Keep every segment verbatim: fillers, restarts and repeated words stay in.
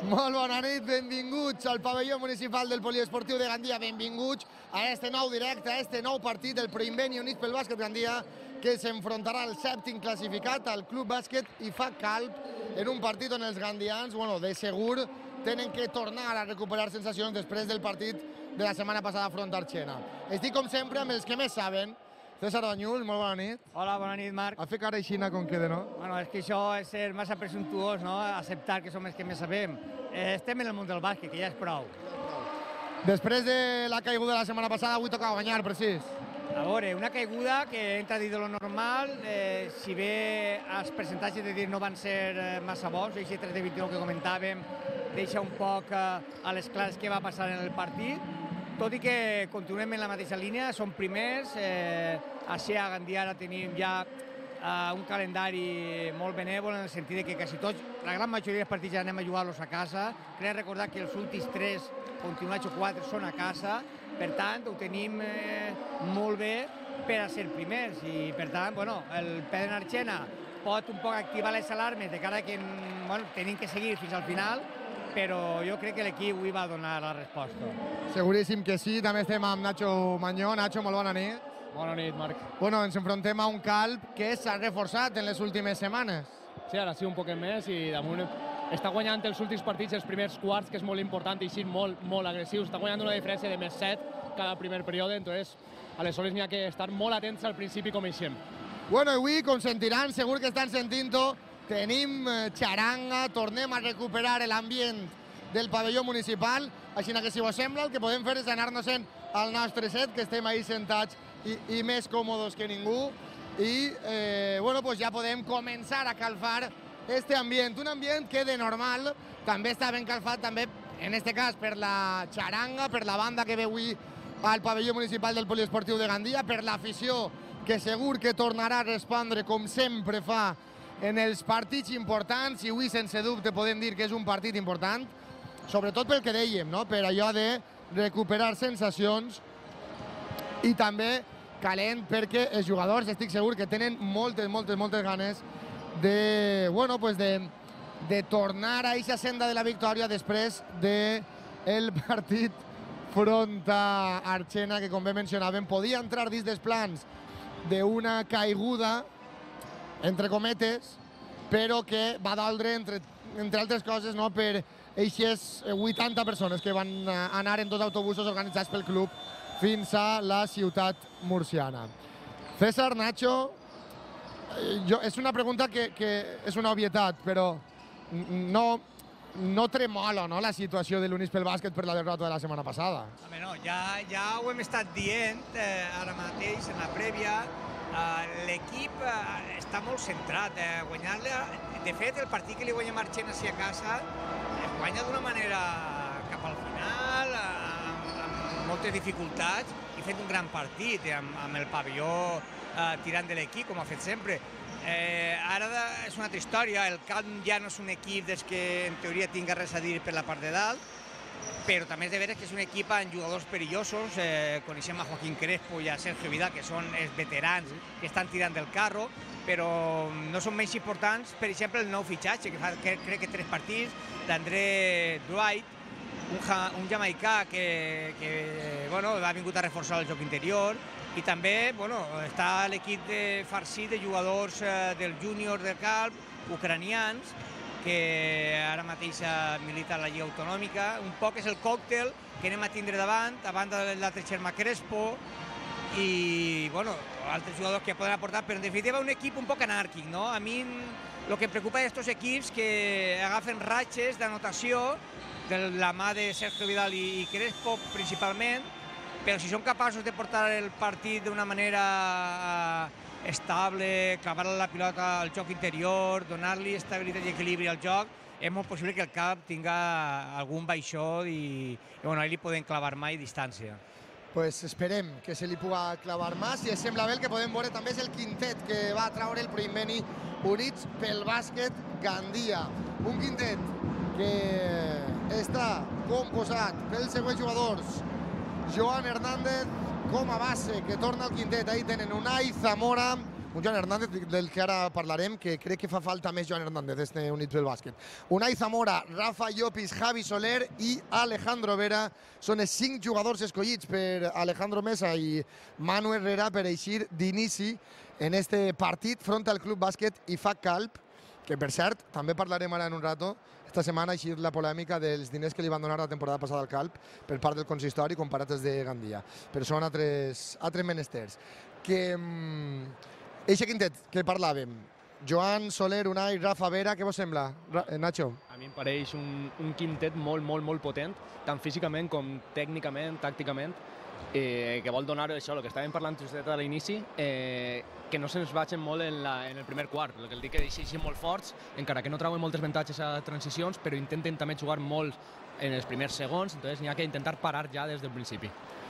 Molt bona nit, benvinguts al pavelló municipal del Poliesportiu de Gandia, benvinguts a este nou directe, a este nou partit del Proinveni Units pel Bàsquet Gandia, que s'enfrontarà al sèptim classificat, al Club Bàsquet I F A C Calp, en un partit on els gandians, bueno, de segur, tenen que tornar a recuperar sensacions després del partit de la setmana passada front a Arxena. Estic, com sempre, amb els que més saben. César Banyuls, molt bona nit. Hola, bona nit, Marc. A fer cara aixina com queda, no? Bueno, és que això és ser massa presumptuós, no? Acceptar que som els que més sabem. Eh, estem en el món del bàsquet, que ja és prou. Després de la caiguda de la setmana passada, avui tocava guanyar, precís. A veure, una caiguda que entra dins de lo normal, eh, si bé els percentatges de dir no van ser eh, massa bons, aquest tres de vint-i-nou que comentàvem deixa un poc eh, a les clares què va passar en el partit, tot i que continuem en la mateixa línia, som primers, eh, així a Gandia ara tenim ja eh, un calendari molt benèvol en el sentit que quasi tots, la gran majoria dels partits ja anem a jugar-los a casa. Crec recordar que els últims tres, continuats o quatre, són a casa, per tant ho tenim eh, molt bé per a ser primers i per tant, bueno, el Pedro Arxena pot un poc activar les alarmes de cara que bueno, tenim que seguir fins al final, però jo crec que l'equip avui va donar la resposta. Seguríssim que sí. També estem amb Nacho Mañó. Nacho, molt bona nit. Bona nit, Marc. Bueno, ens enfrontem a un Calp que s'ha reforçat en les últimes setmanes. Sí, ara sí, un poquet més i damunt està guanyant els últims partits, els primers quarts, que és molt important i així molt, molt agressius. Està guanyant una diferència de més set cada primer període, entonces aleshores n'hi ha que estar molt atents al principi com eixem. Bueno, avui, com sentiran, segur que estan sentint-ho, tenim xaranga, tornem a recuperar l'ambient del pavelló municipal, així que si us sembla el que podem fer és anar-nos-en al nostre set, que estem ahí sentats i, i més còmodes que ningú, i eh, bueno, pues ja podem començar a calfar este ambient, un ambient que de normal també està ben calfat, també en este cas per la xaranga, per la banda que ve avui al pavelló municipal del Poliesportiu de Gandia, per l'afició que segur que tornarà a respondre com sempre fa en els partits importants, i avui sense dubte podem dir que és un partit important, sobretot pel que dèiem, no? Per allò de recuperar sensacions i també calent perquè els jugadors estic segur que tenen moltes, moltes, moltes ganes de, bueno, pues de, de tornar a aquesta senda de la victòria després del partit front a Arxena, que com bé mencionàvem podia entrar dins dels plans d'una caiguda entre cometes, però que va doldre, entre, entre altres coses, no, per aquestes vuitanta persones que van anar en dos autobusos organitzats pel club fins a la ciutat murciana. César, Nacho, jo, és una pregunta que, que és una obvietat, però no, no tremola, no, la situació de l'Units pel Bàsquet per la derrota de la setmana passada. Home, no, ja, ja ho hem estat dient eh, ara mateix, en la prèvia. Uh, l'equip uh, està molt centrat a uh, guanyar-le. De fet, el partit que li guanyem a Arxena a casa es guanya d'una manera cap al final, uh, amb, amb moltes dificultats, i fet un gran partit, eh, amb, amb el pavelló uh, tirant de l'equip, com ha fet sempre. Eh, ara de, és una altra història, el camp ja no és un equip des que en teoria tinga res a dir per la part de dalt, però també és de veure que és un equip amb jugadors perillosos. Eh, coneixem a Joaquín Crespo i a Sergio Vidal, que són els veterans que estan tirant del carro, però no són menys importants, per exemple, el nou fitxatge, que fa que, crec que tres partits, d'André Dwight, un, ja, un jamaicà que, que bueno, ha vingut a reforçar el joc interior, i també bueno, està l'equip de farcit de jugadors eh, del júnior del Calp, ucranians, que ara mateix milita a la Lliga Autonòmica. Un poc és el còctel que anem a tindre davant, a banda de l'altre Xerma Crespo i bueno, altres jugadors que poden aportar, però en definitiva un equip un poc anàrquic, no? A mi el que em preocupa d'estos equips que agafen ratxes d'anotació de la mà de Sergio Vidal i, i Crespo principalment, però si són capaços de portar el partit d'una manera estable, clavar la pilota al joc interior, donar-li estabilitat i equilibri al joc, és molt possible que el Calp tinga algun baixó i, i bueno, ahí li poden clavar mai distància. Pues esperem que se li puga clavar més, i es sembla bé el que podem veure també és el quintet que va traure el Proinveni Units pel Bàsquet Gandia. Un quintet que està composat pels següents jugadors: Joan Hernández com a base, que torna al quintet. Ahí tenen Unai Zamora, un Joan Hernández del que ara parlarem, que crec que fa falta més Joan Hernández, este Units pel Bàsquet. Unai Zamora, Rafa Llopis, Javi Soler i Alejandro Vera són els cinc jugadors escollits per Alejandro Mesa i Manu Herrera per eixir d'inici en este partit front al Club Bàsquet I F A C Calp, que per cert, també parlarem ara en un rato. Esta setmana ha eixit la polèmica dels diners que li van donar la temporada passada al Calp per part del consistori comparats als de Gandia. Però són altres, altres menesters. Que, mm, eixe quintet que parlàvem, Joan, Soler, Unai, Rafa, Vera, què vos sembla, Nacho? A mi em pareix un, un quintet molt, molt, molt potent, tant físicament com tècnicament, tàcticament, eh, que vol donar això, el que estàvem parlant just a l'inici, eh, que no se'ns vagin molt en, la, en el primer quart, el que el dic que deixin molt forts, encara que no trauen moltes avantatges a transicions, però intenten també jugar molt en els primers segons, entonces n'hi ha que intentar parar ja des del principi.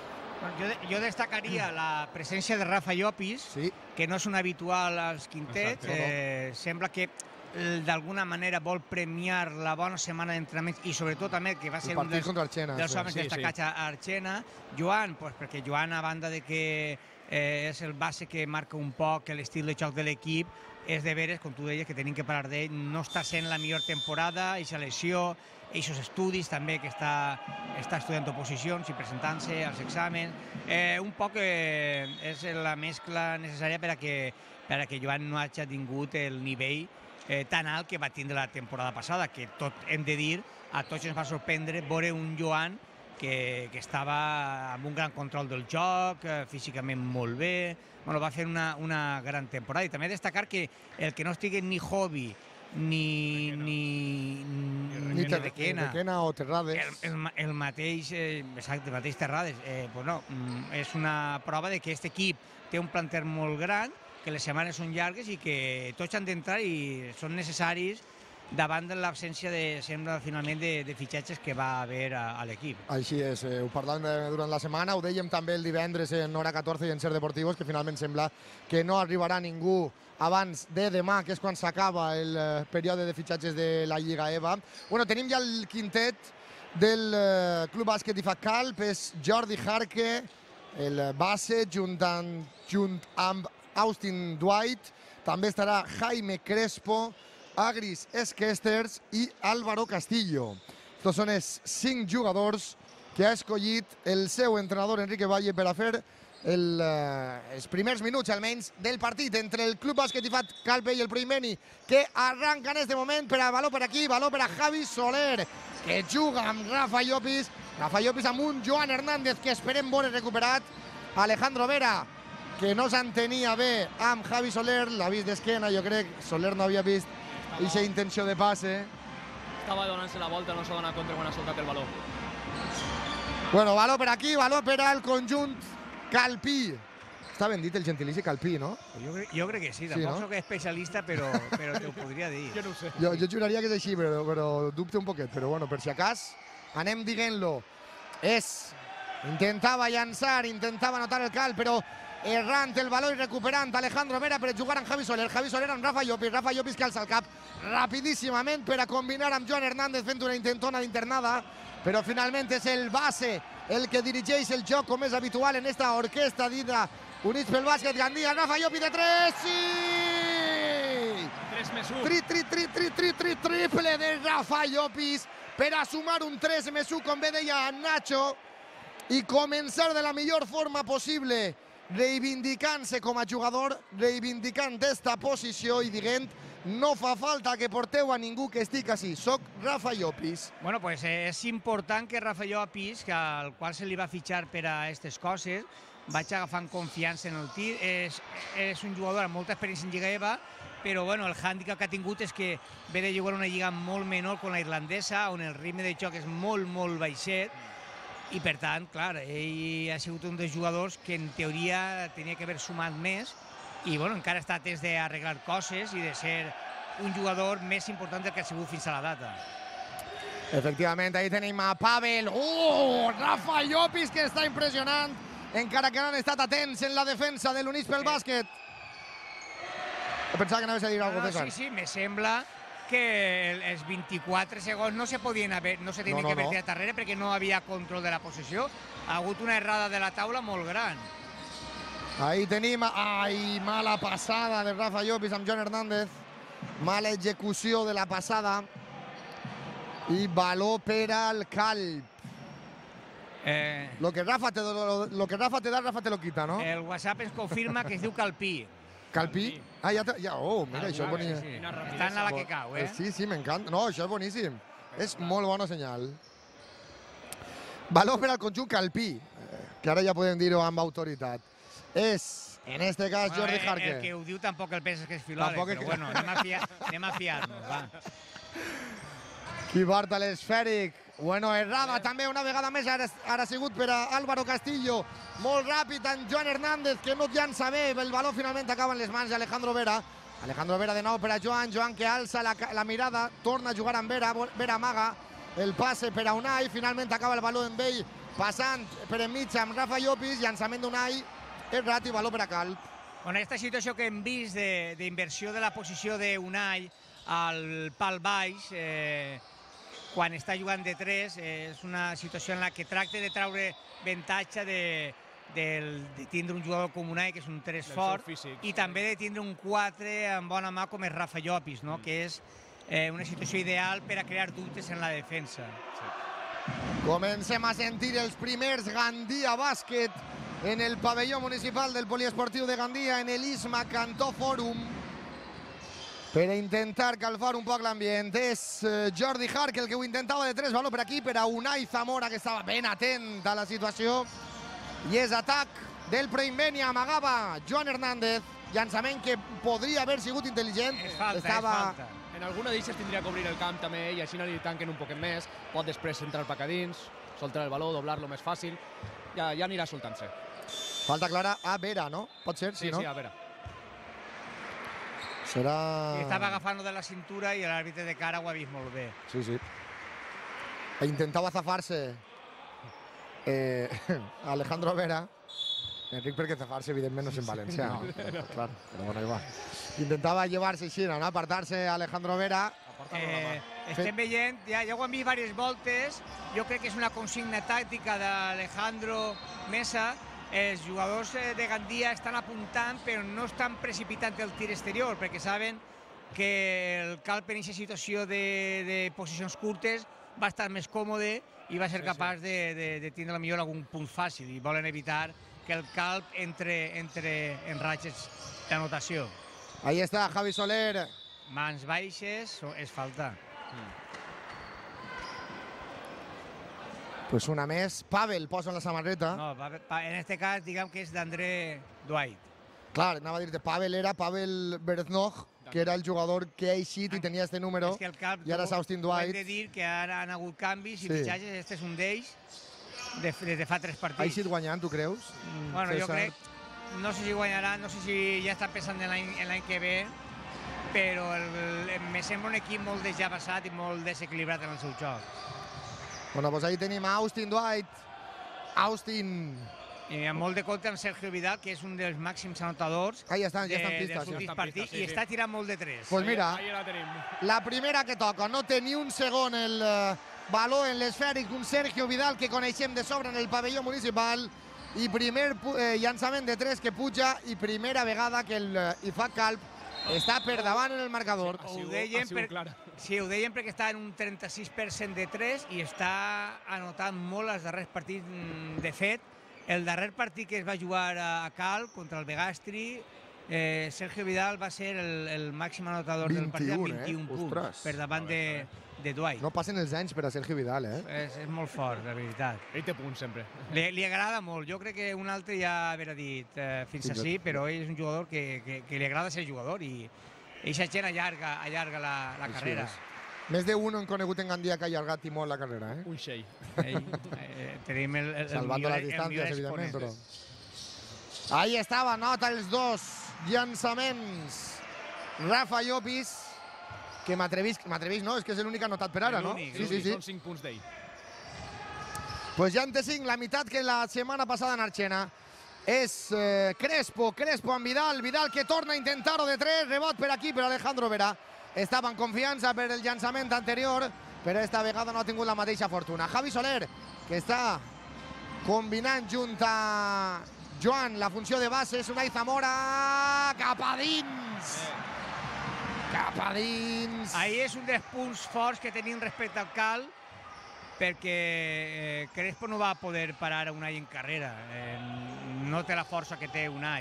Jo, jo destacaria la presència de Rafa Llopis, Sí. que no és un habitual als quintets. Exacte. Eh, sembla que eh, d'alguna manera vol premiar la bona setmana d'entrenament i sobretot també que va El ser un partit dels, contra Archena. dels sí. homes Sí, destacats a Archena. Joan, pues, perquè Joan, a banda de que eh, és el base que marca un poc l'estil de joc de l'equip, és de veres, com tu deies, que tenim que parlar d'ell, no està sent la millor temporada, aquesta lesió, aquests estudis també que està, està estudiant oposicions i presentant-se als exàmens. Eh, un poc eh, és la mescla necessària per a que, per a que Joan no hagi tingut el nivell eh, tan alt que va tindre la temporada passada, que tot hem de dir, a tots ens va sorprendre veure un Joan que, que estava amb un gran control del joc, eh, físicament molt bé, bueno, va fer una, una gran temporada. I també destacar que el que no estigui ni Hobby ni, ni, Ni ni Ter- Requena, Requena o Terrades. el, el, ma- el mateix, eh, exacte, el mateix Terrades, eh, bueno, mm, és una prova de que aquest equip té un planter molt gran, que les setmanes són llargues i que tots han d'entrar i són necessaris davant de l'absència de, sembla, finalment, de, de fitxatges que va haver a, a l'equip. Així és, eh, ho parlàvem eh, durant la setmana, ho dèiem també el divendres en Hora catorze i en Ser Deportivos, que finalment sembla que no arribarà ningú abans de demà, que és quan s'acaba el eh, període de fitxatges de la Lliga E V A. Bueno, tenim ja el quintet del eh, Club Bàsquet I F A C Calp, és Jordi Jarque, el base, junt amb, junt amb Austin Dwight, també estarà Jaime Crespo, Agris Esquesters i Álvaro Castillo. Estos són els cinc jugadors que ha escollit el seu entrenador Enrique Valle per a fer el, eh, els primers minuts, almenys, del partit entre el Club Bàsquet I F A C Calpe i el Primeni, que arranca en este moment per a valor per aquí, valor per a Javi Soler, que juga amb Rafa Llopis, Rafa Llopis amb un Joan Hernández que esperem veure recuperat, Alejandro Vera, que no s'entenia bé amb Javi Soler, l'ha vist d'esquena, jo crec, Soler no havia vist aquesta intenció de passe. Estava donant-se la volta, no s'ha donat compte quan ha soltat el valor. Bueno, valor per aquí, valor per al conjunt calpí. Està ben dit el gentilici calpí, no? Jo, crec- jo crec que sí, Sí, tampoc no? soc especialista, però, però te ho podria dir. Jo no ho sé. Jo, jo juraria que és així, però, però dubte un poquet. Però bueno, per si acas, anem dient-lo. És, intentava llançar, intentava anotar el cal, però errant el valor i recuperant Alejandro Vera per jugar amb Javi Soler. Javi Soler amb Rafa Llopis. Rafa Llopis que alça el cap rapidíssimament per a combinar amb Joan Hernández fent una intentona d'internada, però finalment és el base el que dirigeix el joc com és habitual en esta orquestra dita Units pel Bàsquet Gandia. Rafa Llopis de tres, sí! tres més u. Tri, tri, tri, tri, tri, tri, triple de Rafa Llopis per a sumar un tres més u, com bé deia Nacho, i començar de la millor forma possible, reivindicant-se com a jugador, reivindicant esta posició i dient no fa falta que porteu a ningú que estic així, soc Rafa Llopis. Bueno, pues eh, és important que Rafa Llopis, que al qual se li va fitxar per a aquestes coses, vaig agafant confiança en el tir. És, és un jugador amb molta experiència en Lliga E V A, però bueno, el hàndicap que ha tingut és que ve de jugar una lliga molt menor com la irlandesa, on el ritme de joc és molt, molt baixet, i per tant, clar, ell ha sigut un dels jugadors que en teoria tenia que haver sumat més, i bueno, encara està a temps d'arreglar coses i de ser un jugador més important del que ha sigut fins a la data. Efectivament, ahí tenim a Pavel. Oh, Rafa Llopis, que està impressionant, encara que no han estat atents en la defensa de l'Units pel Bàsquet. Pensava que anaves a dir alguna No, cosa, no, sí, sí, me sembla que el- els vint-i-quatre segons no se podien haver, no se tenien No, no, que haver no. tirat darrere perquè no havia control de la possessió. Ha hagut una errada de la taula molt gran. Ahí tenim, ai, mala passada de Rafa Llopis amb Joan Hernández. Mala execució de la passada. I baló per al Calp. Eh, Lo que Rafa te, lo, lo que Rafa te da, Rafa te lo quita, no? el WhatsApp ens confirma que es diu Calpí. Calpí? Ah, ja, te, ja oh, mira, això és boníssim. Sí, està en la que cau, eh? Sí, sí, m'encanta. No, això és boníssim. És molt bona senyal. Baló per al conjunt Calpí, que ara ja podem dir-ho amb autoritat. És, en este cas, Bueno, Jordi el, Jarque. el que ho diu tampoc el penses que és filòleg, Tampoc és però que- bueno, anem a, fiar, anem a fiar-nos, va. Qui porta l'esfèric. Bueno, errada també una vegada més, ara, ara ha sigut per a Álvaro Castillo. Molt ràpid en Joan Hernández, que no llança bé. El baló finalment acaba en les mans d'Alejandro Vera. Alejandro Vera de nou per a Joan. Joan que alça la, la mirada, torna a jugar amb Vera. Vera amaga el passe per a Unai. Finalment acaba el baló amb ell, passant per enmig amb Rafa Llopis. Llançament d'Unai, errat i baló per a Calp. Bueno, aquesta situació que hem vist d'inversió de, de la posició d'Unai al pal baix, eh, quan està jugant de tres, eh, és una situació en la que tracta de traure avantatge de, de, de tindre un jugador com Unai, que és un tres fort, físic. i també de tindre un quatre amb bona mà com és Rafa Llopis, no? que és eh, una situació ideal per a crear dubtes en la defensa. Comencem a sentir els primers Gandia Bàsquet en el pavelló municipal del Poliesportiu de Gandia, en el Isma Cantó Fòrum. Per a intentar calfar un poc l'ambient. És eh, Jordi Jarque el que ho intentava de tres, baló per aquí, per a Unai Zamora, que estava ben atent a la situació. I és atac del Preimbenia, amagava Joan Hernández. Llançament que podria haver sigut intel·ligent. És falta, estava... és falta. En alguna d'eixes tindria que obrir el camp també i així no li tanquen un poquet més. Pot després entrar per a dins, soltar el baló, doblar-lo més fàcil. Ja, ja anirà soltant-se. Falta clara a Vera, no? Pot ser, sí, Sí, no? sí, a veure. Serà... I estava agafant-lo de la cintura i l'àrbitre de cara ho ha vist molt bé. Sí, sí. E intentava zafar-se eh, Alejandro Vera. Enric, perquè zafar-se, evidentment, no és en valencià. No? Però, clar, però bueno, igual. Intentava llevar-se així, no? Apartar-se Alejandro Vera. Eh, estem veient, ja, ja ho hem vist diverses voltes, jo crec que és una consigna tàctica d'Alejandro Mesa. Els jugadors de Gandia estan apuntant, però no estan precipitant el tir exterior, perquè saben que el Calp en aquesta situació de, de posicions curtes va estar més còmode i va ser capaç de, de, de tindre millor algun punt fàcil, i volen evitar que el Calp entre, entre en ratxes d'anotació. Ahí està Javi Soler. Mans baixes, és falta. Pues una més. Pavel posa en la samarreta. No, va- va- en este cas, diguem que és d'André Dwight. Clar, anava a dir-te, Pavel era Pavel Bereznoj, que era el jugador que ha eixit i tenia este número. És que el Calp, I ara és Austin ho hem Dwight. de dir que ara han hagut canvis i Sí. fitxatges, este és un d'ells, de, des de fa tres Ha partits. eixit guanyant, tu creus? Bueno, jo César? crec, no sé si guanyarà, no sé si ja estan pensant en l'any en l'any que ve, però el, el, me sembla un equip molt desjabassat i molt desequilibrat en el seu joc. Bueno, doncs ahí tenim a Austin Dwight. Austin... I amb molt de compte amb Sergio Vidal, que és un dels màxims anotadors Ah, ja estan, de, ja estan pistes. dels Ja. últims estan partits, pistes, sí, i sí. està tirant molt de tres. Pues mira, Ahí la tenim. la primera que toca, no té ni un segon el eh, baló en l'esfèric, un Sergio Vidal que coneixem de sobre en el pavelló municipal, i primer pu- eh, llançament de tres que puja, i primera vegada que el eh, I F A C Calp està per davant en el marcador. Ha Ho sigut- deien, ha sigut per, clara. sí, ho deien perquè està en un trenta-sis per cent de tres i està anotant molt els darrers partits. mm, De fet, el darrer partit que es va jugar a Cal contra el Begastri, eh, Sergio Vidal va ser el, el màxim anotador del partit amb vint-i-un, eh? vint-i-un punts Ostres. per davant de, de Dwight. No passen els anys per a Sergio Vidal, eh? És, és molt fort, la veritat. Ell té punts sempre. Li, li agrada molt. Jo crec que un altre ja haurà dit eh, fins Fins així, però ell és un jugador que, que, que li agrada ser jugador i eixa gent allarga, allarga la, la Així carrera. és. Més d'un hem conegut en Gandia que ha allargat i molt la carrera, eh? Un xei. Ell, eh, tenim el, el, Salvando millor, las distancias, el evidentment, però... exponent. Ahí estava, nota els dos llançaments. Rafa Llopis, que m'atrevís, m'atrevís no, és que és l'únic anotat per ara, no? L'únic, Sí, sí, sí. Són cinc punts d'ell. Pues ja en té cinc, la meitat que la setmana passada en Arxena. És eh, Crespo, Crespo amb Vidal, Vidal que torna a intentar-ho de tres, rebot per aquí per Alejandro Vera. Estava en confiança per el llançament anterior, però esta vegada no ha tingut la mateixa fortuna. Javi Soler, que està combinant junt a Joan, la funció de bases, Unai Zamora, cap a dins! Cap a dins! Ahí és un dels punts forts que tenim respecte al Cal, perquè eh, Crespo no va poder parar a Unai en carrera. Eh, no té la força que té Unai.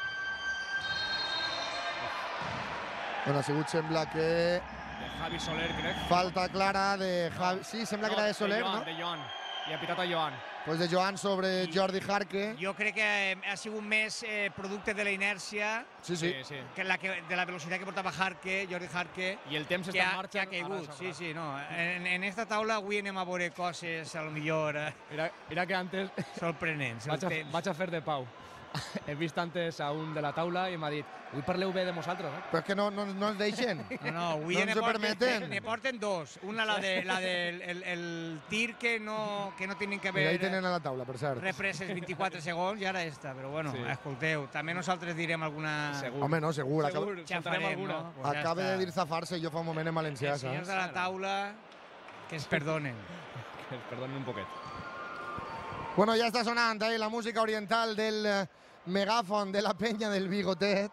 Bueno, ha sigut, sembla que... De Javi Soler, crec. Falta clara de Javi... Sí, sembla que era de Soler, Joan, no? De Joan, li ha pitat a Joan. Pues de Joan sobre Jordi Jarque. Jo crec que ha sigut més eh, producte de la inèrcia, Sí, sí. sí. que la que, de la velocitat que portava Jarque, Jordi Jarque, I el temps que està ha, en marxa. que ha caigut. Sí, sí, no. En, en esta taula avui anem a veure coses, a lo millor, eh, Mira, mira que antes sorprenents. El vaig a, temps. vaig a fer de pau. He vist antes a un de la taula i m'ha dit avui parleu bé de vosaltres, eh? Però és que no, no, no ens deixen. No, no, avui No ne ens ho porten, permeten. ne porten dos. Una, la, de, la del el, el tir que no, que no tenen que Mira, ahí haver tenen a la taula, per cert. represes vint-i-quatre segons i ara esta. Però bueno, Sí. escolteu, també nosaltres direm alguna... Segur. Home, no, segur. Acaba, Segur, Ja soltarem farem, alguna. no? Pues ja acaba està. de dir zafar-se jo fa un moment en valencià, Els senyors saps? de la taula que ens perdonen. Que es perdonin un poquet. Bueno, ja està sonant eh, la música oriental del eh, megàfon de la penya del Bigotet.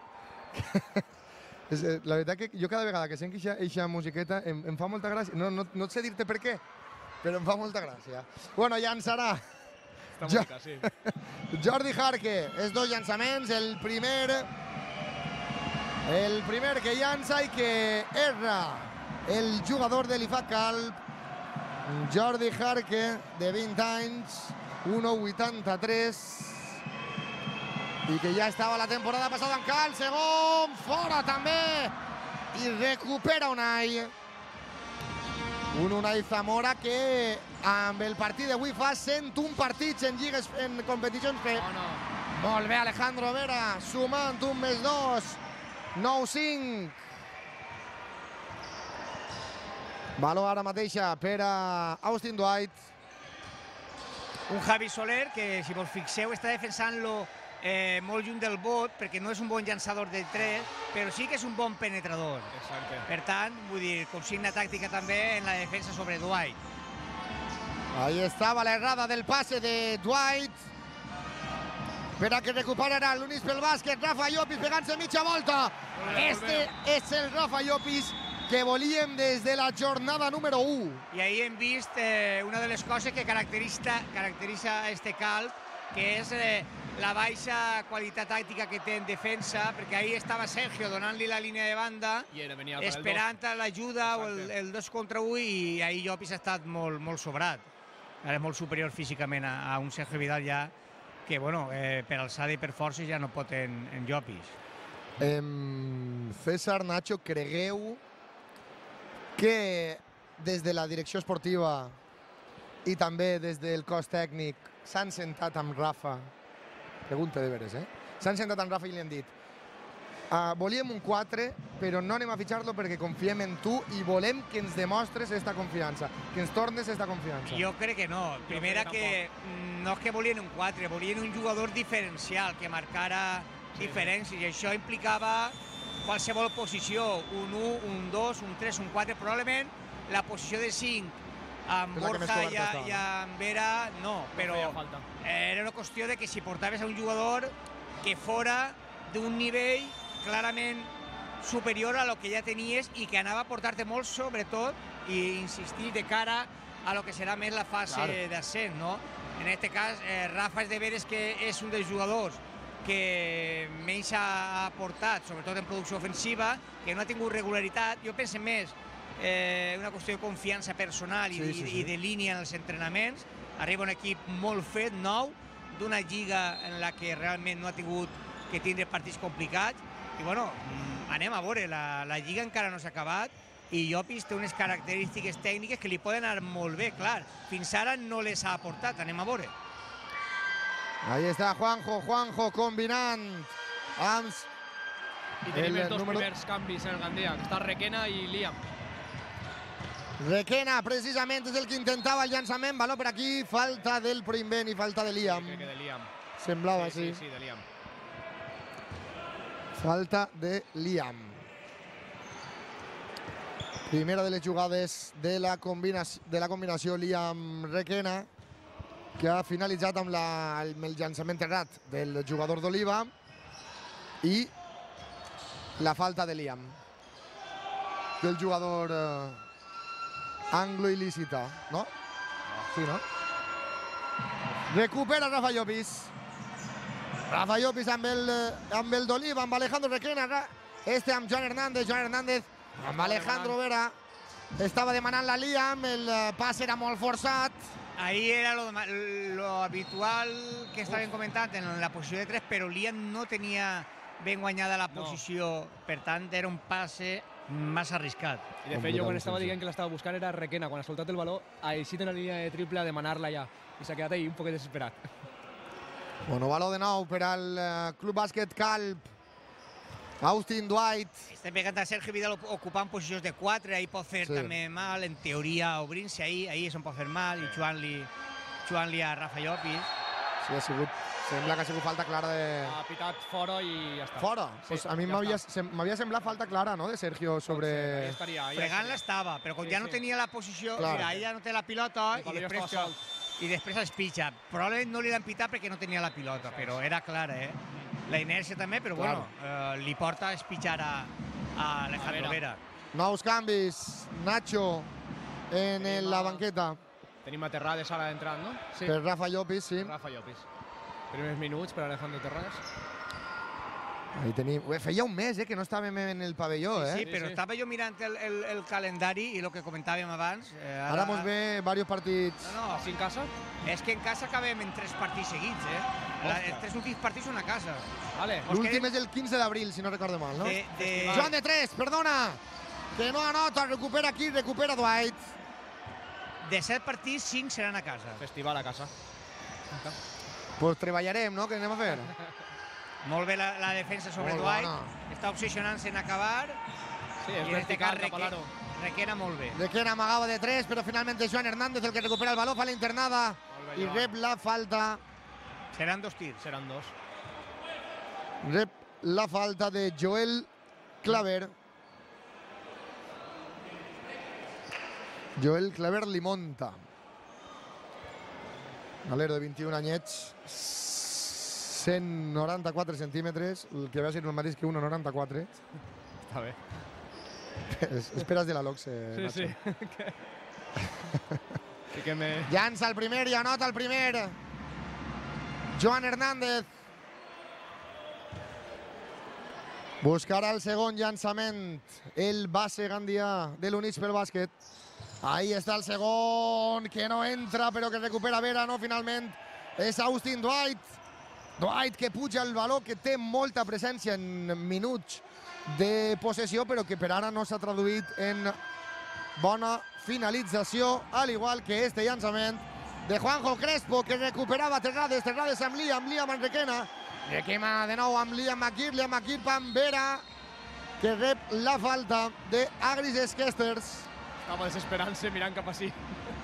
És, eh, la veritat que jo cada vegada que sent eixa musiqueta em, em fa molta gràcia. No, no, no sé dir-te per què, però em fa molta gràcia. Bueno, llançarà Està Ja. bonica, sí. Jordi Jarque. Els dos llançaments, el primer... El primer que llança i que erra el jugador de l'I F A C Calp, Jordi Jarque, de vint anys, un coma vuitanta-tres, i que ja estava la temporada passada en Cal, segon, fora també, i recupera Unai. Un Unai Zamora que amb el partit d'avui fa cent un partits en lligues, en competicions. Que... No, no. Molt bé, Alejandro Vera, sumant un més dos, nou cinc. Valor ara mateixa per a Austin Dwight. Un Javi Soler que, si vos fixeu, està defensant-lo eh, molt lluny del bot, perquè no és un bon llançador de tres, però sí que és un bon penetrador. Exacte. Per tant, vull dir, consigna tàctica també en la defensa sobre Dwight. Ahí estava l'errada del passe de Dwight. Per a que recuperarà l'Unis pel bàsquet, Rafa Llopis pegant-se mitja volta. Este és el Rafa Llopis que volíem des de la jornada número u. I ahir hem vist eh, una de les coses que caracteritza, caracteritza este Calp, que és eh, la baixa qualitat tàctica que té en defensa, perquè ahir estava Sergio donant-li la línia de banda, I era venia per el esperant l'ajuda o el, Exacte. el dos contra u, i ahir Llopis ha estat molt, molt sobrat. Ara és molt superior físicament a, a un Sergio Vidal ja, que bueno, eh, per alçada i per força ja no pot en, en Llopis. Em, César, Nacho, cregueu que des de la direcció esportiva i també des del cos tècnic s'han sentat amb Rafa, pregunta de veres, eh? S'han sentat amb Rafa i li han dit uh, volíem un quatre, però no anem a fitxar-lo perquè confiem en tu i volem que ens demostres esta confiança, que ens tornes esta confiança. Jo crec que no. Primera que mm, no és que volien un quatre, volien un jugador diferencial, que marcara diferències, i això implicava qualsevol posició, un u, un dos, un tres, un quatre, probablement la posició de cinc amb És la que més Borja coberta i, estava. i amb Vera, no, però feia falta. era una qüestió de que si portaves a un jugador que fora d'un nivell clarament superior a lo que ja tenies i que anava a portar-te molt, sobretot, i insistir de cara a lo que serà més la fase Claro. d'ascens, no? En aquest cas, eh, Rafa és de veres que és un dels jugadors que menys ha aportat, sobretot en producció ofensiva, que no ha tingut regularitat. Jo penso més eh, una qüestió de confiança personal i, Sí, sí, sí. i de línia en els entrenaments. Arriba un equip molt fet, nou, d'una lliga en la que realment no ha tingut que tindre partits complicats. I bueno, mm, anem a veure, la, la lliga encara no s'ha acabat i Llopis té unes característiques tècniques que li poden anar molt bé, clar. Fins ara no les ha aportat, anem a veure. Ahí està Juanjo, Juanjo combinant amb I tenim el els dos número- primers canvis en el Gandia, que està Requena i Liam. Requena, precisament és el que intentava el llançament, valor per aquí, falta del Proinvent i falta de Liam. Crec que de Liam. Semblava, sí, sí. sí, sí, de Liam. Falta de Liam. Primera de les jugades de la combinació, de la combinació Liam-Requena. que ha finalitzat amb, la, amb el llançament errat del jugador d'Oliva i la falta de Liam, del jugador eh, anglo-il·lícita, no? Sí, no? Recupera Rafa Llopis. Rafa Llopis amb el, amb el d'Oliva, amb Alejandro Requena. Este amb Joan Hernández. Joan Hernández amb Alejandro Vera. Estava demanant la Liam, el pas era molt forçat. Ahí era lo, lo habitual que estaven comentant en la posició de tres, però Liam no tenia ben guanyada la posició, no. Per tant era un passe massa arriscat. I de fet jo quan estava dient que l'estava buscant era Requena, quan ha soltat el baló ha eixit en la línia de triple a demanar-la ja i s'ha quedat ahí un poc desesperat. Bueno, baló de nou per al uh, Club Bàsquet Calp. Austin Dwight. Estem pegant a Sergio Vidal ocupant posicions de quatre, ahí pot fer sí. també mal, en teoria obrint-se ahí, ahí és on pot fer mal, i jugant-li jugant a Rafa Llopis. Sí, ha sigut, sembla que ha sigut falta clara de... Ha pitat fora i ja està. Fora? Sí, pues a mi ja m'havia sem semblat falta clara, no?, de Sergio sobre... Ahí estaria, ahí Fregant l'estava, però com sí, ja no sí. tenia la posició, Clar. mira, ahí ja no té la pilota I i després, i després es pitja. Probablement no li l'han pitat perquè no tenia la pilota, però era clara, eh? La inèrcia també, però Clar. bueno, eh, li porta a espitjar a, a Alejandro Vera. Nous canvis. Nacho en Tenim la a- banqueta Tenim a Terrades ara entrant, no? Sí, per Rafa Llopis, sí. Rafa Llopis. Primers minuts per Alejandro Terrades. Ahí tenim... Ué, feia un mes eh, que no estàvem en el pavelló, eh? Sí, però sí. estava jo mirant el, el, el calendari i el que comentàvem abans. Eh, Ara mos ve diversos partits. No, no, Així en casa? és que en casa acabem en tres partits seguits, eh? La, els tres últims partits són a casa. Vale. Mos L'últim quedem és el quinze d'abril, si no recordo mal, no? de, de... Joan de tres, perdona! Que no anota, recupera aquí, recupera Dwight. de set partits, cinc seran a casa. Festival a casa. Pues treballarem, no?, què anem a fer? Molt bé la, la defensa sobre Molt Dwight. bona. Està obsessionant-se en acabar. Sí, és I en este vertical cas cap a Reque- l'aro. Requena molt bé. De Ken amagaba de tres, pero finalmente Joan Hernández el que recupera el balón, fa la internada Molt bé, y Joan. rep la falta. Seran dos tirs. Seran dos. Rep la falta de Joel Claver. Joel Claver li monta. Alero de vint-i-un anyets, cent noranta-quatre centímetres, el que va ser el mateix que un noranta-quatre. Està bé. Es- Esperes de la Loxe, Sí, Nacho. sí. Sí que me... Llança el primer i anota el primer. Joan Hernández. Buscarà el segon llançament. El base gandià de l'Units pel bàsquet. Ahí està el segon, que no entra, però que recupera Vera, no, finalment. És Austin Dwight. Dwight que puja el valor, que té molta presència en minuts de possessió, però que per ara no s'ha traduït en bona finalització, al igual que este llançament de Juanjo Crespo, que recuperava Terrades, Terrades amb Liam, Liam amb Requena, Requena de nou amb Liam McGeer, Liam McGeer amb Vera, que rep la falta de Agris Skesters. Estava desesperant-se mirant cap així.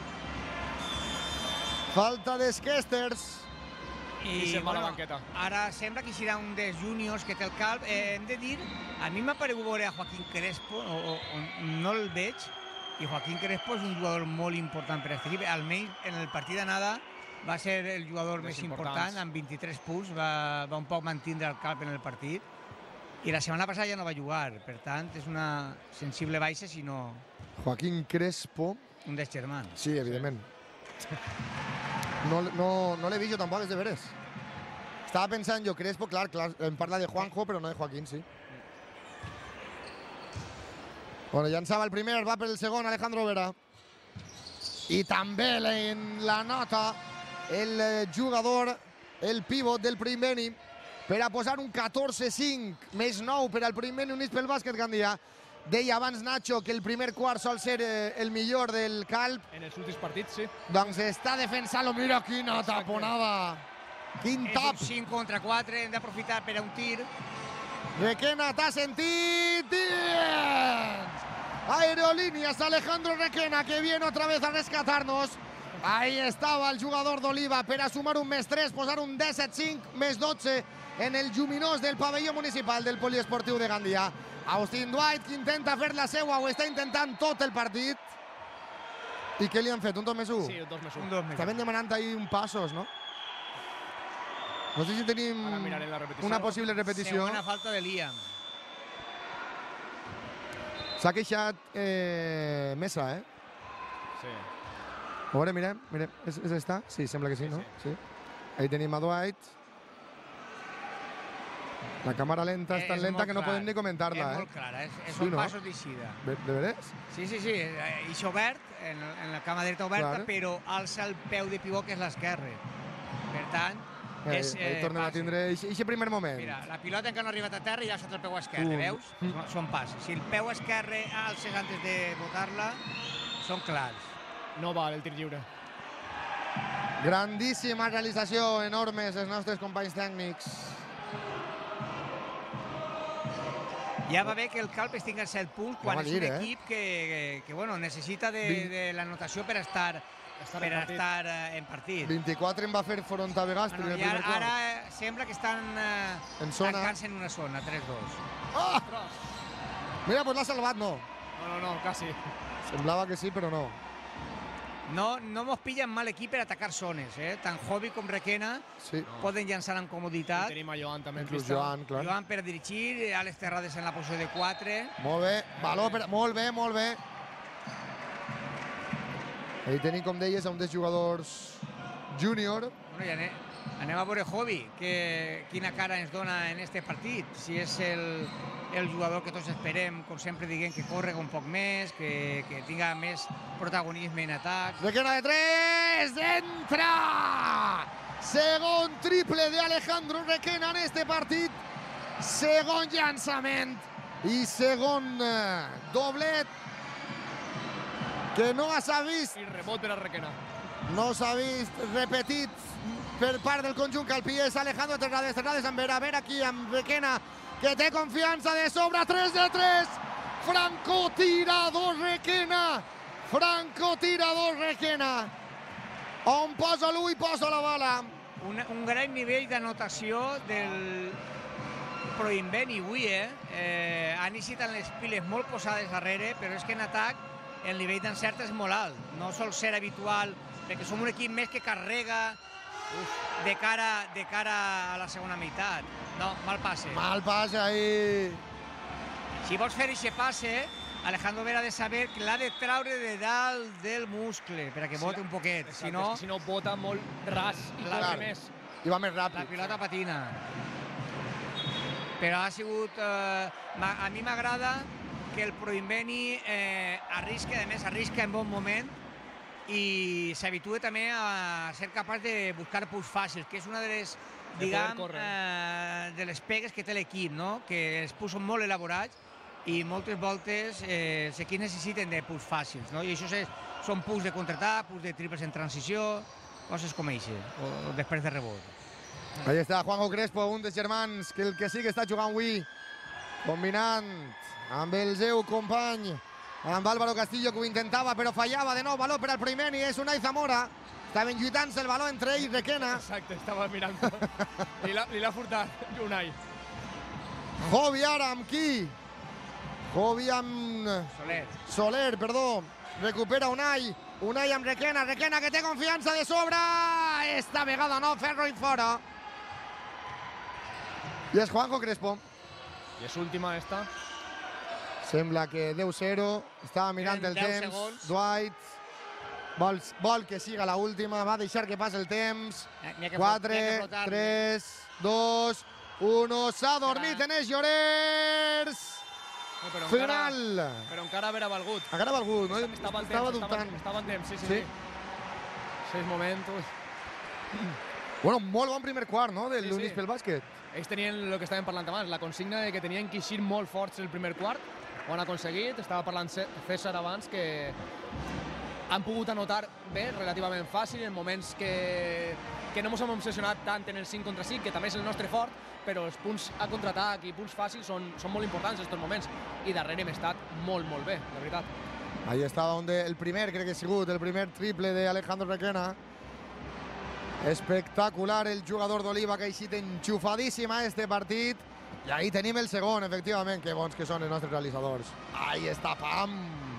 Falta de Skesters. I se'n va a la banqueta. Ara sembla que serà un dels júniors que té el Calp. Eh, hem de dir, a mi m'ha paregut veure a Joaquín Crespo, o, o, o no el veig, i Joaquín Crespo és un jugador molt important per a aquest equip. Almenys en el partit d'anada va ser el jugador Més més, importants. important, amb vint-i-tres punts, va, va un poc mantindre el Calp en el partit. I la setmana passada ja no va jugar, per tant, és una sensible baixa, si no Joaquín Crespo. un dels germans. Sí, evidentment. No, no, no l'he vist jo tampoc, és de veres. Estava pensant jo, Crespo, clar, clar, em parla de Juanjo, però no de Joaquín, sí. Bueno, llançava el primer, va per el segon, Alejandro Vera. I també en la nota el eh, jugador, el pivot del Primeni, per a posar un catorze cinc, més nou per al Primeni Units pel bàsquet Gandia. Deia abans Nacho que el primer quart sol ser eh, el millor del Calp. En els últims partits, sí. Doncs està defensant-lo, mira quina taponada. Quin És tap. un cinc contra quatre, hem d'aprofitar per a un tir. Requena, t'ha sentit. Dins. Aerolíneas, Alejandro Requena, que viene otra vez a rescatarnos. Ahí estaba el jugador d'Oliva per a sumar un més tres, posar un disset cinc, més dotze en el lluminós del pavelló municipal del poliesportiu de Gandia. Austin Dwight, que intenta fer la seua, ho està intentant tot el partit. I què li han fet? Un dos més un? Sí, un dos més un. Un dos més un. Estaven demanant ahir un passos, no? No sé si tenim Ara miraré la repetició. una possible repetició. Segona falta de Liam. S'ha queixat eh, Mesa, eh? Sí. A veure, mirem, mirem. És, és esta? Sí, sembla que sí, no? Sí. Ahí tenim a Dwight. La càmera lenta és tan lenta que no podem ni comentar-la, És eh? molt clara, és, és Sí, un no? passos d'eixida. De, de veres? Sí, sí, sí, eh, ix obert, en, en la cama dreta oberta, Clar. però alça el peu de pivot, que és l'esquerre. Per tant, Ahí, és... ahí tornem a passes. tindre aquest primer moment. Mira, la pilota encara no ha arribat a terra i ja sota el peu esquerre, Mm. veus? Són- Són passes. Si el peu esquerre alces antes de botar-la, són clars. No val el tir lliure. Grandíssima realització, enormes, els nostres companys tècnics. Ja va bé que el Calpes tinga set punts quan Ja va és un dir, eh? equip que, que, que bueno, necessita de, Vint- de l'anotació per estar, Estar per en partit. estar eh, en partit. vint-i-quatre en va fer front a Vegastri en Bueno, el I primer ara, quart. ara eh, sembla que estan eh, En zona. tancant-se en una zona, tres dos. Ah! Mira, pues l'ha salvat, no. No, no, no, quasi. Semblava que sí, però no. No, no mos pillen mal equip per atacar zones, eh? Tant Jovi com Requena Sí, No. poden llançar amb I comoditat. tenim a Joan també en inclús pista. Joan, clar. Joan per dirigir, Àlex Terrades en la posició de quatre. Molt bé, valor per... Molt bé, molt bé. Ahí tenim, com deies, a un dels jugadors júnior. Bueno, i anem, anem a veure Jovi, que, quina cara ens dona en este partit. Si és el, el jugador que tots esperem, com sempre diguem, que corre un poc més, que, que tinga més protagonisme en atac. Requena de tres, entra! Segon triple de Alejandro Requena en este partit. Segon llançament i segon eh, doblet que no s'ha vist, I rebot per a Requena. no s'ha vist repetit per part del conjunt calpiès. Alejandro Terrades, Terrades amb Vera, Vera aquí amb Requena, que té confiança de sobre, tres de tres. Francotirador Requena, francotirador Requena. On posa l'ull, posa la bala. Un, un gran nivell d'anotació del Proinveni avui, eh? eh? Han iniciat amb les piles molt posades darrere, però és que en atac el nivell d'encert és molt alt. No sol ser habitual, perquè som un equip més que carrega uf, de, cara, de cara a la segona meitat. No, mal passe. Mal pas ahí. Si vols fer aquest passe, Alejandro Vera ha de saber que l'ha de traure de dalt del muscle, per a que Sí, bote la- un poquet. Exacte, Si no, és que si no bota molt ras i Clar. corre més. I va més la ràpid. pilota patina. Però ha sigut... Eh, ma- a mi m'agrada que el Proinveni eh, arrisca, a més arrisca en bon moment i s'habitua també a ser capaç de buscar punts fàcils, que és una de les, De diguem, poder córrer. eh, de les pegues que té l'equip, no? Que els punts són molt elaborats i moltes voltes eh, els equips necessiten de punts fàcils, no? I això és, són punts de contraatac, punts de triples en transició, coses com això, o, o després de rebot. Ahí està Juanjo Crespo, un dels germans que el que sí que està jugant avui, combinant amb el seu company, amb Álvaro Castillo, que ho intentava però fallava de nou. Valor per al Proinveni, és Unai Zamora. Estaven lluitant-se el valor entre ell i Requena. Exacte, estava mirant. Li l'ha li l'ha furtat Unai. Jovi ara amb qui? Jovi amb Soler. Soler, perdó. Recupera Unai. Unai amb Requena. Requena que té confiança de sobre. Esta vegada no, Ferro i fora. I és Juanjo Crespo. I és última esta. Sembla que deu zero. Estava mirant Queden el deu temps. segons. Dwight vol, vol que siga la última. Va deixar que passi el temps. N'hi ha que quatre, flotar-li. tres, dos, uno. S'ha dormit en els Llorers. No, però Final. Encara, però encara haver valgut. Encara valgut, no? Estava en Estava temps, estava, dubtant. estava en temps, sí, sí. Sí. sí. Seis momentos. Bueno, molt bon primer quart, no? Del Sí, Lunis sí. pel bàsquet. Ells tenien el que estàvem parlant abans, la consigna de que tenien que eixir molt forts el primer quart. Ho han aconseguit. Estava parlant César abans que han pogut anotar bé, relativament fàcil, en moments que, que no ens hem obsessionat tant en el cinc contra cinc, que també és el nostre fort, però els punts a contraatac i punts fàcils són, són molt importants en aquests moments. I darrere hem estat molt, molt bé, la veritat. Ahí estava on el primer, crec que ha sigut, el primer triple de Alejandro Requena. Espectacular el jugador d'Oliva que ha eixit enxufadíssim a este partit. I ahí tenim el segon, efectivament. Que bons que són els nostres realitzadors. Ahí està, pam!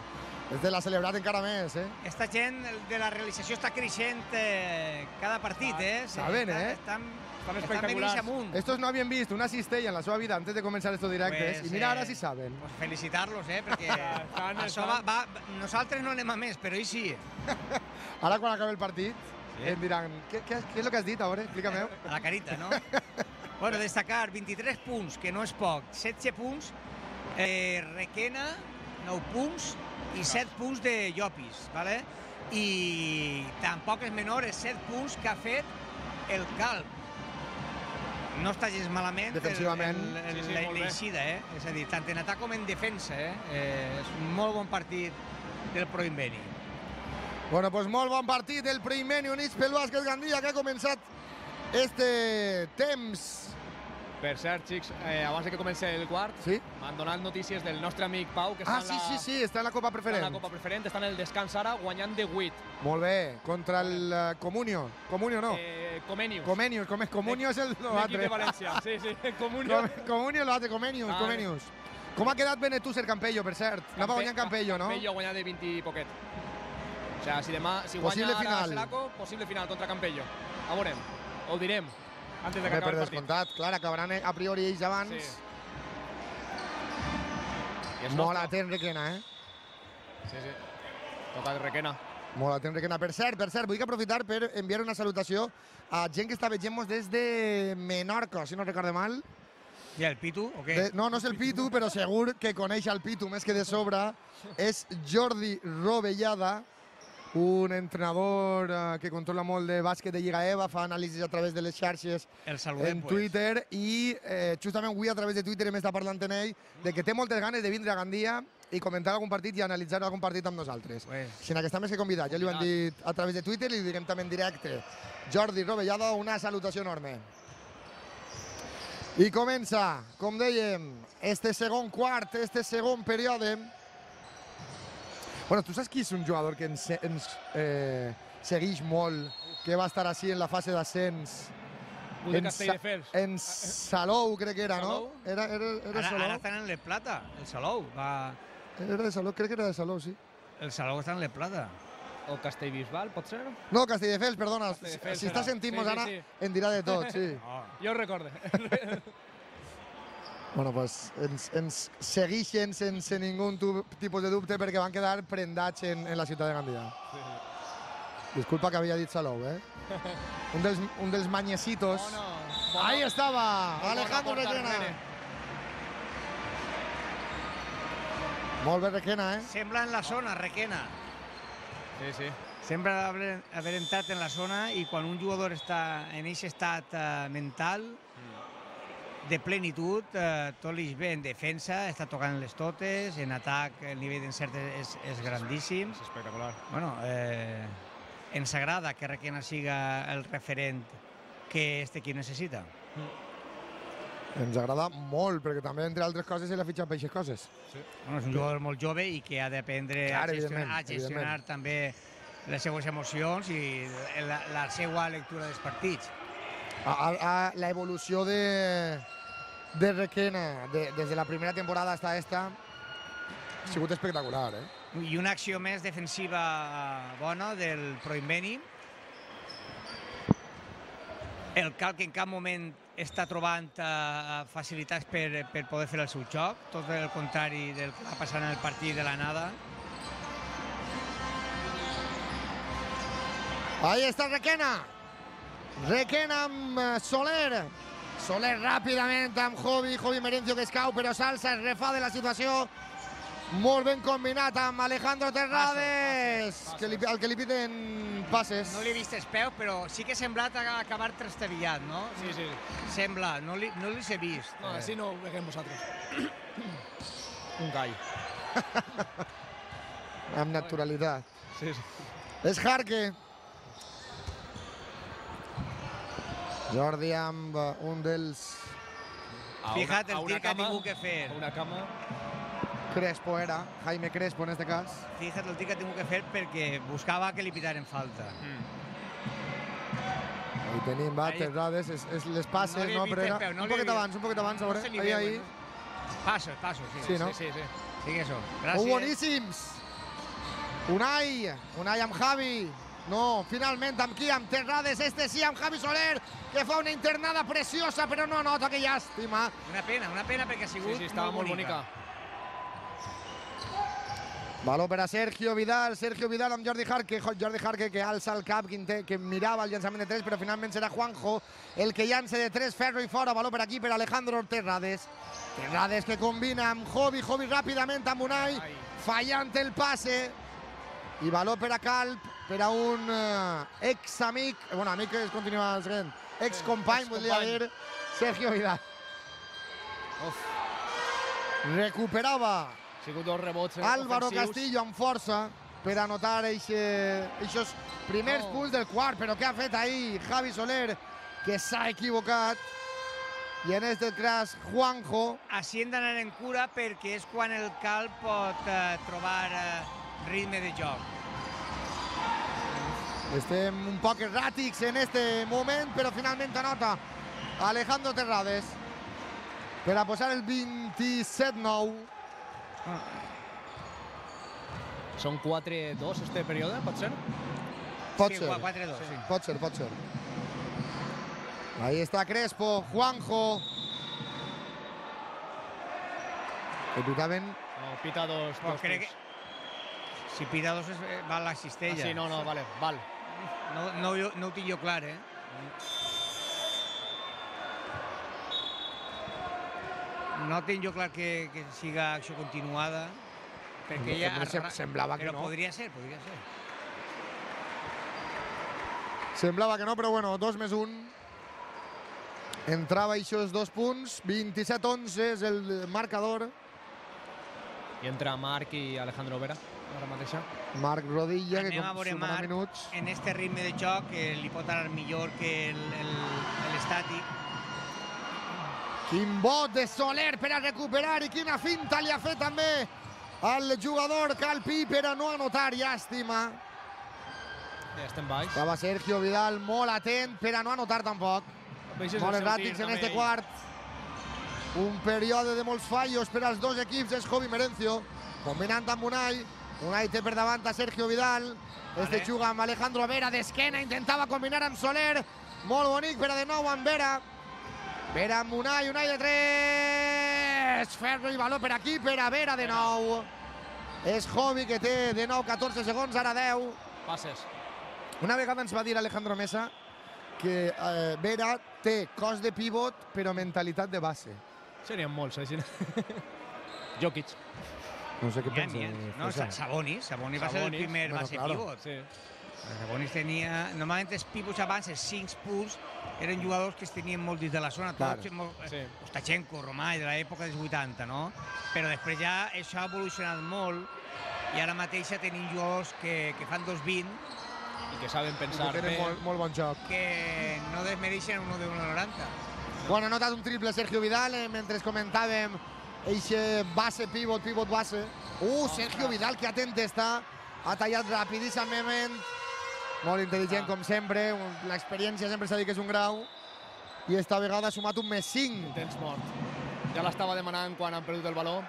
És de la celebrat encara més, eh? Esta gent de la realització està creixent eh, cada partit, eh? Saben, eh? Estan, Estan estan espectaculars. venint amunt. Estos no habían visto una cistella en la seva vida antes de començar estos directes, Pues, i mira, eh, ara sí saben. Pues felicitar-los, eh? Perquè Estan- això estan- va, va, nosaltres no anem a més, però ells sí. Ara, quan acabi el partit, Sí. em diran, què, què, què és el que has dit, a veure? Explica-me. A la carita, no? Bueno, destacar vint-i-tres punts, que no és poc, setze punts, eh, Requena, nou punts i set punts de Llopis, ¿vale? I tampoc és menor els set punts que ha fet el Calp. No està gens malament el- Defensivament. el- el- Sí, sí, la- molt bé. l'eixida, eh? És a dir, tant en atac com en defensa, eh? eh és un molt bon partit del Proinbeni. Bueno, pues molt bon partit el Proinbeni Units pel Bàsquet Gandia, que ha començat este temps. Per cert, xics, eh, abans de que comenci el quart, Sí? m'han donat notícies del nostre amic Pau, que està Ah, en sí, la, sí, sí, està en la Copa està en Preferent. la Copa Preferent, està en el descans ara, guanyant de vuit. Molt bé, contra el eh, Comunio. Comunio no. Eh, Comenius. Comenius, com és Comunio és el L'equip l'altre. de València, sí, sí. Comunio. Com- Comunio és l'altre, Comenius, Ah, Comenius. Com ha quedat Benetús el Campello, per cert? Anava guanyant Campello, no? Campello ha guanyat de vint i poquet. O sigui, si demà, si Possible guanya ara final. Selaco, possible final contra Campello. A veurem, ho direm, antes de que Bé, acabi per el partit. descomptat, clar, acabaran a priori ells abans. Sí. I és Molt nostre. atent Requena, eh? Sí, sí. Toca de Requena. Molt atent Requena. Per cert, per cert, vull aprofitar per enviar una salutació a gent que està veient-nos des de Menorca, si no recorde mal. I el Pitu, o què? De, no, no és el Pitu, però segur que coneix el Pitu més que de sobre. És Jordi Rovellada, un entrenador eh, que controla molt de bàsquet de Lliga E V A, fa anàlisis a través de les xarxes El saludem, en pues. Twitter i eh, justament avui a través de Twitter hem estat parlant amb ell de que té moltes ganes de vindre a Gandia i comentar algun partit i analitzar algun partit amb nosaltres. Pues. Així que està més que convidat, ja li ho han dit a través de Twitter i li direm també en directe. Jordi Rovellada, una salutació enorme. I comença, com dèiem, este segon quart, este segon període. Bueno, tu saps qui és un jugador que ens, ens eh, segueix molt, que va estar així en la fase d'ascens? Un de En Castelldefels. Sa- En Salou, crec que era, no? Salou? Era, era, era Ara, Salou? ara estan en Le Plata, el Salou. Va... Era de Salou, crec que era de Salou, sí. El Salou està en Le Plata. O Castellbisbal, pot ser? No, Castelldefels, perdona. Castelldefels si està era. sentint-nos Sí, sí, ara, sí. en dirà de tot, sí. Oh. Jo ho recorde. Bueno, pues ens, ens segueixen sense ningú tu- tipus de dubte perquè van quedar prendats en, en la ciutat de Gandia. Disculpa que havia dit Salou, eh? Un dels, un dels mañecitos. Bueno, Ahí estava, Bona Alejandro porta, Requena. Requena. Molt bé, Requena, eh? Sembla en la zona, Requena. Sí, sí. Sembla haver, haver entrat en la zona i quan un jugador està en aquest estat eh, mental de plenitud, eh, tot li ve en defensa, està tocant les totes, en atac el nivell d'encert és, és grandíssim. És espectacular. Bueno, eh, ens agrada que Requena siga el referent que este equip necessita. Ens agrada molt, perquè també, entre altres coses, se l'ha fitxat per aquestes coses. Bueno, és un jugador molt jove i que ha d'aprendre a Clar, gestionar, evidentment, a gestionar també les seues emocions i la, la seva lectura dels partits. A, a, a la evolució de, de Requena de, des de la primera temporada hasta esta ha sigut espectacular, eh? I una acció més defensiva bona del Proinbeni. El Cal que en cap moment està trobant uh, facilitats per, per poder fer el seu joc, tot el contrari del que va passar en el partit de la nada. Ahí està Requena. Requena amb eh, Soler. Soler ràpidament amb Jovi, Jovi Merencio que es cau, però s'alça, es refà de la situació. Molt ben combinat amb Alejandro Terrades, Passes, passes. que li, el que li piden passes. No li he vist els peus, però sí que ha semblat a- acabar trastabillat, no? Sí, sí. Sembla, no li, no li he vist. No, així no ho veiem vosaltres. Un gall. Amb naturalitat. Sí, sí. És Jarque. Jordi amb eh, un dels A Fija't el a tir que ha cama, tingut que fer. a Una cama. Crespo era, Jaime Crespo en este cas. Fíjate el tir que ha tingut que fer perquè buscava que li pitaren falta. Ahí tenim, va, Ahí. Terrades, és, és les passes, No li he no, vist però el era peu, no un li he poquet vist. abans, un poquet abans, a No veure, se li ahí, veuen, ahí. no? Passos, passos, sí. Sí, no? Sí, sí, sí. Sí que això. Oh, Gràcies. boníssims! Unai, Unai amb Javi. No, finalment amb qui? Amb Terrades, este sí, amb Javi Soler, que fa una internada preciosa, però no nota, que llàstima. Una pena, una pena, perquè ha sigut Sí, sí, estava molt bonica. Baló per a Sergio Vidal, Sergio Vidal amb Jordi Jarque, Jordi Jarque que alça el cap, que, que mirava el llançament de tres, però finalment serà Juanjo el que llança de tres, ferro i fora, baló per aquí per Alejandro Terrades. Terrades que combina amb Jovi, Jovi ràpidament amb Unai, fallant el passe. I baló per a Calp, per a un uh, ex-amic, bueno, amic que es continua sent, ex-company, ex volia dir, Sergio Vidal. Uf. Recuperava Ha sigut dos rebots Álvaro ofensius. Castillo amb força per anotar aquests primers No. punts del quart, però què ha fet ahir Javi Soler, que s'ha equivocat. I en aquest cas, Juanjo. Així hem d'anar en cura perquè és quan el Calp pot eh, trobar eh, ritme de joc. Estem un poc erràtics en este moment, però finalment anota Alejandro Terrades per a posar el vint-i-set nou. Són quatre dos este període, pot ser? Pot Sí, ser, quatre dos, sí. pot ser, pot ser. Ahí está Crespo, Juanjo. Que pitaven. No, pita dos, Oh, dos crec que punts. si pita dos es, eh, val la Ah, cistella. sí, no, no, vale, val. No, no, jo- no ho tinc jo clar, eh? No tinc jo clar que, que siga acció continuada, perquè ja... Però sem- semblava que però no. podria ser, podria ser. Semblava que no, però bueno, dos més un. Entrava aquests dos punts, vint-i-set onze és el marcador. I entra Marc i Alejandro Vera, ara mateixa. Marc Rodilla, que Anem a veure sumarà Marc minuts. en este ritme de joc que li pot anar millor que el- el- l'estàtic. Quin bot de Soler per a recuperar i quina finta li ha fet també al jugador Calpi per a no anotar, llàstima. Ja estem baix. Estava Sergio Vidal molt atent per a no anotar tampoc. Veixes Molt el seu erràtics tir, en també, este ell. quart. Un període de molts fallos per als dos equips. És Jovi Merencio, combinant amb Unai. Unai té per davant a Sergio Vidal. Este Vale. juga amb Alejandro Vera d'esquena. Intentava combinar amb Soler. Molt bonic, però de nou amb Vera. Vera amb Unai, Unai de tres. Ferro i baló per aquí, per a Vera de nou. És Jovi que té de nou catorze segons, ara deu. Passes. Una vegada ens va dir Alejandro Mesa que eh, Vera té cos de pivot però mentalitat de base. Serien molts, eh? Jokic. No sé què N'hi ha, pensa. n'hi ha. No, César. Sabonis, Sabonis va ser el Sabonis, primer bueno, base claro. pivot. Sí. Sabonis tenia... Normalment els pivots abans, els cinc punts, eren jugadors que es tenien molt dins de la zona, Claro. tots, molt, Sí. Ostachenko, Romà, de l'època dels vuitanta, no? Però després ja això ha evolucionat molt i ara mateix ja tenim jugadors que, que fan dos vint, I que saben Que pensar tenen bé. molt, molt bon joc. que no desmereixen uno de uno noranta. Bueno, ha notat un triple Sergio Vidal eh, mentre comentàvem eixe base, pivot, pivot, base. Uh, Sergio Vidal, que atent està. Ha tallat rapidíssimament. Molt intel·ligent, Ah. com sempre. Un- L'experiència sempre s'ha dit que és un grau. I esta vegada ha sumat un més cinc. Tens mort. Ja l'estava demanant quan han perdut el baló.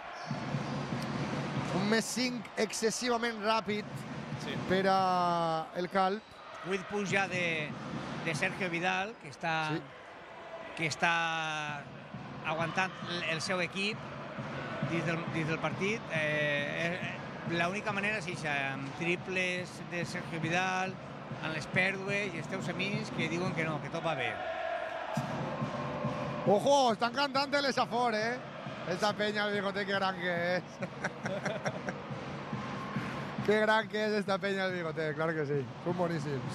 Un més cinc excessivament ràpid Sí. per a el Calp. vuit punts ja de, de Sergio Vidal, que està, Sí. que està aguantant el, el seu equip dins del, dins del partit. Eh, eh, L'única manera és això, amb triples de Sergio Vidal, amb les pèrdues i els teus amics que diuen que no, que tot va bé. Ojo, están cantando el Esafor, ¿eh? Esa peña, el bigote, qué gran que es. Qué gran que es esta peña del bigote, claro que sí. Son boníssims.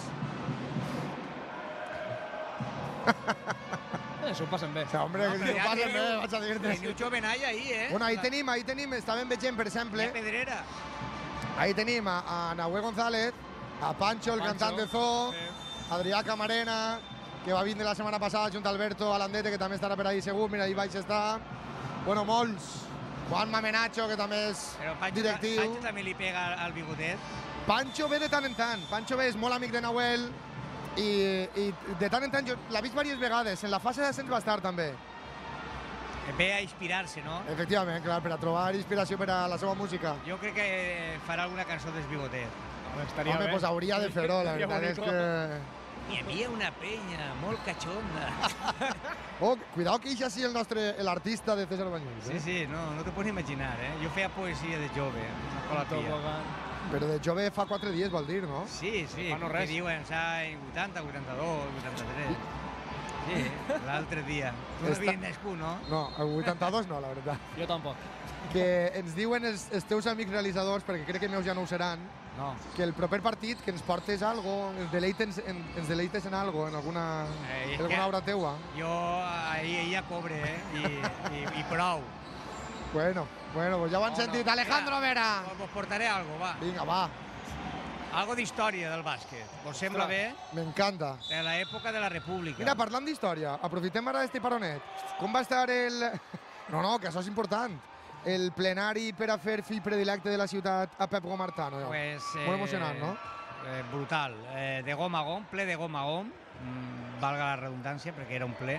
Eh, S'ho passen bé. O sea, hombre, No, que però si ho ja passen teniu- bé, vaig a dir-te. Teniu Jovenall ahí, eh? Bueno, ahí tenim, ahí tenim, estàvem veient, per La exemple, Pedrera. ahí tenim a, a Nahuel González, a Pancho, el Pancho, cantant de Zoo, sí. Adrià Camarena, que va vindre la setmana passada junt a Alberto Alandete, que també estarà per ahí segur, mira, ahí baix està. Bueno, molts. Juan Mamenacho, que també és Però Pancho, directiu. Pancho també li pega al, al bigotet. Pancho ve de tant en tant. Pancho ve és molt amic de Nahuel i, i de tant en tant jo l'ha vist diverses vegades. En la fase d'ascens va estar també. ve a inspirar-se, no? Efectivament, clar, per a trobar inspiració per a la seva música. Jo crec que farà alguna cançó dels Bigotet. Estaria Home, bé. pues hauria de fer-ho, la Seria veritat és bonico. que... Hi havia una penya molt catxonda. Oh, cuidao que eixa sí el nostre, l'artista de César Banyuls, Sí, eh? sí, no, no t'ho pots imaginar, eh? Jo feia poesia de jove, una cola pia. Però de jove fa quatre dies, vol dir, no? Sí, sí, Fa no que res. diuen, s'any vuitanta, vuitanta-dos, vuitanta-tres. Sí, l'altre dia. Tu no Està- havies nascut, no? No, el vuitanta-dos no, la veritat. Jo tampoc. Que ens diuen els, els teus amics realitzadors, perquè crec que meus ja no ho seran, No. que el proper partit que ens portes algo, ens deleites en, ens deleites en algo, en alguna, Eh, és en alguna que- obra teua. Jo ahir ja cobre, eh? I, i, i prou. Bueno, bueno, pues ja ho han No, sentit. no, Alejandro mira, Vera. Vos portaré algo, va. Vinga, va, Algo d'història del bàsquet. Vos sembla bé? m'encanta. De l'època de la República. Mira, parlant d'història, aprofitem ara este paronet. Com va estar el... No, no, que això és important. El plenari per a fer fill predilecte de la ciutat a Pep Gomartano. Ja. Pues, eh, Molt emocionant, no? Eh, brutal. Eh, de gom a gom, ple de gom a gom, mm, valga la redundància, perquè era un ple.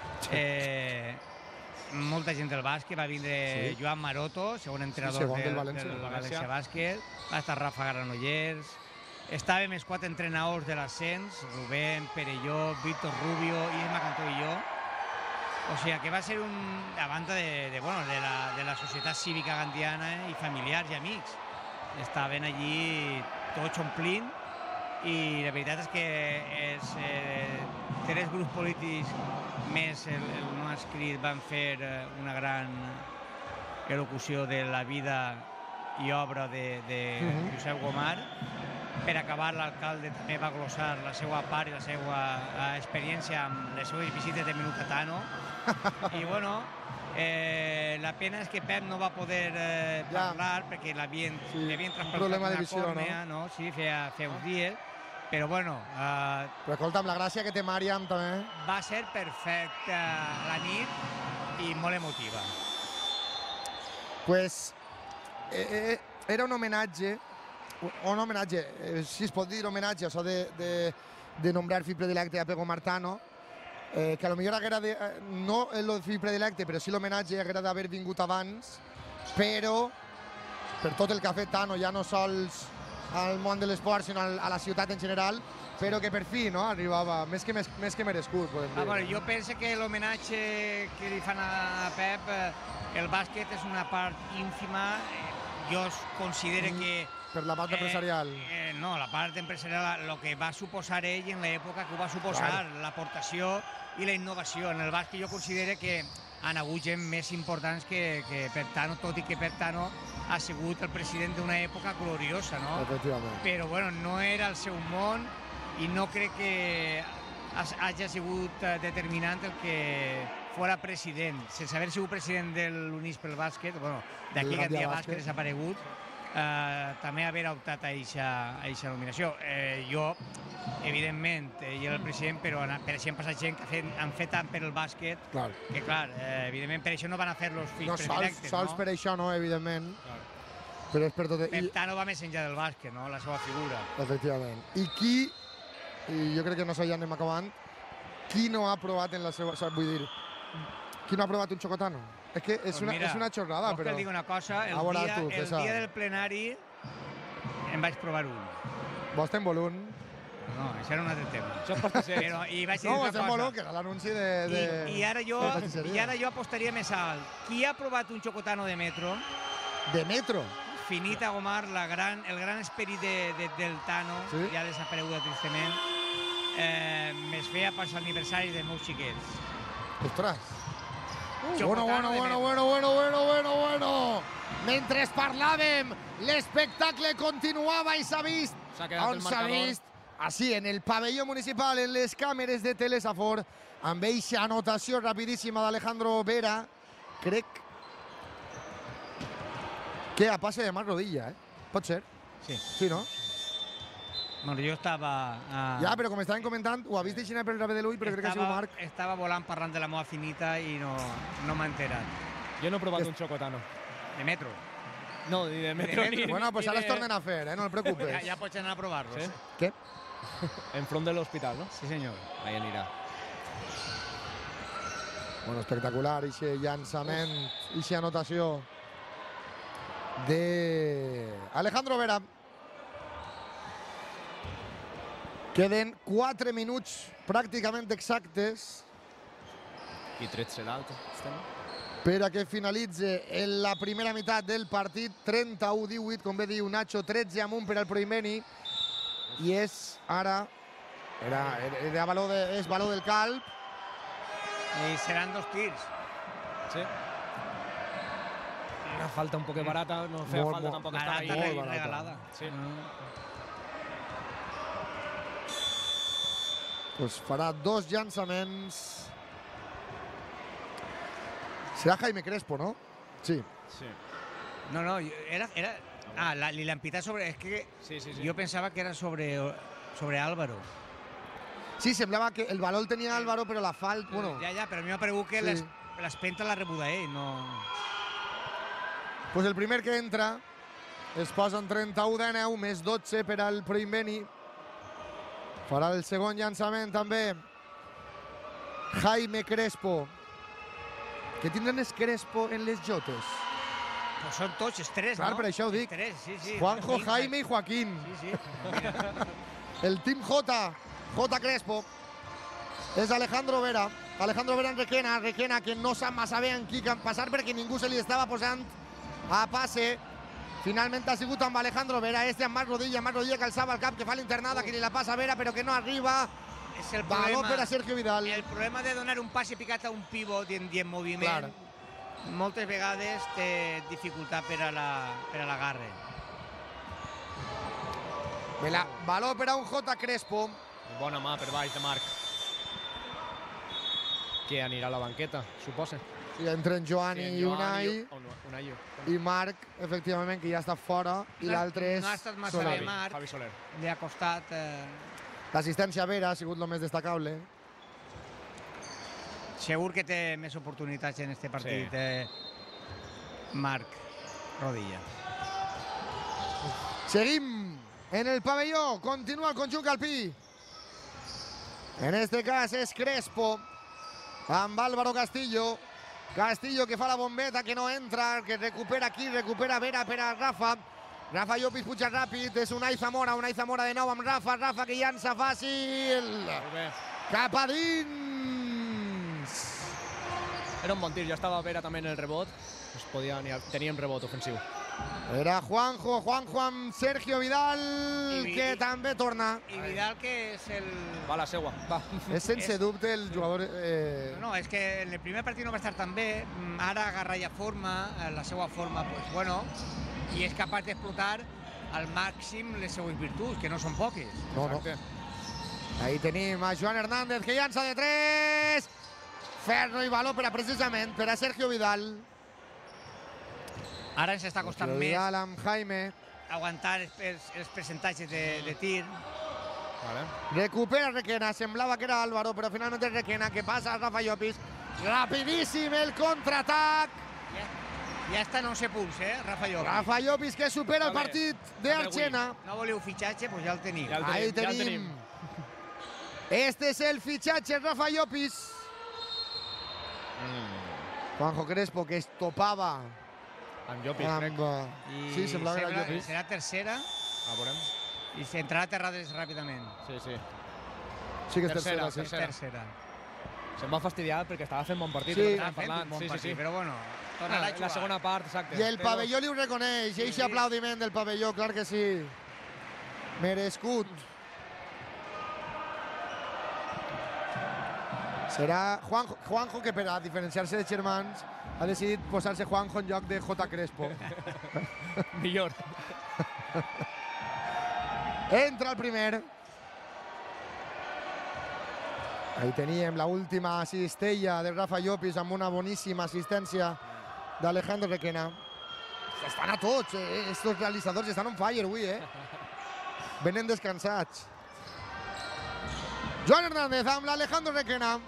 Eh, molta gent del bàsquet, va vindre Sí. Joan Maroto, segon entrenador segon del del, València. del València. València Bàsquet, va estar Rafa Granollers, estàvem els quatre entrenadors de l'ascens, Rubén, Perelló, Víctor Rubio, Isma Cantó i jo. O sigui que va ser un... a banda de, de, bueno, de, la, de la societat cívica gandiana i familiars i amics. Estaven allí tots omplint i la veritat és que els eh, tres grups polítics més el, el no escrit van fer eh, una gran elocució de la vida i obra de, de Mhm. Josep Gomar. Per acabar, l'alcalde també va glossar la seva part i la seva eh, experiència amb les seves visites de Minut a Tano. I bueno, eh, la pena és que Pep no va poder eh, Ja. parlar perquè l'havien Sí, li havien un trasplantat problema de una visió, còrnea, no? Sí, feia, feia uns dies. Però bueno, eh, Però escolta'm, la gràcia que té Màriam també... va ser perfecta la nit i molt emotiva. Pues eh, eh, era un homenatge, un, un homenatge, eh, si es pot dir homenatge, això de, de, de nombrar fill predilecte a Pego Martano, eh, que a lo millor haguera de, eh, no el fill predilecte, però sí l'homenatge haguera d'haver vingut abans, però per tot el que ha fet Tano, ja no sols al món de l'esport, sinó al, a la ciutat en general, però que per fi no, arribava, més que, més, més que merescut, podem dir. Ah, bueno, jo penso que l'homenatge que li fan a Pep, eh, el bàsquet és una part ínfima. Eh, Jo considero Mm. que... Per la part empresarial. Eh, eh, no, la part empresarial, el que va suposar ell en l'època que ho va suposar, Claro. l'aportació i la innovació. En el bàsquet jo considero que han hagut gent més importants que, que Pep Tano, tot i que Pep Tano ha sigut el president d'una època gloriosa, no? Efectivament. Però bueno, no era el seu món i no crec que has- hagi sigut eh, determinant el que fora president. Sense haver sigut president de l'Unís pel bàsquet, bueno, d'aquí Del que Gandia dia Bàsquet. bàsquet desaparegut, eh, també haver optat a aquesta nominació. Eh, jo, evidentment, eh, jo era el president, però han- per això han passat gent que ha fet, han fet tant per el bàsquet, Clar. que clar, eh, evidentment per això no van a fer els fills No sols, predilectes, sols no? per això no, evidentment, però és per tot... I, Pep Tano va més enllà del bàsquet, no? La seva figura. efectivament. I qui, i jo crec que no sé, ja anem acabant, qui no ha provat en la seva... O sigui, vull dir, qui no ha provat un xocotano? És que és, Pues una, mira, és una xorrada, vols que però... et digui una cosa? El, A veure dia, tu, el César. dia del plenari em vaig provar un. Vos ten volum. No, això era un altre tema. Això és pastisser. Però, i vaig dir No, una vos ten cosa. volum, que era l'anunci de, de... I, i, ara jo, de pastisseria. I ara jo apostaria més alt. Qui ha provat un xocotano de metro? De metro. Finita Gomar, la gran, el gran esperit de, de, del Tano, Sí. ja desapareguda tristament, eh, més feia pels aniversaris dels meus xiquets. Ostres. Xocotano Bueno, bueno, de bueno, metro. bueno, bueno, bueno, bueno, bueno. Mentre parlàvem, l'espectacle continuava i s'ha vist. S'ha quedat el On s'ha marcador. vist? Així, en el pavelló municipal, en les càmeres de Telesafor, amb eixa anotació rapidíssima d'Alejandro Vera, crec que a passe de mà rodilla, eh? Pot ser? Sí. Sí, no? Bueno, jo estava... Uh, Ja, però com estàvem comentant, ho ha vist deixant per el rave de l'ull, però crec que ha sigut Marc. Estava volant parlant de la meva finita i no, no m'ha enterat. Jo no he provat un xocotano. De metro. No, ni de metro metro. ni... Bueno, pues ni ara es de- tornen a fer, eh? No et preocupes. Ja, ja pots anar a provar-los. Sí? Què? Enfront de l'hospital, no? Sí, senyor. Ahí anirà. Bueno, espectacular, ixe llançament, ixa anotació de Alejandro Vera. Queden quatre minuts pràcticament exactes I tretze l'altre. per a que finalitze en la primera meitat del partit. trenta-u divuit, com bé diu Nacho, tretze amunt per al Proimeni. I és ara, era, era valor de, és valor del Calp. I seran dos tirs. Sí. Una falta un poc barata, no feia Molt, falta molt tampoc Barata, estar ahí. molt barata. regalada. Sí. Pues farà dos llançaments. Serà Jaime Crespo, no? Sí. Sí. No, no, era... era ah, la, li l'han pitat sobre... És que Sí, sí, sí. jo pensava que era sobre, sobre Álvaro. Sí, semblava que el valor el tenia Álvaro, però la falta... Bueno, Ja, ja, però a mi m'ha paregut que Sí. les, l'espenta la rebuda ell, no... pues el primer que entra es posa en trenta-u de neu, més dotze per al Proimeni. Farà el segon llançament també Jaime Crespo. Que tindran es Crespo en les jotes? Pues són tots, els tres, Clar, no? per això ho dic. Els tres, sí, sí. Juanjo, Vinga. Jaime i Joaquín. Sí, sí. Mira. El Team J, J Crespo. És Alejandro Vera. Alejandro Vera en Requena, Requena que no sap massa bé en qui passar perquè ningú se li estava posant a passe. Finalment ha sigut amb Alejandro Vera, este amb Marc Rodilla, Marc Rodilla que alçava el cap, que fa l'internada, que li la passa a Vera, però que no arriba. És el Valor problema, per a Sergio Vidal. el problema de donar un passe picat a un pivot i en, i en moviment, Clar. moltes vegades té dificultat per a la, per a l'agarre. Valor per a un J Crespo. Bona mà per baix de Marc. Que anirà a la banqueta, suposa. I entre en Joan i Unai. Unai. I Marc, efectivament, que ja està fora. I No- l'altre és no ha estat massa Soler. bé, Marc. Javi Soler. Li ha costat... Eh, L'assistència a Vera ha sigut el més destacable. segur que té més oportunitats en este partit, Sí. eh, Marc Rodilla. Seguim en el pavelló. Continua el conjunt calpí. En este cas és Crespo amb Álvaro Castillo. Castillo que fa la bombeta, que no entra, que recupera aquí, recupera Vera per a Rafa. Rafa Llopis puja ràpid, és Unai Zamora, Unai Zamora de nou amb Rafa, Rafa que llança fàcil. Molt bé. Cap a dins. Era un bon tir, ja estava Vera també en el rebot. Es podia anirà, teníem rebot ofensiu. Era Juanjo, Juanjo amb Sergio Vidal, I- que també torna. I Vidal, que és el... Va la seua, va. És sense És- dubte el jugador... Eh... No, és que en el primer partit no va estar tan bé, mm, ara agarra ja forma, eh, la seva forma, pues, bueno, i és capaç d'explotar al màxim les seues virtuts, que no són poques. No, no. Exacte. Ahí tenim a Joan Hernández, que llança de tres. Ferro i valor per a, precisament, per a Sergio Vidal. Ara ens està costant Sergio més Vidal amb Jaime. aguantar els, els, els percentatges de, de tir. Vale. Recupera Requena, semblava que era Álvaro, però finalment és Requena, que passa a Rafa Llopis. Rapidíssim el contraatac. Ja, ja està en onze punts, eh, Rafa Llopis. Rafa Llopis que supera el Vale. partit Vale, d'Archena. No voleu fitxatge? Doncs ja el teniu. Ja el Ahí tenim, ja el tenim. tenim. Este és el fitxatge, Rafa Llopis. Mm. Juanjo Crespo, que es topava Amb Llopis, crec. amb... eh, I Sí, semblava que era sembla- Llopis. Serà tercera Ah, veurem. i s'entrarà a terrades ràpidament. Sí, sí. Sí que és Tercera, tercera, sí. tercera. Tercera. Se'm va fastidiar perquè estava fent bon partit. Sí. el que Està estàvem fent un parlant. bon Sí, sí, partit, sí. però bueno, tornarà Ah, a la jugar. segona part, exacte. I el Però- pavelló li ho reconeix, i Sí, aquest sí. aplaudiment del pavelló, clar que sí. Merescut. Serà Juanjo, Juanjo que per a diferenciar-se de germans ha decidit posar-se Juanjo en lloc de J. Crespo. Millor. Entra el primer. Ahí teníem la última cistella de Rafa Llopis amb una boníssima assistència d'Alejandro Requena. Estan a tots, eh? Estos realitzadors estan on fire avui, eh? Venen descansats. Joan Hernández amb l'Alejandro Requena.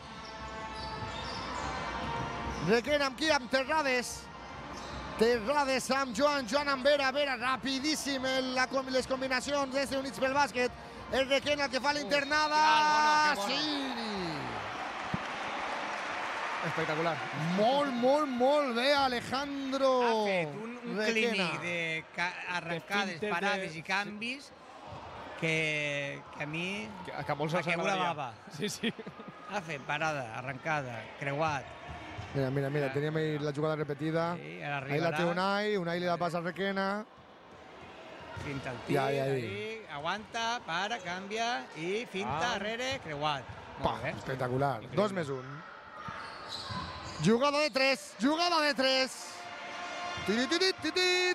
Requena amb qui? Amb Terrades. Terrades amb Joan, Joan amb Vera, Vera rapidíssim en la, les combinacions des d'Units pel bàsquet. El Requena que fa la internada. que bueno, que bueno. Sí! Espectacular. Molt, molt, molt bé, Alejandro Ha fet un, un Requena. clínic de ca- arrencades, fintes de- parades i canvis que, que a mi Que, que a molts me els caiu la agradaria. bava. Sí, sí. Ha fet parada, arrencada, creuat. Mira, mira, mira, teníem ahí la jugada repetida. Sí, ara Ahí la té arribarà, Unai, Unai li la passa a Requena. finta el tir, Ja, ja, ja. ahí, aguanta, para, canvia i finta, Ah. arrere, creuat. Pa, Molt bé. espectacular. Dos més un. Jugada de tres, jugada de tres. Tiritit, titit.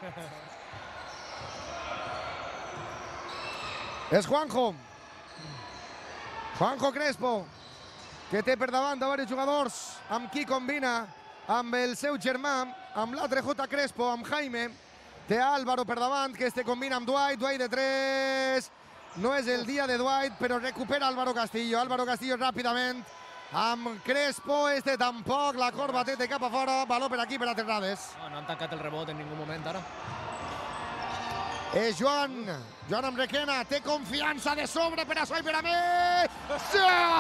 És Juanjo. Juanjo Crespo, que té per davant a diversos jugadors, amb qui combina amb el seu germà, amb l'altre J. Crespo, amb Jaime. Té Álvaro per davant, que este combina amb Dwight, Dwight de tres. No és el dia de Dwight, però recupera Álvaro Castillo. Álvaro Castillo ràpidament amb Crespo, este tampoc, la corba té cap a fora, valor per aquí per a Terrades. No, no han tancat el rebot en ningú moment ara. És Joan, Joan amb Requena, té confiança de sobre per a Soi per a mi. Sí!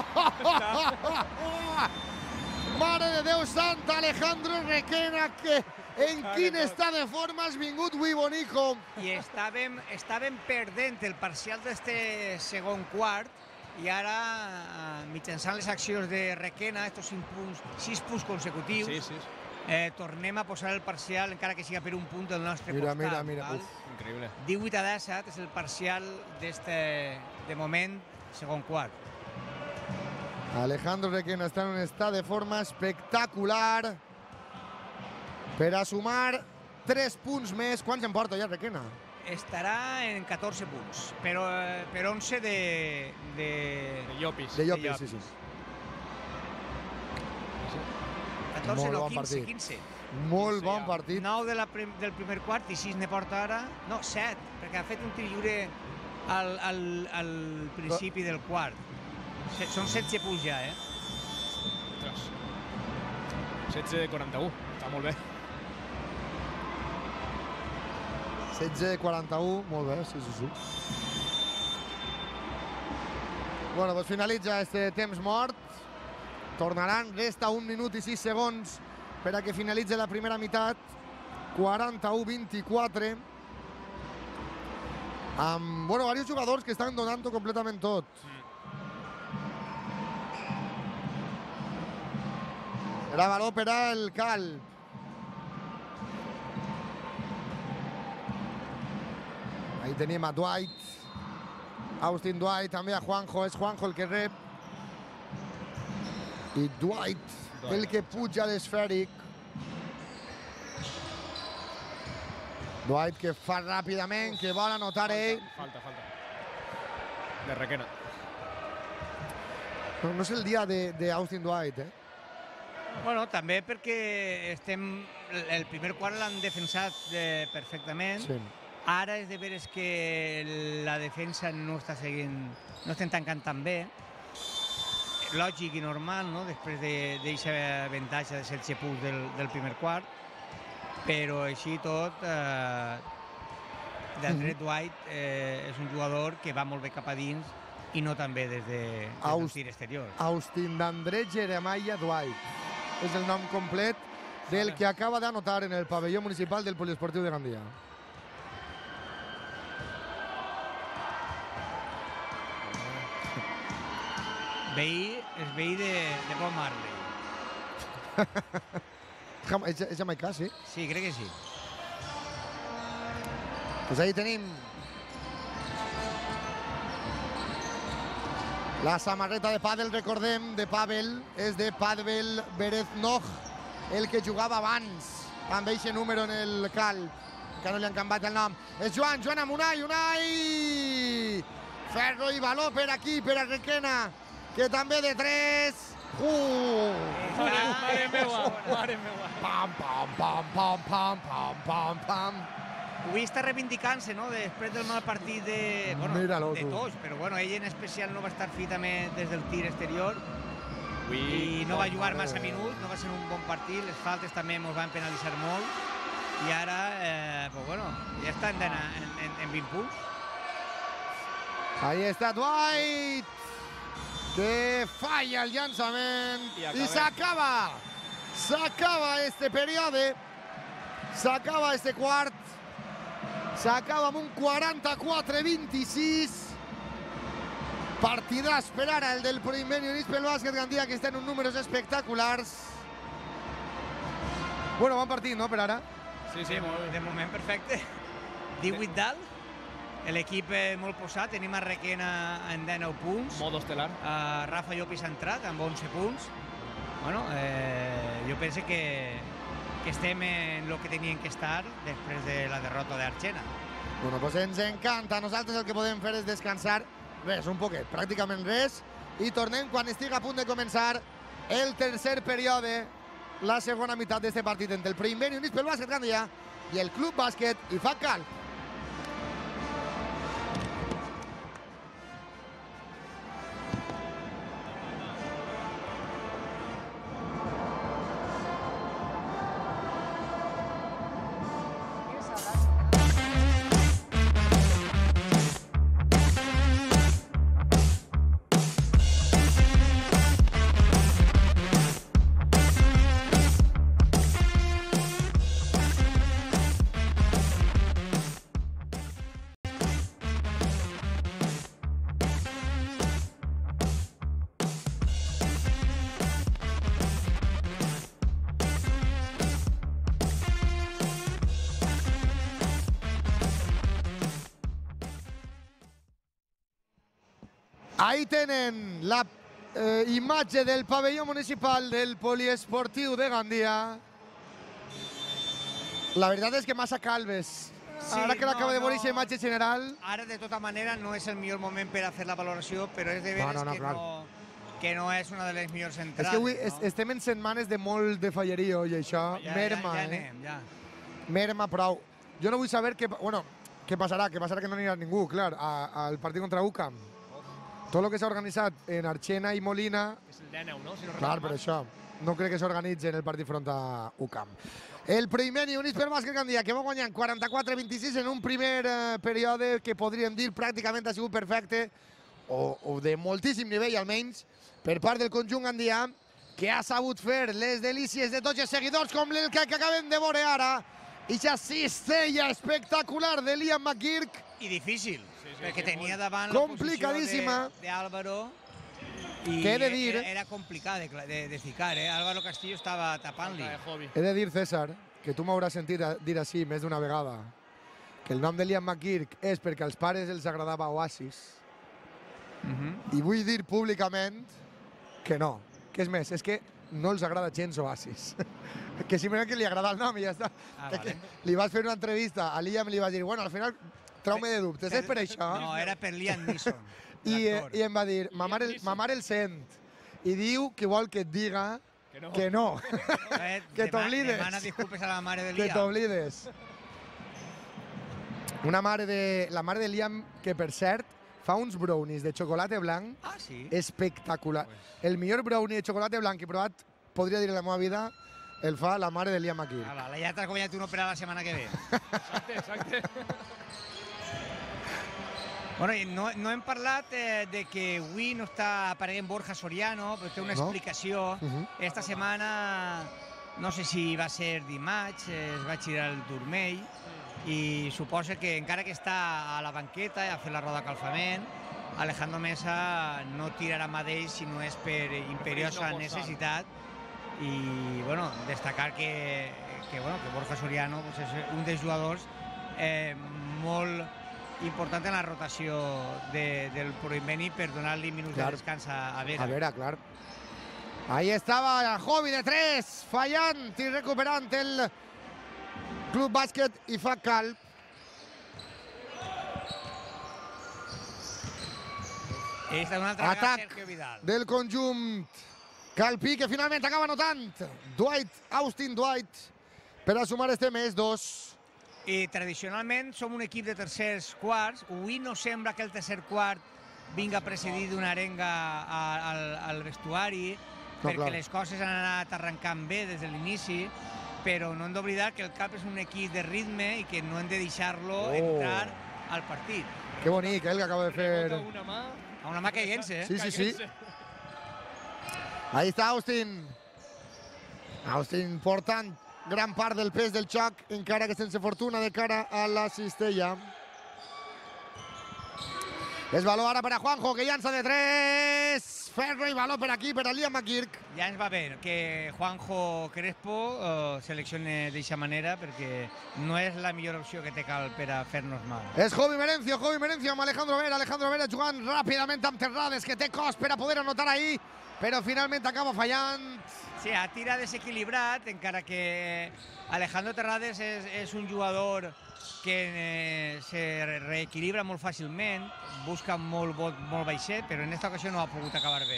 Mare de Déu santa, Alejandro Requena, que en quin estat de forma has vingut avui, bonico. I estàvem, estàvem perdent el parcial d'este segon quart i ara, eh, mitjançant les accions de Requena, estos cinc punts, sis punts consecutius, Sí, sí. eh, tornem a posar el parcial, encara que siga per un punt del nostre Mira, costat. mira, mira, val? uf. Increïble. divuit a disset és el parcial d'este, de moment, segon quart. Alejandro Requena està en un estat de forma espectacular per a sumar tres punts més. Quants en porta ja Requena? Estarà en catorze punts, però eh, per onze de... de... De Llopis. De Llopis, Llopis. sí, sí. catorze, Molt no, bon quinze, partit. quinze. Molt Sí, bon ja. partit. nou de la prim, del primer quart i sis ne porta ara. No, set, perquè ha fet un tir lliure al, al, al principi del quart. Se, són setze punts ja, eh? Ostres. setze de quaranta-u. Està molt bé. setze quaranta-u, molt bé, sí, sí, sí. Bueno, doncs finalitza este temps mort. Tornaran, resta un minut i sis segons per a que finalitzi la primera meitat. quaranta-u vint-i-quatre. Amb, bueno, diversos jugadors que estan donant-ho completament tot. Era valor per al Calp. Ahí tenim a Dwight. Austin Dwight, també a Juanjo. És Juanjo el que rep. I Dwight, el que puja a l'esfèric. Dwight que fa ràpidament, que vol anotar ell. Falta, falta. De Requena. No, no és el dia d'Austin Dwight, eh? Bueno, també perquè estem... El primer quart l'han defensat eh, perfectament. Sí. Ara és de veres que la defensa no està seguint... No estem tancant tan bé. Lògic i normal, no?, després d'aquesta avantatge de setze punts del, del primer quart. Però així tot, eh, d'André Dwight eh, és un jugador que va molt bé cap a dins i no tan bé des, de, des del Aus- tir exterior. Austin d'André Jeremiah Dwight. És el nom complet del que acaba d'anotar en el pavelló municipal del Poliesportiu de Gandia. Veí, és veí de, de Bob Marley. Jama- És, és jamaicà, sí? Sí, crec que sí. Pues ahí tenim la samarreta de pàdel, recordem, de Pavel, és de Pavel Bereznov, el que jugava abans amb eixe número en el cal, que no li han canviat el nom. És Joan, Joan amb Unai, Unai! Ferro i valor per aquí, per a Requena, que també de tres. Uh! Mare meva, mare meva. Pam, pam, pam, pam, pam, pam, pam, pam. Avui està reivindicant-se, no?, després del mal partit de, bueno, Mira-lo, de tu. tots, però bueno, ell en especial no va estar fi també des del tir exterior Avui... i no va jugar mare massa meva. minuts, no va ser un bon partit, les faltes també ens van penalitzar molt i ara, eh, pues bueno, ja estan en, en, en, en vint punts. Ahí está Dwight, que falla el llançament I i acabem. s'acaba S'acaba este període, s'acaba este quart, s'acaba amb un quaranta-quatre vint-i-sis. Partidàs per ara el del primer Units pel Bàsquet Gandia, que està en uns números espectaculars. Bueno, bon partit, no, per ara? Sí, sí, de moment perfecte. divuit dalt, l'equip molt posat, tenim a Requena en dinou punts. Modo estelar. Uh, Rafa Llopis ha entrat amb onze punts. Bueno, eh, jo penso que, que estem en el que tenien que estar després de la derrota d'Archena. Bueno, doncs ens encanta. Nosaltres el que podem fer és descansar res, un poquet, pràcticament res, i tornem quan estigui a punt de començar el tercer període, la segona meitat d'aquest partit entre el primer Units pel Bàsquet Gandia i el Club Bàsquet I F A C Calp. Ahí tenen la eh, imatge del pavelló municipal del poliesportiu de Gandia. La veritat és que massa calbes. Sí, ara que l'acaba no, de veure no. aquesta imatge general... Ara, de tota manera, no és el millor moment per a fer la valoració, però és de veres No, no, no, que, clar. no, que no és una de les millors És entrades. que avui no? es, estem en setmanes de molt de fallerio i això ja, merma, ja, ja eh? anem, ja. Merma prou. Jo no vull saber què, bueno, què passarà, què passarà que no anirà ningú, clar, a- al partit contra U C A M. Tot el que s'ha organitzat en Archena i Molina, És el dinou, no? Si no clar, recordo per mal. això, no crec que s'organitzi en el partit front a U C A M. El primer Units pel Bàsquet Gandia, que va guanyant quaranta-quatre vint-i-sis en un primer eh, període que podríem dir pràcticament ha sigut perfecte, o, o de moltíssim nivell almenys, per part del conjunt gandià, que ha sabut fer les delícies de tots els seguidors, com el que, que acabem de veure ara, i ja cistella espectacular de Liam McGurk. I difícil, Sí, sí, perquè sí, tenia molt. davant la Complicadíssima. posició d'Àlvaro i Què he de dir? era, era complicat de, de, de ficar, eh? Álvaro Castillo estava tapant-li. Falta de hobby. He de dir, César, que tu m'hauràs sentit a- dir així més d'una vegada, que el nom de Liam McGurk és perquè als pares els agradava Oasis, i vull dir públicament que no. Que és més, és que no els agrada gens Oasis. que simplement que li agrada el nom i ja està. Ah, que, vale. que li vas fer una entrevista a Liam i li vas dir, bueno, al final trau-me de dubtes, és per això? No, era per Liam Neeson, I, eh, l'actor. I em va dir, ma mare, el- ma mare el sent, i diu que vol que et diga Que no. que no, Eh, que dema- t'oblides. Demana disculpes a la mare de que Liam. t'oblides. Una mare de, la mare de Liam, que per cert, fa uns brownies de xocolata blanc Ah, sí? espectacular. El millor brownie de xocolata blanc que he provat, podria dir en la meva vida, el fa la mare de Liam McGurk. Ala, ja t'has guanyat una per a la setmana que ve. Exacte, exacte. Bueno, i no, no hem parlat eh, de que avui no està apareguent Borja Soriano, però té una No? explicació. Mhm. Esta setmana, no sé si va ser dimarts, eh, es va girar el turmell i suposa que encara que està a la banqueta i ha fet la roda de calfament, Alejandro Mesa no tirarà amb ell si no és per imperiosa no forçar. necessitat. I, bueno, destacar que, que, bueno, que Borja Soriano pues, és un dels jugadors eh, molt important en la rotació de, del Proinveni per donar-li minuts Clar. de descans a, a Vera. A veure, clar. Ahí estava Jovi de tres, fallant i recuperant el Club Bàsquet I F A C Calp. I està una altra vegada Atac Sergio Vidal. del conjunt calpí, que finalment acaba notant Dwight, Austin Dwight, per a sumar este més dos. I tradicionalment som un equip de tercers quarts. Avui no sembla que el tercer quart vinga precedit d'una arenga a- al, al vestuari, No, perquè clar. les coses han anat arrencant bé des de l'inici, però no hem d'oblidar que el Cap és un equip de ritme i que no hem de deixar-lo Oh. entrar al partit. Que bonic, eh, el que acaba de fer. Rebota una mà. A una mà caient-se, eh? Sí, sí, sí. caient-se. Ahí está Austin. Austin portant gran part del pes del xoc, encara que sense fortuna de cara a la cistella. És valor ara per a Juanjo, que llança de tres. Ferro i valor per aquí, per a Liam McGurk. Ja ens va bé que Juanjo Crespo eh, seleccione d'aquesta manera, perquè no és la millor opció que té cal per a fer-nos mal. És Jovi Merencio, Jovi Merencio amb Alejandro Vera. Alejandro Vera jugant ràpidament amb Terrades, que té cost per a poder anotar ahir, però finalment acaba fallant. Sí, ha tira desequilibrat, encara que Alejandro Terrades és, és un jugador que eh, se reequilibra molt fàcilment, busca molt, molt, molt baixet, però en aquesta ocasió no ha pogut acabar bé.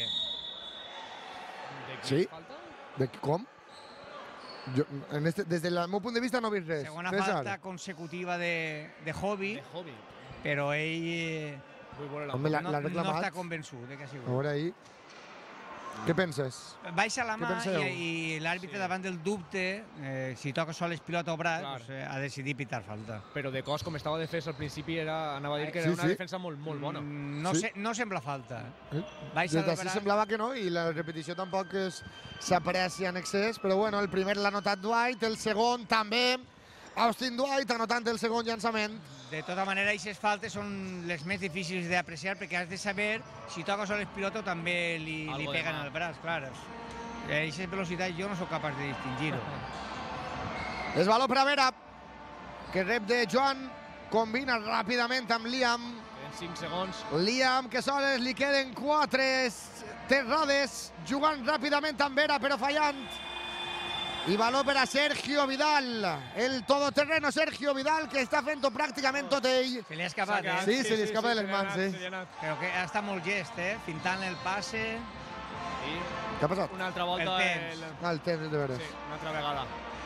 De qui Sí. falta? De, com? Jo, en este, des del meu punt de vista no he vist res. Segona César. falta consecutiva de, de Hobby, De hobby. però ell eh, Vull veure la Home, la- no, l'ha no reclamat. està convençut de que ha A sigut. veure ahí. Què penses? Baixa la Què mà penseu? i, i l'àrbitre Sí. davant del dubte, eh, si toca sols pilota o braç, Clar. doncs, eh, ha decidit pitar falta. Però de cos, com estava defensa al principi, era, anava a dir que Sí, era una sí. defensa molt, molt bona. Mm, No, Sí. se, no sembla falta. Eh? Baixa Des del d'ací braç. semblava que no, i la repetició tampoc es- s'aprecia en excés, però bueno, el primer l'ha anotat Dwight, el segon també. Austin Dwight anotant el segon llançament. De tota manera, aquestes faltes són les més difícils d'apreciar perquè has de saber si toca sols pilota o també li, Algo li de peguen mà. al braç, clar. A aquestes velocitats jo no sóc capaç de distingir-ho. És valor per a Vera, que rep de Joan, combina ràpidament amb Liam. En cinc segons. Liam, que sols li queden quatre Terrades, jugant ràpidament amb Vera, però fallant. I valor per a Sergio Vidal, el todoterreno Sergio Vidal, que està fent-ho pràcticament tot ell. Se li ha escapat, S'ha eh? Sí, se li escapa de les se li ha mans, anat, sí. se li ha anat. Però que està molt gest, eh? Fintant el passe. I Què ha passat? una altra volta. El temps. Ah, el temps, de veres. Sí, una altra vegada.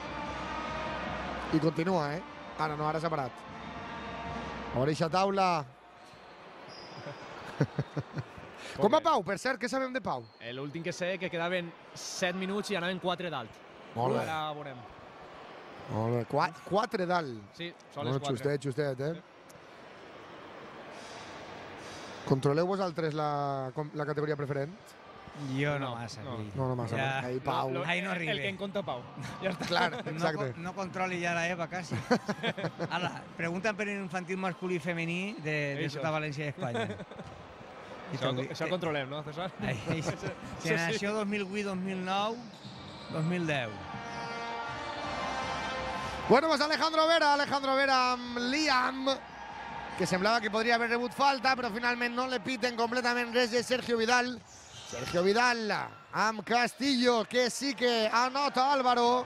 I continua, eh? Ara no, ara s'ha parat. Obre eixa taula. Com va Pau? Per cert, què sabem de Pau? Eh, L'últim que sé que quedaven set minuts i anaven quatre dalt. Molt bé. Ara veurem. Molt bé. Qua- Quatre dalt. Sí, són les Bueno, quatre. justet, justet, eh? Controleu vosaltres la, com- la categoria preferent? Jo no, No, massa. no. aquí. No, no massa. Ja. no? Ahí, Pau. Lo- Ahí no el- El arribe. que en compta Pau. Ja està. Clar, No, exacte. co- no controli ja la Eva, quasi. Ara, pregunten per infantil masculí i femení de, de Això. tota València i Espanya. I Això, te'l dic. això controlem, no, César? Ai, ai, Generació dos mil vuit, dos mil nou, dos mil deu. Bueno, pues Alejandro Vera, Alejandro Vera amb Liam, que semblava que podria haver rebut falta, però finalment no le piten completament res de Sergio Vidal. Sergio Vidal amb Castillo, que sí que anota Álvaro.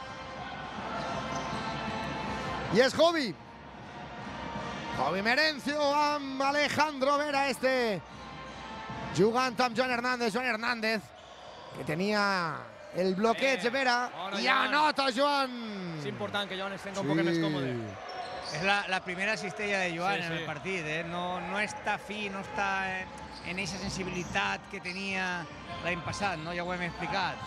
I és Jovi. Jovi Merencio amb Alejandro Vera, este jugant amb Joan Hernández. Joan Hernández, que tenia el bloqueig de Vera, Bona, i Joan. anota Joan. És important que Joan es tenga un poc més còmode. És la, la primera cistella de Joan Sí, en sí. el partit. Eh? No, no està fi, no està en, en aquesta sensibilitat que tenia l'any passat, no? Ja ho hem explicat.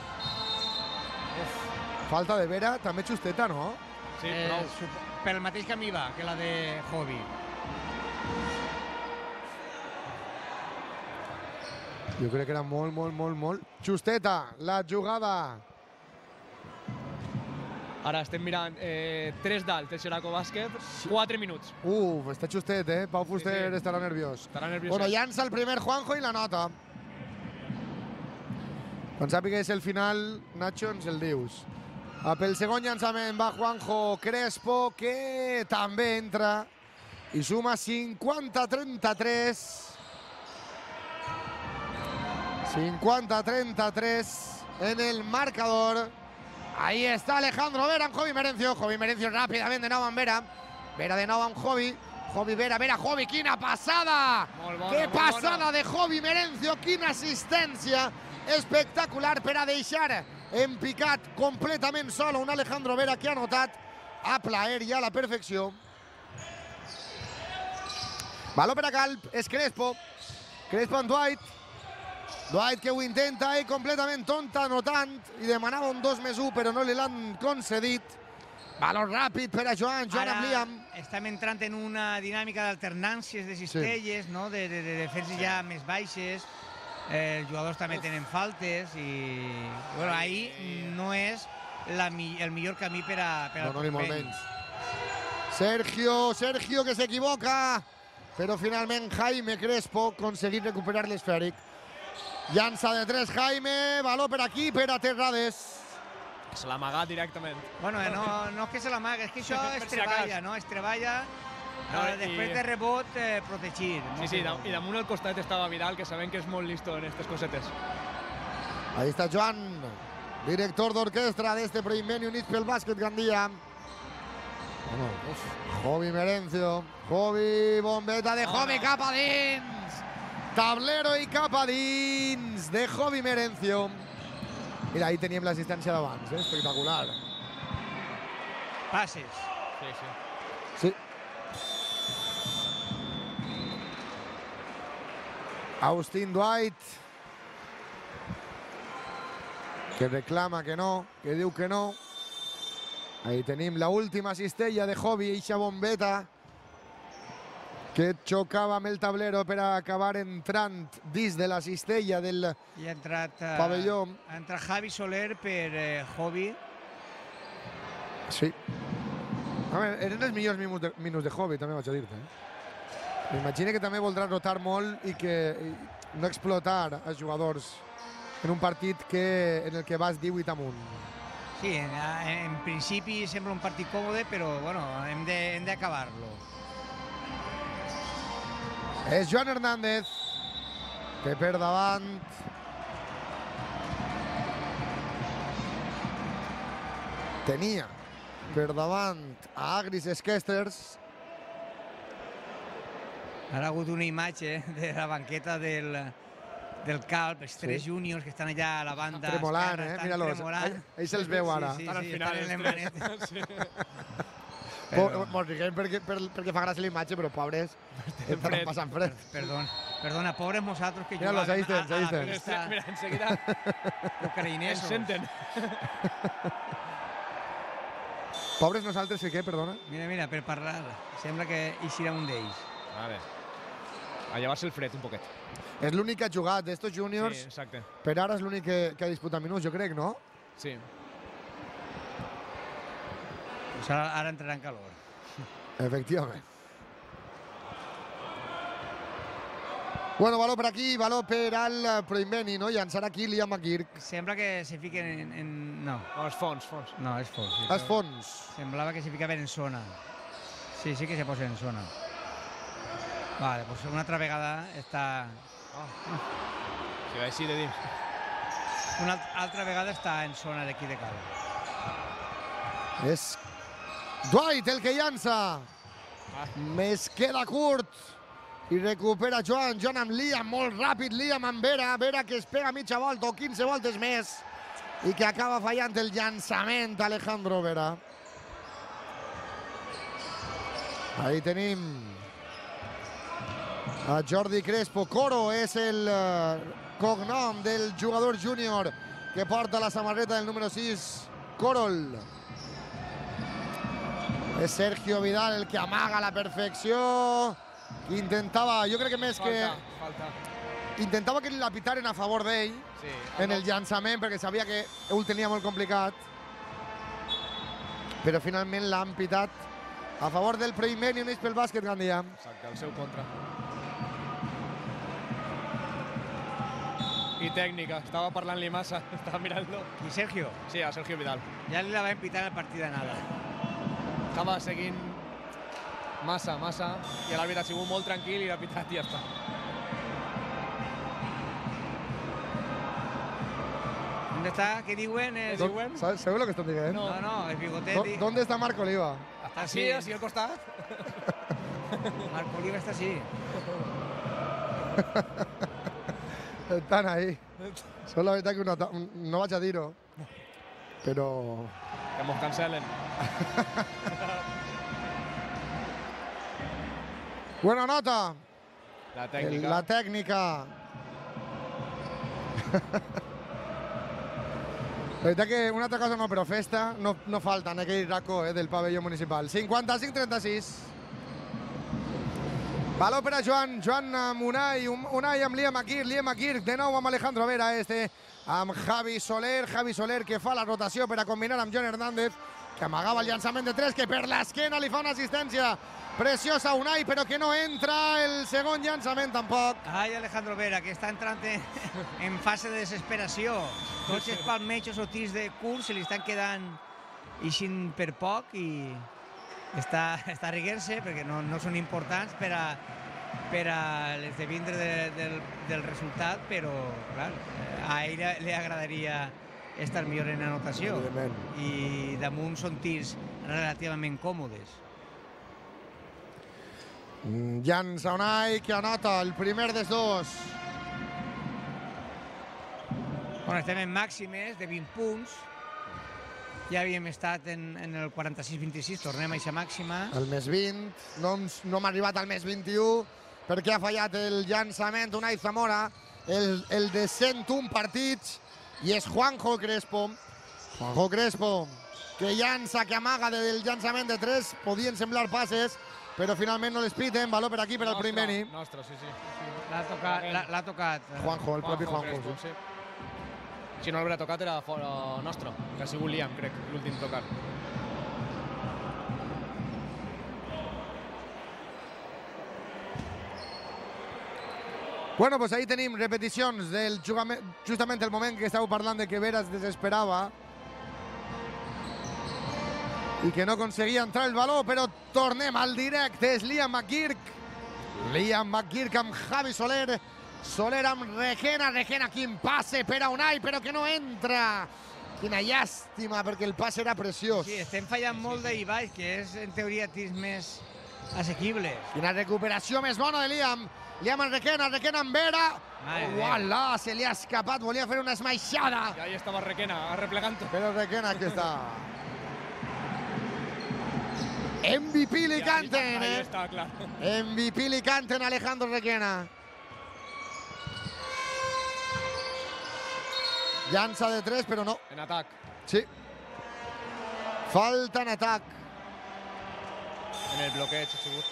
Falta de Vera, també justeta, no? Sí, Eh, prou. sup- pel mateix camí va que la de Hobby. Jo crec que era molt, molt, molt, molt justeta la jugada. Ara estem mirant eh, tres dalt, el Xeraco Bàsquet, quatre minuts. Uf, està justet, eh? Pau Fuster Sí, sí. estarà nerviós. Estarà nerviós. Bueno, llança el primer Juanjo i la nota. Quan sàpigues el final, Nacho, ens el dius. Ah, pel segon llançament va Juanjo Crespo, que també entra i suma cinquanta a trenta-tres. cinquanta a trenta-tres en el marcador. Ahí está Alejandro Vera amb Jovi Merencio. Jovi Merencio ràpidament de nou amb Vera. Vera de nou amb Jovi. Jovi Vera, Vera, Jovi, quina passada! Molt bona, Que molt passada bona. de Jovi Merencio, quina assistència espectacular per a deixar empicat completament sol un Alejandro Vera que ha anotat a plaer i a la perfecció. Baló per a Calp, és Crespo. Crespo amb Dwight. Dwight que ho intenta i completament tonta anotant i demanava un dos més u però no li l'han concedit. Valor ràpid per a Joan, Joan amb Liam. estem entrant en una dinàmica d'alternàncies de cistelles, no? de, de, de defenses ja més baixes. Eh, els jugadors també tenen faltes i bueno, ahir no és la, el millor camí per a... Per no, a no, ni molt Turkmeni. menys. Sergio, Sergio que s'equivoca, però finalment Jaime Crespo aconseguit recuperar l'esfèric. Llança de tres Jaime, valor per aquí, per a Terrades. Se l'ha amagat directament. Bueno, eh, no, no és que se l'amaga, és que això Per es si treballa, acas. no? Es treballa No, eh, i- després de rebot eh, protegir. Sí, sí, dam- i damunt el costat estava Vidal, que sabem que és molt listo en aquestes cosetes. Ahí está Joan, director d'orquestra d'este Premi Units pel Bàsquet Gandia. Bueno, uf, Jovi Merencio, Jovi, bombeta de Jovi, no. cap a dins! Tablero i cap a dins de Jovi Merencio. Mira, ahí teníem l'assistència d'abans, eh? Espectacular. Passes. Sí, sí. Sí. Austin Dwight, que reclama que no, que diu que no. Ahí tenim la última cistella de Jovi, eixa bombeta que xocava amb el tablero per a acabar entrant dins de la cistella del... I ha entrat, eh, Pavelló. ha entrat Javi Soler per eh, Jovi. Sí. A veure, eren els millors minuts de, minuts de Jovi, també vaig a dir-te. Eh? M'imagino que també voldrà rotar molt i que i no explotar els jugadors en un partit que, en el que vas divuit amunt. Sí, en, en principi sembla un partit còmode, però bueno, hem de, hem d'acabar-lo. És Joan Hernández, que per davant tenia per davant a Agris Skesters. Ara ha hagut una imatge de la banqueta del, del Calp, els tres Sí. júniors que estan allà a la banda Tremolant, esquerra, eh? estan Mira-los. tremolant. Ahí- ahí se'ls veu ara. Sí, sí, Estan al sí, final estan en els les tres. manetes. Sí. Però- Mos riguem perquè, per, perquè fa gràcia la imatge, però pobres estan fred. passant fred. Perdona, perdona, pobres nosaltres que Mira-los, jugàvem ahí estem, a, ahí a la estem. pista Mira, enseguida ens ucraïnesos. senten. Pobres nosaltres que què, perdona? Mira, mira, per parlar, sembla que hi serà un d'ells. Vale. A llevar-se el fred un poquet. És l'únic que ha jugat d'estos Sí, júniors. exacte. Per ara és l'únic que, que ha disputat minuts, jo crec, no? Sí. Pues ara, ara entrarà en calor. Efectivament. Bueno, valor per aquí, valor per al Proimeni, no? Llançarà aquí Liam McGurk. Sembla que se fiquen en... en... No, No, és fons, fons. no, és fons. Sí, Es fons. Semblava que se ficaven en zona. Sí, sí que se posen en zona. Vale, pues una altra vegada està... Si va així de dins. Una alt- altra vegada està en zona d'aquí de cal. És Dwight el que llança. Més queda curt. I recupera Joan. Joan amb Liam, molt ràpid. Liam amb Vera. Vera que es pega mitja volta o quinze voltes més. I que acaba fallant el llançament Alejandro Vera. Ahí tenim a Jordi Crespo. Coro és el eh, cognom del jugador júnior que porta la samarreta del número sis, Corol. És Sergio Vidal el que amaga la perfecció. Intentava, jo crec que més que... Falta, falta. Intentava que la pitaren a favor d'ell Sí. en el llançament perquè sabia que ell tenia molt complicat. Però finalment l'han pitat a favor del Proimeni Units pel Bàsquet Gandia. Exacte, el seu contra. I tècnica, estava parlant-li massa, estava mirant-lo. I Sergio, Sí, a Sergio Vidal. ja li la va pitar el partit d'anada. Estava seguint massa, massa, i l'àrbitre ha sigut molt tranquil i l'ha pitat i ja està. On està? Què diuen? Els... Què diuen? ¿Sabes, ¿Sabes lo que están diciendo? No, no, el ¿Dó- bigotet. ¿Dónde está Marco Oliva? Està Així, així. així al costat? Marco Oliva està així. Están ahí. Solo la verdad que una ta- un- no vaig a dir-ho, però... Que mos cancelen. Buena nota. La El- tècnica. La tècnica. La veritat que una altra cosa no, però festa no, no falta en aquell racó eh, del pavelló municipal. cinquanta-cinc trenta-sis. Baló per a Joan, Joan amb Unai, Unai amb Liam Akir, Liam Akir de nou amb Alejandro Vera, este amb Javi Soler, Javi Soler que fa la rotació per a combinar amb John Hernández, que amagava el llançament de tres, que per l'esquena li fa una assistència preciosa a Unai, però que no entra el segon llançament tampoc. Ai, Alejandro Vera, que està entrant en fase de desesperació. Tots els palmetxos o tirs de curs se li estan quedant ixint per poc i està, està riguent-se perquè no, no són importants per a, per a l'esdevindre de, del, del resultat, però clar, a ell li agradaria estar millor en anotació i damunt són tirs relativament còmodes. Llança Unai, que anota el primer dels dos. Bueno, estem en màximes de vint punts. Ja havíem estat en, en el quaranta-sis vint-i-sis, tornem a aquesta màxima. El més vint, no, no hem arribat al més vint-i-u perquè ha fallat el llançament Unai Zamora, el, el de cent un partits, i és Juanjo Crespo. Juanjo Crespo, que llança, que amaga del llançament de tres, podien semblar passes, però finalment no les piten, valor per aquí, per al Primeni. Nostre, sí, sí. L'ha tocat, l'ha tocat. Juanjo, el propi Juanjo Juanjo. Crespo, sí. Si no l'hauria tocat era fora nostre, que ha sigut Liam, crec, l'últim tocat. Bueno, pues ahí tenim repeticions del jugament, justament el moment que estàveu parlant de que Vera es desesperava i que no aconseguia entrar el baló, però tornem al directe, és Liam McGurk. Liam McGurk amb Javi Soler. Soler amb Requena, Requena quin passe per a Unai, però que no entra. Quina llàstima, perquè el passe era preciós. Sí, estem fallant molt d'ahir baix, que és en teoria tirs més assequibles. Quina recuperació més bona de Liam. Liam amb Requena, Requena amb Vera. Uala, se li ha escapat, volia fer una esmaixada. I ahí estava Requena, arreplegant-ho. Però Requena aquí està. M V P li canten, eh? eh? Està, clar. M V P li canten Alejandro Requena. Llança de tres, però no. En atac. Sí. Falta en atac. En el bloqueig ha sigut.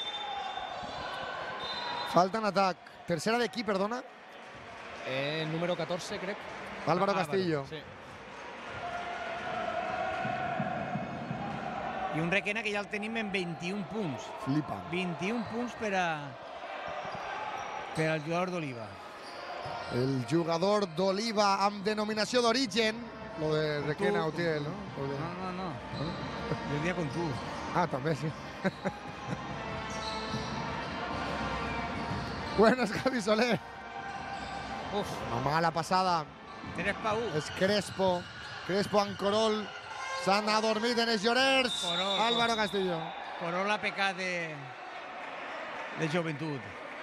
Falta en atac. Tercera de qui, perdona? Eh, número catorze, crec. Álvaro Castillo. Sí. I un Requena que ja el tenim en vint-i-un punts. Flipa. vint-i-un punts per a per al jugador d'Oliva. El jugador d'Oliva amb denominació d'origen. Lo de Requena tu, Utiel, no? De... No, no, no. Jo diria con tu. Ah, també, sí. Buenas, Javi Soler. Uf. Amaga la passada. tres pa u. És Crespo. Crespo amb Corol. S'han adormit en els llorers. Corol. Álvaro Castillo. Corol ha pecat de, de joventut.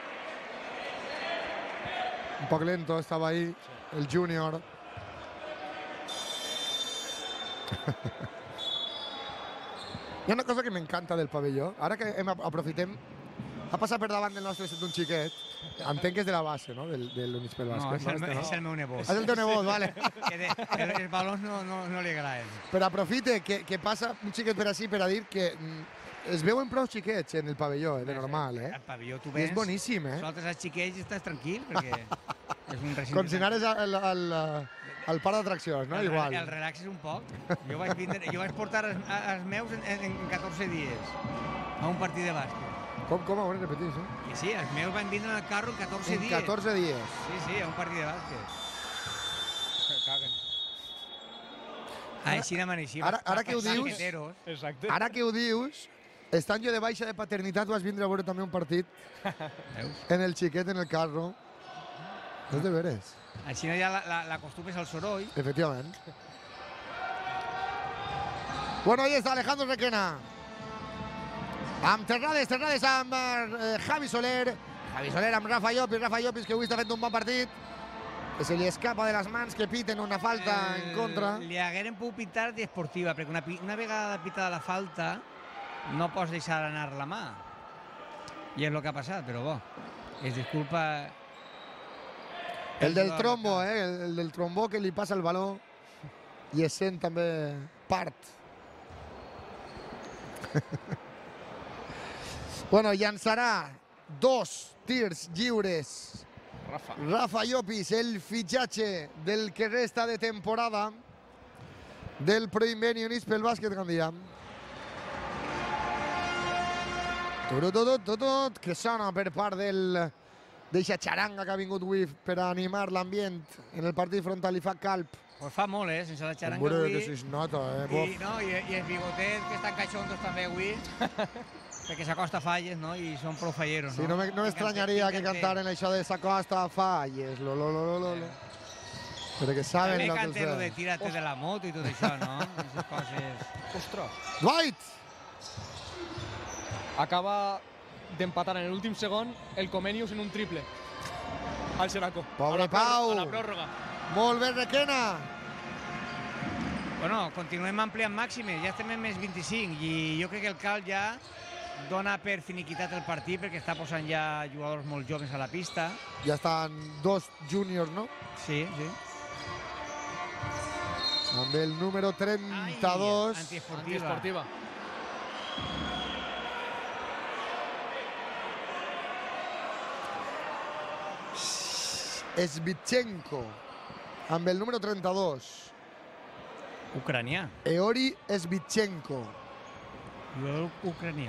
Un poc lento estaba ahí el júnior. Hi ha una cosa que m'encanta del pavelló. Ara que hem, aprofitem, ha passat per davant del nostre set un xiquet. Entenc que és de la base, no? Del, de l'Unispel No, Bàsquet. és el, no, este, no? és el meu nebot. És el teu nebot, vale. Que de, el, els balons no, no, no li agraden. Però aprofite que, que passa un xiquet per així per a dir que mm, es veuen prou xiquets en el pavelló, eh, de normal, eh? El pavelló tu I vens... és boníssim, eh? Nosaltres els xiquets estàs tranquil perquè és un recinte... Com si anares al, al, al parc d'atraccions, no? El, Igual. el relaxes un poc. Jo vaig, vindre, jo vaig portar els, els meus en, en catorze dies a un partit de bàsquet. Com, com? A veure, repetís, eh? I sí, els meus van vindre en el carro en catorze En dies. catorze dies. Sí, sí, a un partit de bàsquet. Caguen. Així no m'aneixim. Ara, ara que ho dius, Exacte. ara que ho dius, estant jo de baixa de paternitat vas vindre a veure també un partit en el xiquet, en el carro. És de veres. Així no ja l'acostumes al soroll. Efectivament. Bueno, ahí está Alejandro Requena. Amb Terrades, Terrades amb eh, Javi Soler. Javi Soler amb Rafa Llopis, Rafa Llopis que avui està fent un bon partit. Que se li escapa de les mans, que piten una falta Eh, en contra. Li hagueren pogut pitar d'esportiva, perquè una, una vegada pitada la falta no pots deixar anar la mà. I és el que ha passat, però bo. Es disculpa... El del trombo, eh? El, el del trombó que li passa el baló i es sent també part. Bueno, llançarà dos tirs lliures. Rafa. Rafa Llopis, el fitxatge del que resta de temporada del primer units pel bàsquet Gandia. Tot que sona per part del d'eixa xaranga que ha vingut avui per animar l'ambient en el partit frontal i fa Calp. Pues fa molt, eh, sense la xaranga Hombre, avui. que si es nota, eh? I, no, i, i els bigotet que estan caixondos també avui, perquè s'acosta falles, no? I són prou falleros, Sí, no no? m'estranyaria que cantaren això de s'acosta falles, lo, lo, lo, lo, lo. Perquè saben També el que canten lo de els... tírate de la moto i tot això, no? Aquestes coses... Ostres. Dwight! Acaba d'empatar en l'últim segon el Comenius en un triple. Al Xeraco. Pobre A la pròrroga- Pau. A la pròrroga. Molt bé, Requena. Bueno, continuem ampliant màximes, ja estem en més vint-i-cinc i jo crec que el Cal ja dona per finiquitat el partit perquè està posant ja jugadors molt joves a la pista. Ja estan dos júniors, no? Sí, sí. Amb el número trenta-dos. Ai, antiesportiva. Antiesportiva. Svitchenko. Amb el número trenta-dos. Ucranià. Eori Svitchenko. Jugador ucranià.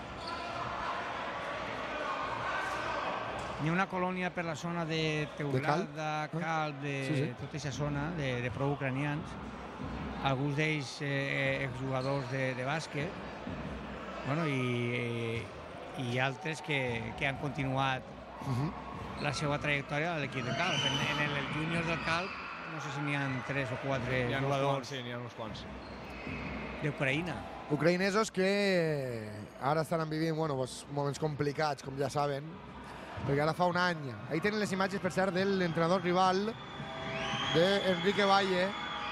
Hi ha una colònia per la zona de Teulada, Calp? Calp, de Sí, sí. tota aquesta zona, de, de prou ucranians. Alguns d'ells eh, exjugadors de, de bàsquet. Bueno, i, i altres que, que han continuat Uh -huh. la seva trajectòria a l'equip de Calp. En, en el júnior del Calp, no sé si n'hi ha tres o quatre N'hi ha uns jugadors quants, sí, n'hi ha uns quants. d'Ucraïna. Ucraïnesos que ara estan vivint bueno, pues, moments complicats, com ja saben, perquè ara fa un any. Ahí tenen les imatges, per cert, de l'entrenador rival d'Enrique Valle.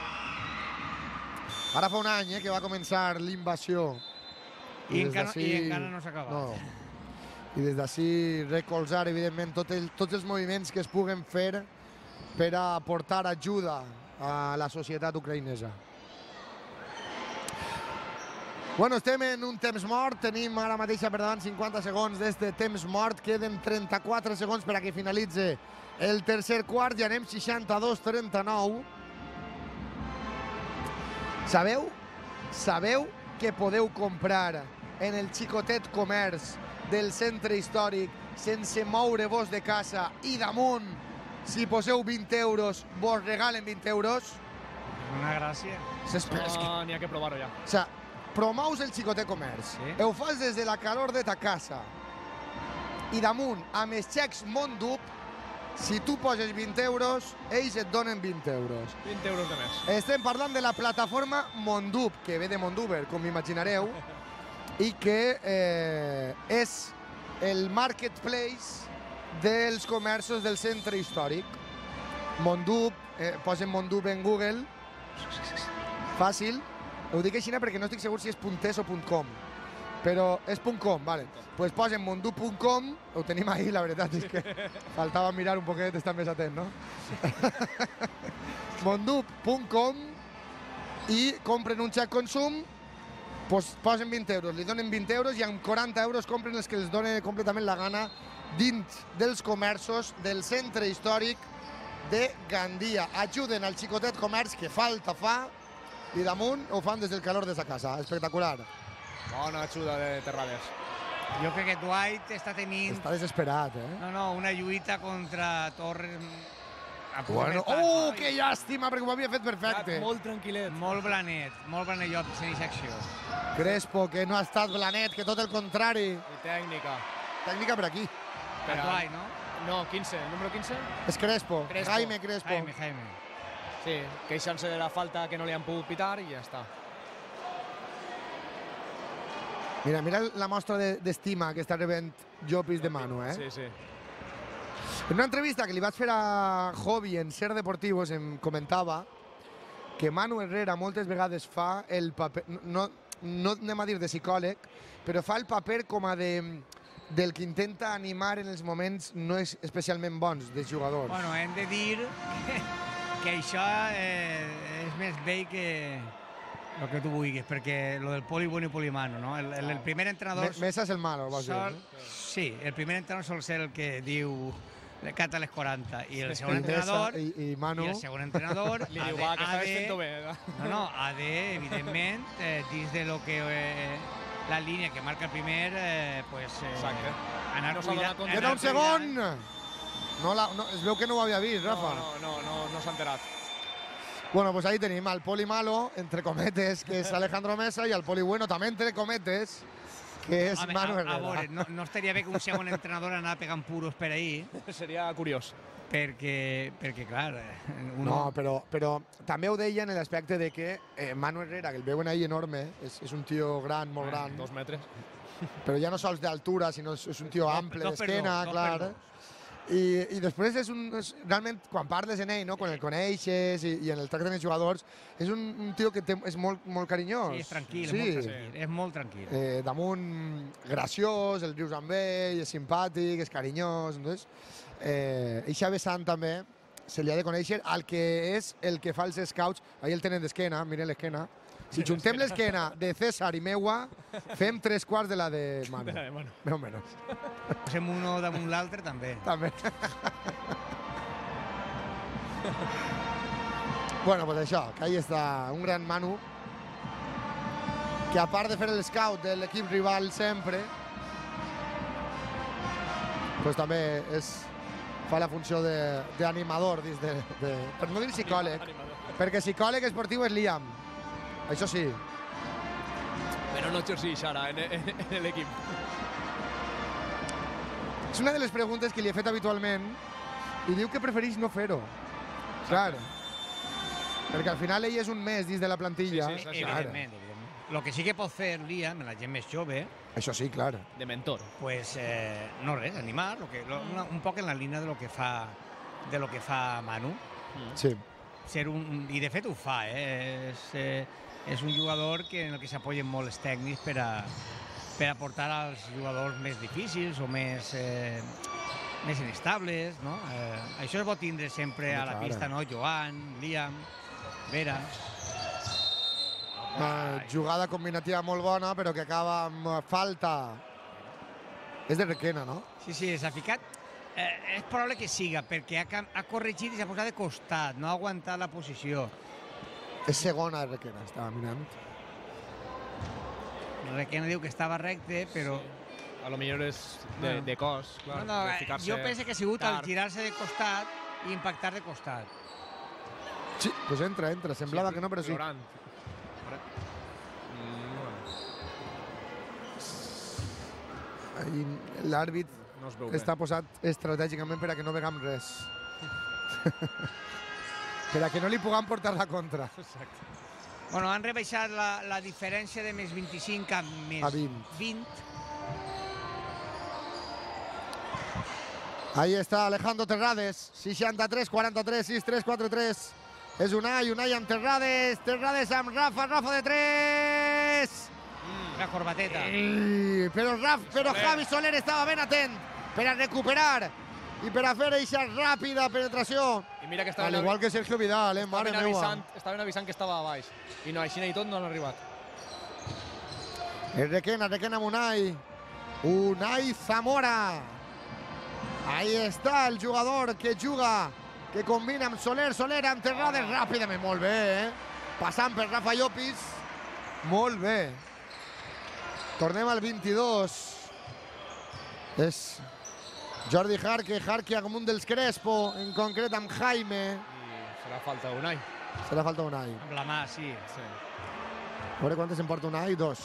Ara fa un any eh, que va començar l'invasió. I, des encara, d'ací- I encara no s'ha acabat. No. I des d'ací recolzar, evidentment, tot el, tots els moviments que es puguen fer per a portar ajuda a la societat ucraïnesa. Bueno, estem en un temps mort, tenim ara mateix per davant cinquanta segons d'este temps mort, queden trenta-quatre segons per a que finalitzi el tercer quart i anem seixanta-dos trenta-nou. Sabeu? Sabeu que podeu comprar en el xicotet comerç del centre històric sense moure-vos de casa i damunt, si poseu vint euros, vos regalen vint euros? Una gràcia. S'espera, és que... No, n'hi ha que provar-ho ja. O sea, promous el xicotet comerç. Sí. Ho fas des de la calor de ta casa. I damunt, amb els xecs Mondup, si tu poses vint euros, ells et donen vint euros. vint euros de més. Estem parlant de la plataforma Mondup, que ve de Monduber, com imaginareu, i que eh, és el marketplace dels comerços del centre històric. Mondup, eh, posen Mondup en Google, fàcil. Ho dic així perquè no estic segur si és .es o .com, però és .com, vale. Pues posen mondup punt com, ho tenim ahí, la veritat és que faltava mirar un poquet, estar més atent, no? mondup punt com i compren un xec consum, pues posen vint euros, li donen vint euros i amb quaranta euros compren els que els dona completament la gana dins dels comerços del centre històric de Gandia. Ajuden al xicotet comerç que falta fa i damunt ho fan des del calor de sa casa. Espectacular. Bona ajuda de Terrades. Jo crec que Dwight està tenint... Està desesperat, eh? No, no, una lluita contra Torres... a punt Bueno, de pas, oh, no? que llàstima, perquè ho havia fet perfecte. Molt tranquil·let. Molt blanet, molt blanet jo en aquesta acció. Crespo, que no ha estat blanet, que tot el contrari. I tècnica. Tècnica per aquí. Per Dwight, no? No, quinze, el número quinze. És Crespo, Crespo. Jaime Crespo. Jaime, Jaime. Sí, queixant-se de la falta que no li han pogut pitar i ja està. Mira, mira la mostra de- d'estima que està rebent Llopis de Manu, eh? Sí, sí. En una entrevista que li vaig fer a Hobby en Ser Deportivos em comentava que Manu Herrera moltes vegades fa el paper, no, no anem a dir de psicòleg, però fa el paper com a de, del que intenta animar en els moments no és especialment bons dels jugadors. Bueno, hem de dir que, que això eh, és més vell que el que tu vulguis, perquè lo del poli bueno i poli malo, no? El, el, el primer entrenador Me- Mesa és el malo, vols dir. sol, no? Sí, el primer entrenador sol ser el que diu cata les quaranta i el segon I entrenador Nessa i, i Manu. i el segon entrenador Li ha diu, de, va, que ha estaves de, fent-ho bé. no, no, ha de, evidentment, eh, dins de lo que eh, la línia que marca el primer, eh, pues, eh, Exacte. anar No s'ha cuidant. donat compte. Queda un segon! No, la, no, es veu que no ho havia vist, Rafa. No, no, no, no s'ha enterat. Bueno, pues ahí tenim al poli malo, entre cometes, que és Alejandro Mesa, i al poli bueno, també entre cometes, que és Home, Manu a, a Herrera. veure, no, no estaria bé que un segon entrenador anava pegant puros per ahir, Seria curiós. perquè, perquè clar, uno... No, però, però també ho deia en l'aspecte de que eh, Manu Herrera, que el veuen ahí enorme, és, és un tio gran, molt gran, Dos metres. però ja no sols d'altura, sinó és, és un tio ample, dos per d'esquena, dos, dos clar. per dos. I, I després és un... És, realment, quan parles en ell, no? Quan el coneixes i, i en el tracte dels jugadors, és un, un tio que té, és molt, molt carinyós. Sí, és tranquil, Sí. és molt tranquil. És molt tranquil. Eh, damunt graciós, el rius amb ell, és simpàtic, és carinyós. Entonces, eh, eixa vessant també se li ha de conèixer al que és el que fa els scouts. Ahí el tenen d'esquena, miren l'esquena. Si juntem l'esquena de César i meua, fem tres quarts de la de Manu. De la de Manu. Més o menys. Posem uno damunt l'altre, també. També. Bueno, pues això, que ahí està un gran Manu, que a part de fer el scout de l'equip rival sempre, pues també és, fa la funció d'animador, dins de, de, per no dir psicòleg, perquè psicòleg esportiu és Liam, això sí. Però no exercix ara en, en, en l'equip. És una de les preguntes que li he fet habitualment i diu que prefereix no fer-ho. Clar. Perquè al final ell és un mes dins de la plantilla. Sí, sí, sí, Clar. Evidentment, evidentment. El que sí que pot fer Liam, la gent més jove, Això sí, clar. De mentor. pues, eh, no res, animar, lo que, lo, una, un poc en la línia de lo que fa, de lo que fa Manu. Sí. Ser un, I de fet ho fa, eh? És, eh, és un jugador que, en el que s'apoyen molt els tècnics per a, per a portar als jugadors més difícils o més, eh, més inestables, no? Eh, això es pot tindre sempre a la Clar. pista, no? Joan, Liam, Vera... Una jugada combinativa molt bona, però que acaba amb falta. És de Requena, no? Sí, sí, s'ha ficat. Eh, és probable que siga, perquè ha, cam- ha corregit i s'ha posat de costat, no ha aguantat la posició. És segona de Requena, estava mirant. Requena diu que estava recte, però... A lo millor és de, de cos, clar. no, no, de eh, ficar-se jo penso que ha sigut al tard. girar-se de costat i impactar de costat. Sí, doncs entra, entra. Semblava que no, però sí. Plorant. Mm, Ahí l'àrbit no es veu bé. està posat estratègicament per a que no vegam res. Per a que no li puguem portar la contra. Exacte. Bueno, han rebaixat la, la diferència de més vint-i-cinc a més A vint. vint. Ahí està Alejandro Terrades, seixanta-tres quaranta-tres, sis tres quatre tres. És Unai, Unai amb Terrades, Terrades amb Rafa, Rafa de tres. La corbateta. I, però, Raf, però Soler. Javi Soler estava ben atent per a recuperar i per a fer eixa ràpida penetració. I mira que Al estaven, igual que Sergio Vidal, eh, mare estaven, meua. avisant, estaven avisant que estava a baix. I no, així i tot no han arribat. El Requena, Requena amb Unai. Unai Zamora. Ahí està el jugador que juga, que combina amb Soler, Soler amb Terrades, ràpidament, molt bé, eh? Passant per Rafa Llopis, molt bé. Tornem al vint-i-dos. És Jordi Jarque, Jarque amb un dels Crespo, en concret amb Jaime. I serà falta Unai. Serà falta Unai. Amb la mà, sí. Sí. A veure quantes en porta Unai, dos.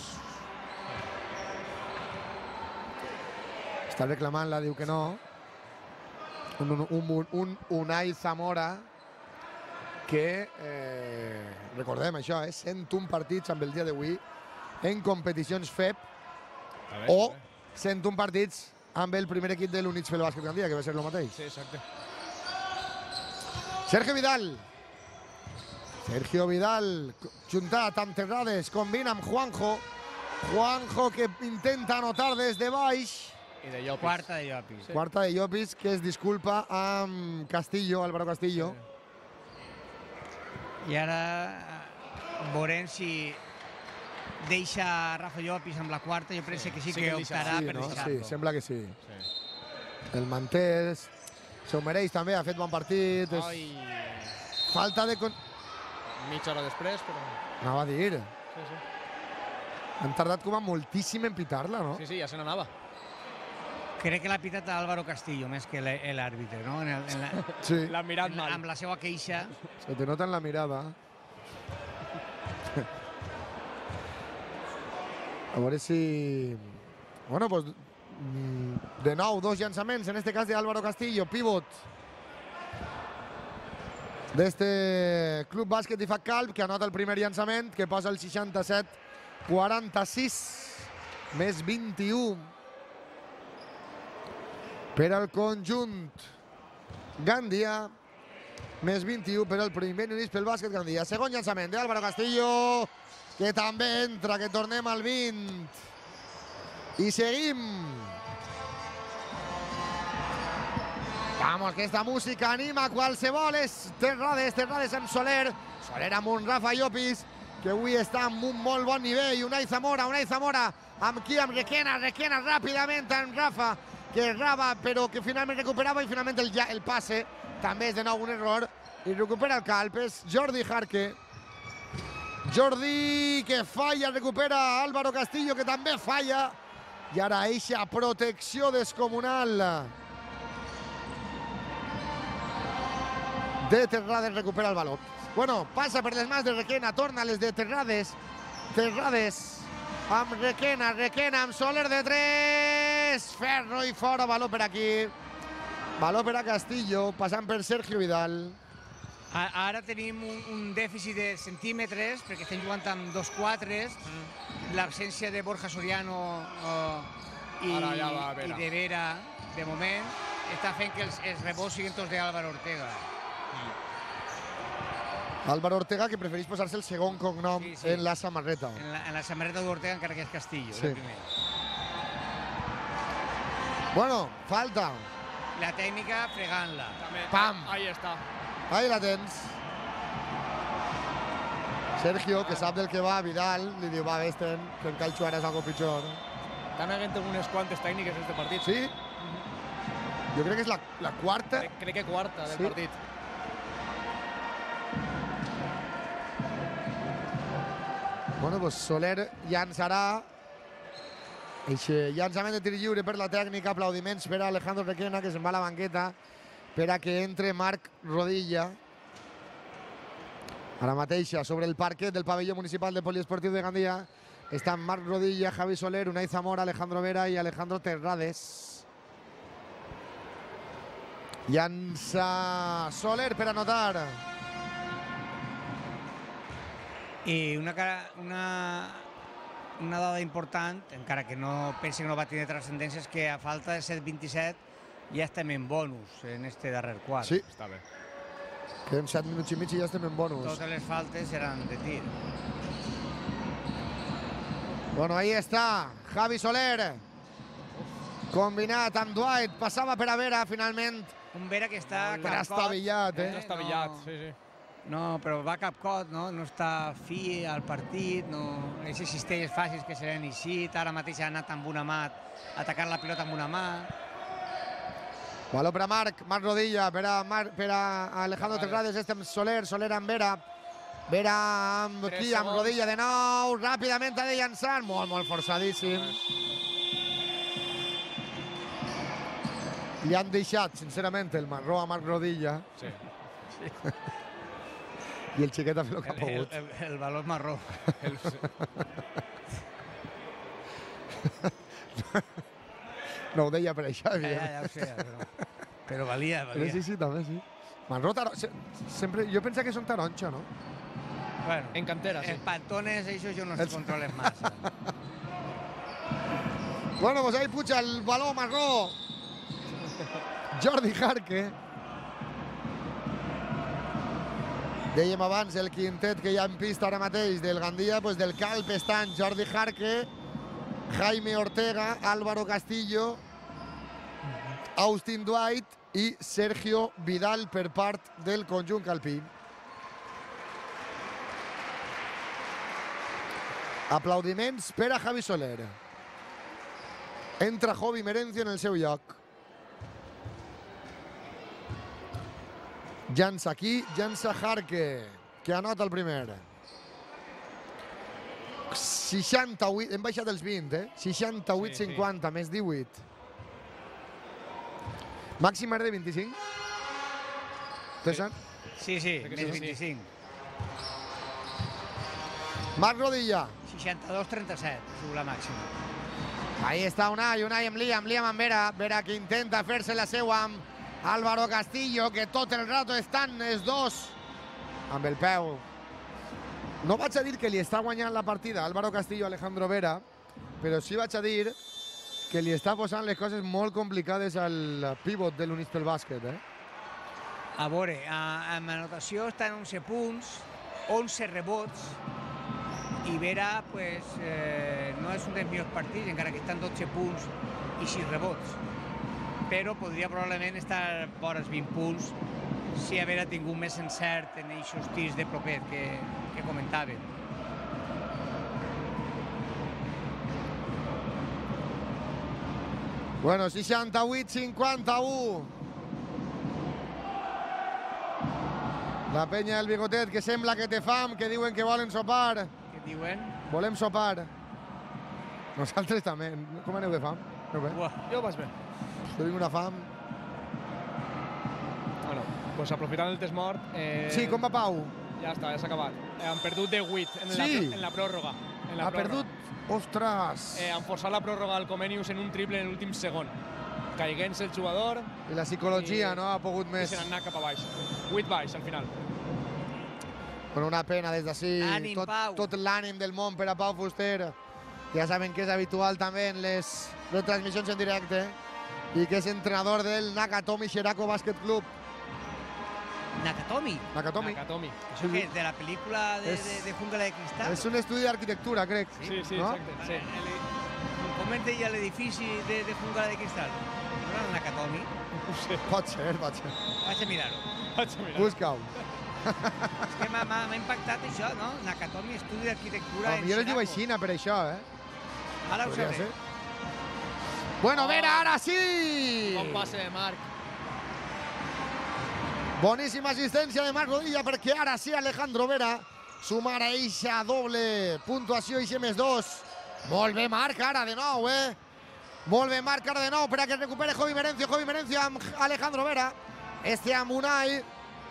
Està reclamant-la, diu que no. Un, un, un, un Unai Zamora que, eh, recordem això, eh, cent un partits amb el dia d'avui en competicions F E P A veure, o a veure. cent un partits amb el primer equip de l'Units Fel Bàsquet Gandia, que va ser el mateix. Sí, exacte. Sergio Vidal. Sergio Vidal, juntat amb Terrades, combina amb Juanjo. Juanjo que intenta anotar des de baix. I de Llopis. Quarta de Llopis. Sí. Quarta de Llopis, que es disculpa amb Castillo, Álvaro Castillo. I ara eh, veurem si deixa Rafa Llopis amb la quarta, jo penso que sí que optarà per deixar-lo. Sí, sembla que sí. El manté, s'ho mereix també, ha fet bon partit. Falta de... Mitja hora després, però... Anava a dir. Sí, sí. Han tardat com a moltíssim en pitar-la, no? Sí, sí, ja se n'anava. Crec que l'ha pitat Álvaro Castillo, més que l'àrbitre, no? En el, en la, sí. L'ha mirat mal. Amb la seva queixa. Se te nota en la mirada. A veure si... Bueno, pues... De nou, dos llançaments, en este cas de Álvaro Castillo, pivot d'este Club Bàsquet Ifac Calp, que anota el primer llançament, que posa el seixanta-set quaranta-sis, més vint-i-u per al conjunt Gandia, més vint-i-u per al primer units pel bàsquet Gandia. Segon llançament d'Álvaro Castillo, que també entra, que tornem al vint. I seguim. Vamos, que esta música anima qualsevol. És Terrades, Terrades amb Soler. Soler amb un Rafa Llopis, que avui està amb un molt bon nivell. Unai Zamora, Unai Zamora amb qui? Amb Requena, Requena ràpidament amb Rafa, que errava però que finalment recuperava, i finalment el, el passe també és de nou un error i recupera el Calp. És Jordi Jarque. Jordi que falla, recupera Álvaro Castillo, que també falla, i ara eixa protecció descomunal de Terrades, recupera el valor. Bueno, passa per les mans de Requena, torna les de Terrades. Terrades amb Requena, Requena amb Soler de tres. Ferro i fora, valor per aquí. Valor per a Castillo, passant per Sergio Vidal. Ara tenim un, un dèficit de centímetres, perquè estem jugant amb dos quatres. Mm. L'absència de Borja Soriano uh, i, ja va, i de Vera, de moment, està fent que els, els rebots siguin tots d'Álvaro Ortega. Álvaro Ortega, que prefereix posar-se el segon cognom sí, sí. en la samarreta. En la, en la samarreta d'Ortega, encara que és Castillo. Sí. El primer. Bueno, falta. La tècnica fregant-la. Pam! Ahí està. Ahí la tens. Sergio, que sap del que va, Vidal, li diu, va, vés-te'n, que en cal jugar és algo pitjor. Estan havent unes quantes tècniques en este partit. Sí? Mm-hmm. Jo crec que és la, la quarta. Crec, crec que quarta del sí? partit. Bueno, doncs Soler llançarà. Eixe llançament de tir lliure per la tècnica, aplaudiments per a Alejandro Requena, que se'n va a la banqueta per a que entre Marc Rodilla. Ara mateix, sobre el parquet del pavelló municipal de Poliesportiu de Gandia, estan Marc Rodilla, Javi Soler, Unai Zamora, Alejandro Vera i Alejandro Terrades. Llança Soler per anotar. I una, una, una dada important, encara que no pensi que no va tenir transcendència, és que a falta de set vint-i-set ja estem en bonus en este darrer quart. Sí, està bé. Quedem set minuts i mig i ja estem en bonus. Totes les faltes seran de tir. Bueno, ahí està, Javi Soler. Combinat amb Dwight, passava per a Vera, finalment. Un Vera que està capcot. Estavillat, eh? Està estavillat, sí, sí. No, però va capcot, no? No està fi al partit, no... Aquestes cistelles fàcils que se l'han eixit, ara mateix ha anat amb una mà, a atacar la pilota amb una mà. Valor per a Marc, Marc Rodilla, per a, Marc, per a Alejandro Terrades, este amb Soler, Soler amb Vera. Vera amb qui? Amb Rodilla de nou, ràpidament ha de llançar, molt, molt forçadíssim. Li han deixat, sincerament, el marró a Marc Rodilla. Sí. I el xiquet ha fet el que ha pogut. El, el, el valor marró. El... No ho deia per això, ja, ja, ja ho sé, però, però valia, valia. Però sí, sí, també, sí. Marró, taronja, sempre, jo penso que són taronja, no? Bueno, en cantera, sí. En pantones, això jo no els controles massa. Bueno, pues ahí puja el baló marró. Jordi Jarque. Dèiem abans el quintet que hi ha en pista ara mateix del Gandia, pues del Calp estan Jordi Jarque, Jaime Ortega, Álvaro Castillo, Austin Dwight i Sergio Vidal per part del conjunt calpí. Aplaudiments per a Javi Soler. Entra Jovi Merencio en el seu lloc. Llança aquí, llança Jarque, que anota el primer. seixanta-vuit, hem baixat els vint, eh? seixanta-vuit cinquanta, més divuit. Màxim era de vint-i-cinc? César? Sí, sí, més vint-i-cinc. Marc Rodilla. seixanta-dos trenta-set, és la màxima. Ahí està Unai, Unai amb Liam, Liam amb Vera. Vera que intenta fer-se la seua amb Álvaro Castillo, que tot el rato estan els dos amb el peu. No vaig a dir que li està guanyant la partida Álvaro Castillo a Alejandro Vera, però sí vaig a dir que li està posant les coses molt complicades al pivot de l'Unispel Bàsquet. Eh? A veure, amb anotació estan onze punts, onze rebots, i Vera pues, eh, no és un dels millors partits, encara que estan dotze punts i sis rebots. Però podria probablement estar vora els vint punts si haver tingut més encert en aquests tirs de propet que, que comentàvem. Bueno, seixanta-vuit cinquanta-u. La penya del bigotet, que sembla que té fam, que diuen que volen sopar. Què diuen? Volem sopar. Nosaltres també. Com aneu de fam? No bé? Buah, jo vaig bé. Jo tinc una fam. Bueno, pues aprofitant el test mort... Eh, Sí, com va Pau? Ja està, ja s'ha acabat. Eh, han perdut de vuit en, Sí. la, en la pròrroga. En la Ha pròrroga. perdut... Ostres! Eh, han forçat la pròrroga al Comenius en un triple en l'últim segon. Caiguent-se el jugador... I la psicologia i- no ha pogut I més. se n'han anat cap a baix. vuit baix, al final. Bueno, una pena des d'ací. Ànim, Tot, Pau. tot l'ànim del món per a Pau Fuster. Ja saben que és habitual també en les retransmissions en directe i que és entrenador del Nakatomi Shirako Basket Club. Nakatomi. Nakatomi. Nakatomi. Això què és, de la pel·lícula de, És- de, de Jungla de Cristal? És un estudi d'arquitectura, crec. Sí, sí, no? exacte. Sí. Com es deia l'edifici de, de Jungla de Cristal? No era el Nakatomi? No ho sé. Pot ser, pot ser. Vaig a mirar-ho. Vaig a mirar. Busca-ho. És que m'ha m'ha- m'ha impactat això, no? Nakatomi, estudi d'arquitectura en Potser es diu Shirako. així, per això, eh? Ara ho Podria sabré. ser. Bueno, Oh. Vera, ara sí! Bon passe de Marc. Boníssima assistència de Marc Rodilla perquè ara sí Alejandro Vera sumar a eixa doble puntuació, eixa més dos. Molt bé Marc ara de nou, eh? Molt bé Marc ara de nou per a que es recupere Jovi Merencio. Jovi Merencio amb Alejandro Vera. Este amb Unai.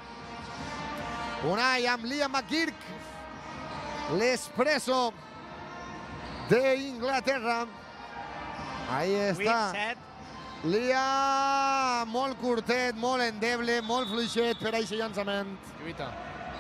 Unai amb Liam McKirk. L'espresso d'Inglaterra. Ahí vuit està. set. Liam, molt curtet, molt endeble, molt fluixet per a aquest llançament. Lluita.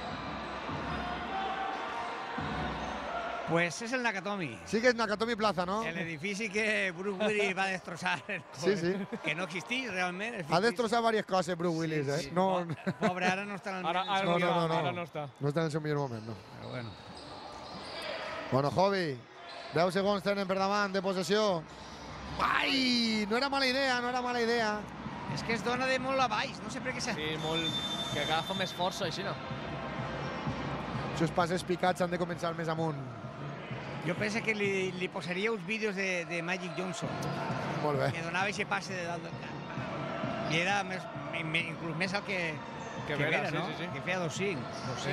Pues és el Nakatomi. Sí que és Nakatomi Plaza, no? L'edifici que Bruce Willis va destrossar. Sí, sí. Que no existís realment. és Ha fictici. destrossat diverses coses, Bruce Willis, eh? Sí, No, po- Pobre, ara no està en el Ara, ara, No, no, no, no, no. ara no està. no està en el seu millor moment, no. Però bueno. Bueno, Jovi, deu segons tenen per davant de possessió. Ai, no era mala idea, no era mala idea. És que es dona de molt a baix, no sé per què s'ha... Sí, molt... Que agafa més força, així, no? Els passes picats han de començar més amunt. Jo penso que li, li posaria uns vídeos de, de Magic Johnson, Molt bé. que donava aquest passe de dalt del camp. I era més, me- inclús més el que, Que que Vera, Vera, sí, no? sí, sí. Que feia dos cinc. Sí.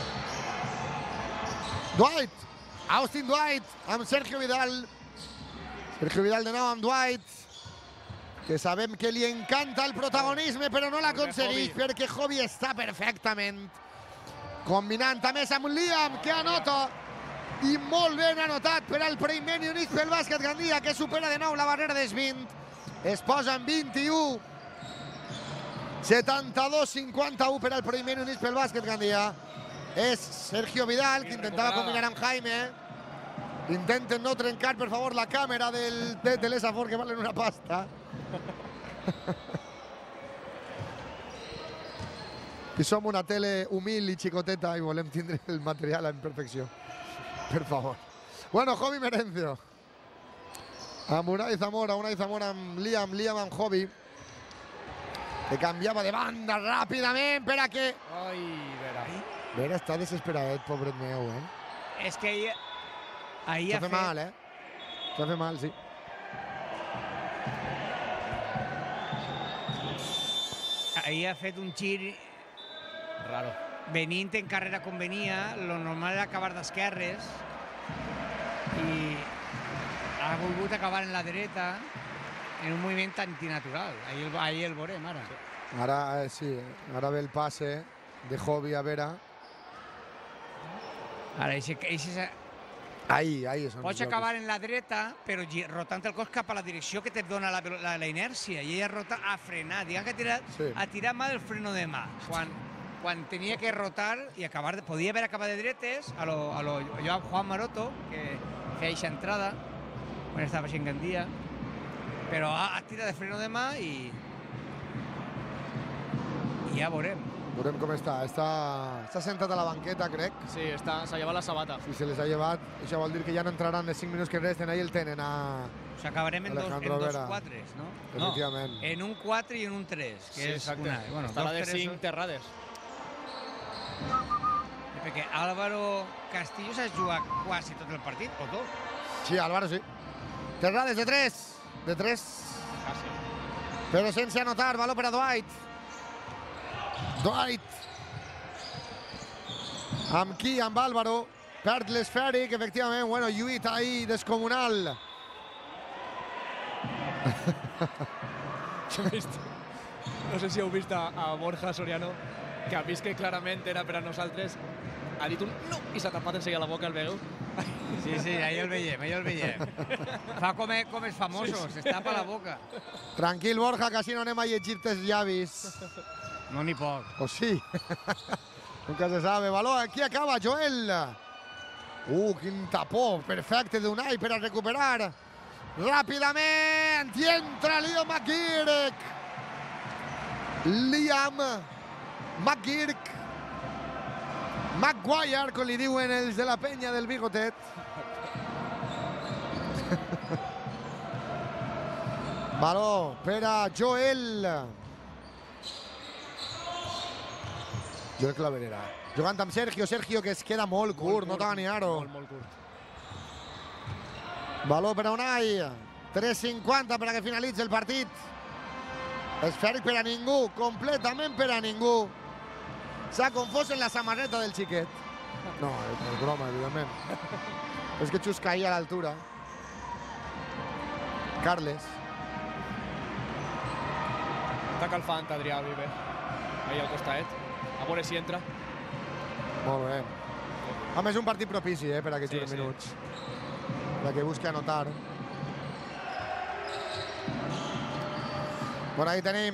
Dwight, Austin Dwight amb Sergio Vidal. Sergio Vidal de nou amb Dwight, que sabem que li encanta el protagonisme, però no l'aconsegueix Jovi. perquè Jovi està perfectament combinant a més amb Liam, que anota, i molt ben anotat per al primer unit pel bàsquet Gandia, que supera de nou la barrera dels vint. Es posa en vint-i-u. setanta-dos cinquanta-u per al primer unit pel bàsquet Gandia. És Sergio Vidal, que intentava combinar amb Jaime. Intenten no trencar, per favor, la càmera del de Telesafor, que valen una pasta. I som una tele humil i xicoteta i volem tindre el material en perfecció. Per favor. Bueno, Jovi Merencio. Amb Unai Zamora, Unai Zamora amb Liam, Liam amb Jovi. Que canviava de banda ràpidament per a que... Ai, Vera. Vera està desesperadet, pobret meu, eh? És que ell Ahir S'ha ha fet fet... mal, eh? S'ha fet mal, sí. Ahir ha fet un gir Raro. venint en carrera com venia, lo normal era acabar d'esquerres i ha volgut acabar en la dreta en un moviment antinatural. Ahir el, ahir el veurem, ara. Ara, eh, sí, ara ve el passe de Jovi a Vera. Ara, eixe, eixe, Ahí, ahí són pots els acabar en la dreta, però gi- rotant el cos cap a la direcció que et dona la, velo- la, la inèrcia. I ella rota a frenar. Diguem que ha tirat, Sí. ha tirat mal el freno de mà. Quan, quan tenia que rotar i acabar, de- podia haver acabat de dretes a lo, a lo Joan Juan Maroto, que feia eixa entrada, quan estava fent Gandia, però ha, ha tirat de freno de mà i, i ja veurem. Veurem com està. Està, està sentat a la banqueta, crec. Sí, està, s'ha llevat la sabata. Si se les ha llevat, això vol dir que ja no entraran els cinc minuts que resten. Ahí el tenen a... O sigui, acabarem en dos, en Alejandro dos Vera. quatres, no? Efectivament. No, en un quatre i en un tres, que Sí, és exacte. una... Bueno, Estarà dos de tresos. cinc terrades. Perquè Álvaro Castillo s'ha jugat quasi tot el partit, o tot. Sí, Álvaro, sí. Terrades de tres. De tres. Quasi. Però sense anotar. Valor per a Dwight. Dwight. Amb qui? Amb Álvaro. Perd l'esfèric, efectivament. Bueno, lluita ahí descomunal. He vist, no sé si heu vist a, a Borja Soriano, que ha vist que clarament era per a nosaltres, ha dit un no i s'ha tapat en seguida la boca, el veu. Sí, sí, ahí el veiem, ahí el veiem. Fa com, com els famosos, sí, sí. Es tapa la boca. Tranquil, Borja, que així no anem a llegir-te els llavis. No n'hi poc. O sí. Nunca se sabe. Valor, aquí acaba Joel. Uh, quin tapó perfecte d'Unai per a recuperar. Ràpidament. I entra Liam McGuirk. Liam McGuirk. Maguire, com li diuen els de la penya del bigotet. Valor per a Joel. Joel Claverera. Jugant amb Sergio. Sergio que es queda molt curt, no t'ha ni aro. Molt, molt curt. Valor per a Unai. tres cinquanta per a que finalitzi el partit. Esfèric per a ningú, completament per a ningú. S'ha confós en la samarreta del xiquet. No, és broma, evidentment. És que xusca ahí a l'altura. Carles. Està calfant Adrià Viver, ahí al costaet. A veure si entra. Molt bé. Home, és un partit propici, eh, per aquests Sí, sí, sí. minuts. Per a que busqui anotar. Por ahí tenim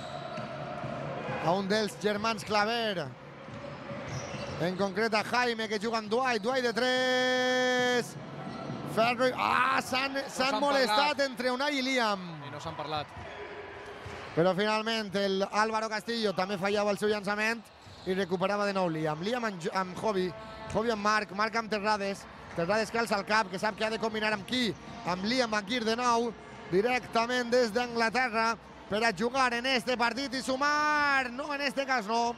a un dels germans Claver. En concret a Jaime, que juga amb Dwight. Dwight de tres. Ferro. Ah, s'han s'han molestat parlat. entre Unai i Liam. I no s'han parlat. Però finalment el Álvaro Castillo també fallava el seu llançament i recuperava de nou Liam. Liam amb, Jo- amb Jovi, Jovi amb Marc, Marc amb Terrades. Terrades que alça el cap, que sap que ha de combinar amb qui? Amb Liam Maguire de nou, directament des d'Anglaterra per a jugar en este partit i sumar. No, en este cas no.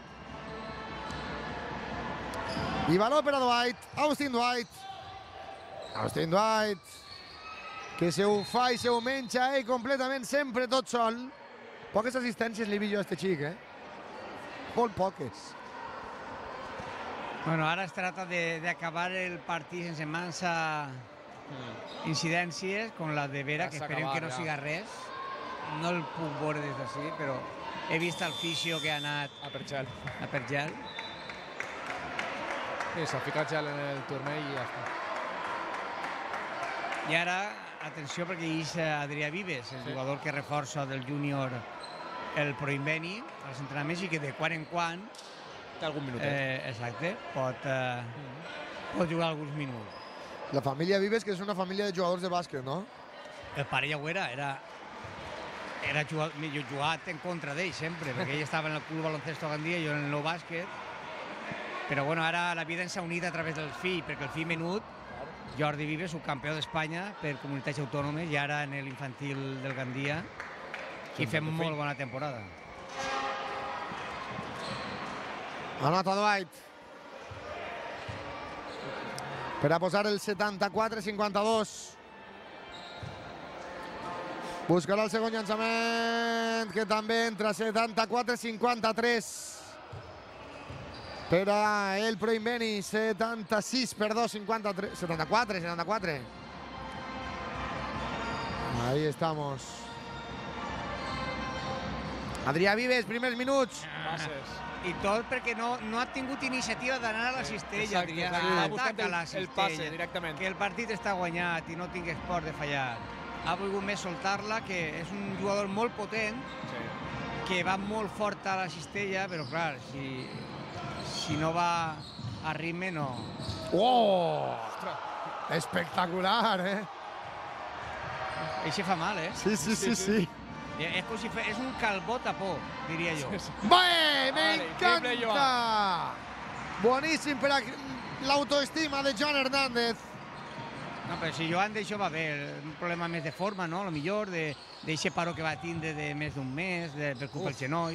I valor per a Dwight, Austin Dwight. Austin Dwight, que se ho fa i se ho menja ell completament, sempre tot sol. Poques assistències li vi jo a este xic, eh? Molt poques. Bueno, ara es trata de, de acabar el partit sense mansa incidències, com la de Vera, Ja que s'ha esperem acabat, que no ja. siga res. No el puc veure des d'ací, però he vist el fisio que ha anat A per gel. a per gel. Sí, s'ha ficat gel en el turmell i ja està. I ara, atenció, perquè hi és Adrià Vives, el Sí. jugador que reforça del júnior el Proinveni als entrenaments i que de quan en quan, Té algun minutet. eh, exacte, pot, eh, pot jugar alguns minuts. La família Vives, que és una família de jugadors de bàsquet, no? El pare ja ho era, era, era jugat, jo he jugat en contra d'ell sempre, perquè ell estava en el Club Baloncesto Gandia i jo en el Nou Bàsquet. Però bueno, ara la vida ens ha unit a través del fill, perquè el fill menut, Jordi Vives, subcampió d'Espanya per comunitats autònomes i ara en l'infantil del Gandia, i fem molt bona temporada. Anota Dwight. per a posar el setanta-quatre cinquanta-dos. Buscarà el segon llançament, que també entra setanta-quatre cinquanta-tres. Per a el Pro Inveni, setanta-sis, perdó, cinquanta-tres, setanta-quatre, setanta-quatre. Ahí estamos. Adrià Vives, primers minuts. Passes. I tot perquè no, no ha tingut iniciativa d'anar a la cistella, Exacte, Adrià. exacte. Ha buscat Ataca el- la el cistella. passe directament. Que el partit està guanyat i no tingués por de fallar. Ha volgut més soltar-la, que és un jugador molt potent, Sí. que va molt fort a la cistella, però clar, si, si no va a ritme, no. ¡Oh! Espectacular, eh? Això fa mal, eh? Sí, sí, sí, sí. És com si fe, és un calbó tapó, diria jo. ¡Bé! ¡Me Vale, triple encanta! Boníssim per a l'autoestima de Joan Hernández. No, però si Joan d'això va bé, un problema més de forma, no? A lo millor, d'eixe paro que va tindre de més d'un mes, de, per culpa del genoll.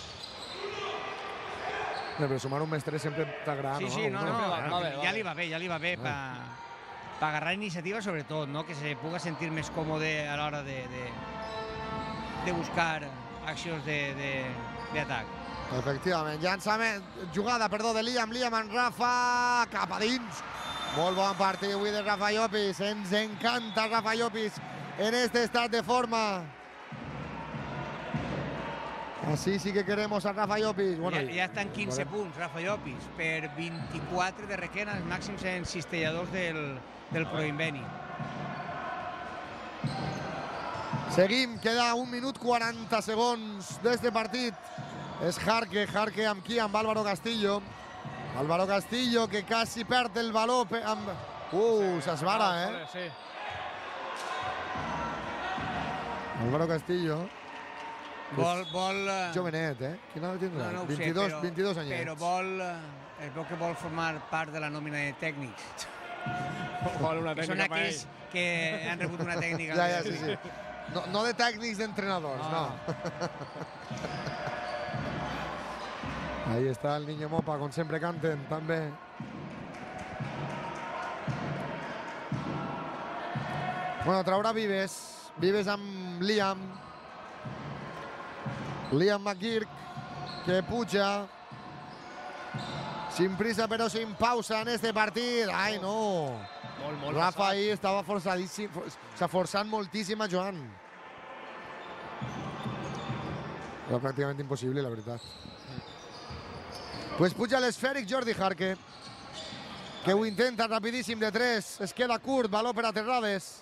No, però sumar un mes tres sempre t'agrada, Sí, no? sí, no, Uno. no, va, va bé, va ja bé. li va bé, ja li va bé per pa agarrar iniciativa, sobretot, no? Que se puga sentir més còmode a l'hora de, de, de buscar accions d'atac. Efectivament, llançament, jugada, perdó, de Liam, Liam en Rafa, cap a dins. Molt bon partit avui de Rafa Llopis, ens encanta Rafa Llopis en este estat de forma. Así sí que queremos a Rafa Llopis. Bueno, ja, ja estan quinze veurem. punts, Rafa Llopis, per vint-i-quatre de Requena, els màxims encistelladors del, del Pro Inveni. Seguim, queda un minut quaranta segons d'este partit. És Jarque, Jarque amb qui? Amb Álvaro Castillo. Álvaro Castillo, que quasi perd el valor amb... Uh, s'esvara, eh? Sí. Álvaro Castillo. Vol, vol... eh, Jovenet, eh? Quina edat tindrà? no, no ho vint-i-dos, sé, però, vint-i-dos anyets. però vol, eh, es veu que vol formar part de la nòmina de tècnics. Vol una Que són tècnica per aquells ell. que han rebut una tècnica. Ja, ja, sí, sí. No, no de tècnics d'entrenadors, no. Ahí está el niño Mopa, con sempre canten, també. Bueno, traurà Vives. Vives amb Liam. Liam McGurk, que puja. Sin prisa, però sin pausa en este partit. Ai, no. Molt, molt Rafa passat. ahí estava forçadíssim, s'ha forçat moltíssim a Joan. Era pràcticament impossible, la veritat. Pues puja l'esfèric Jordi Jarque, que ho intenta rapidíssim de tres. Es queda curt, valor per a Terrades.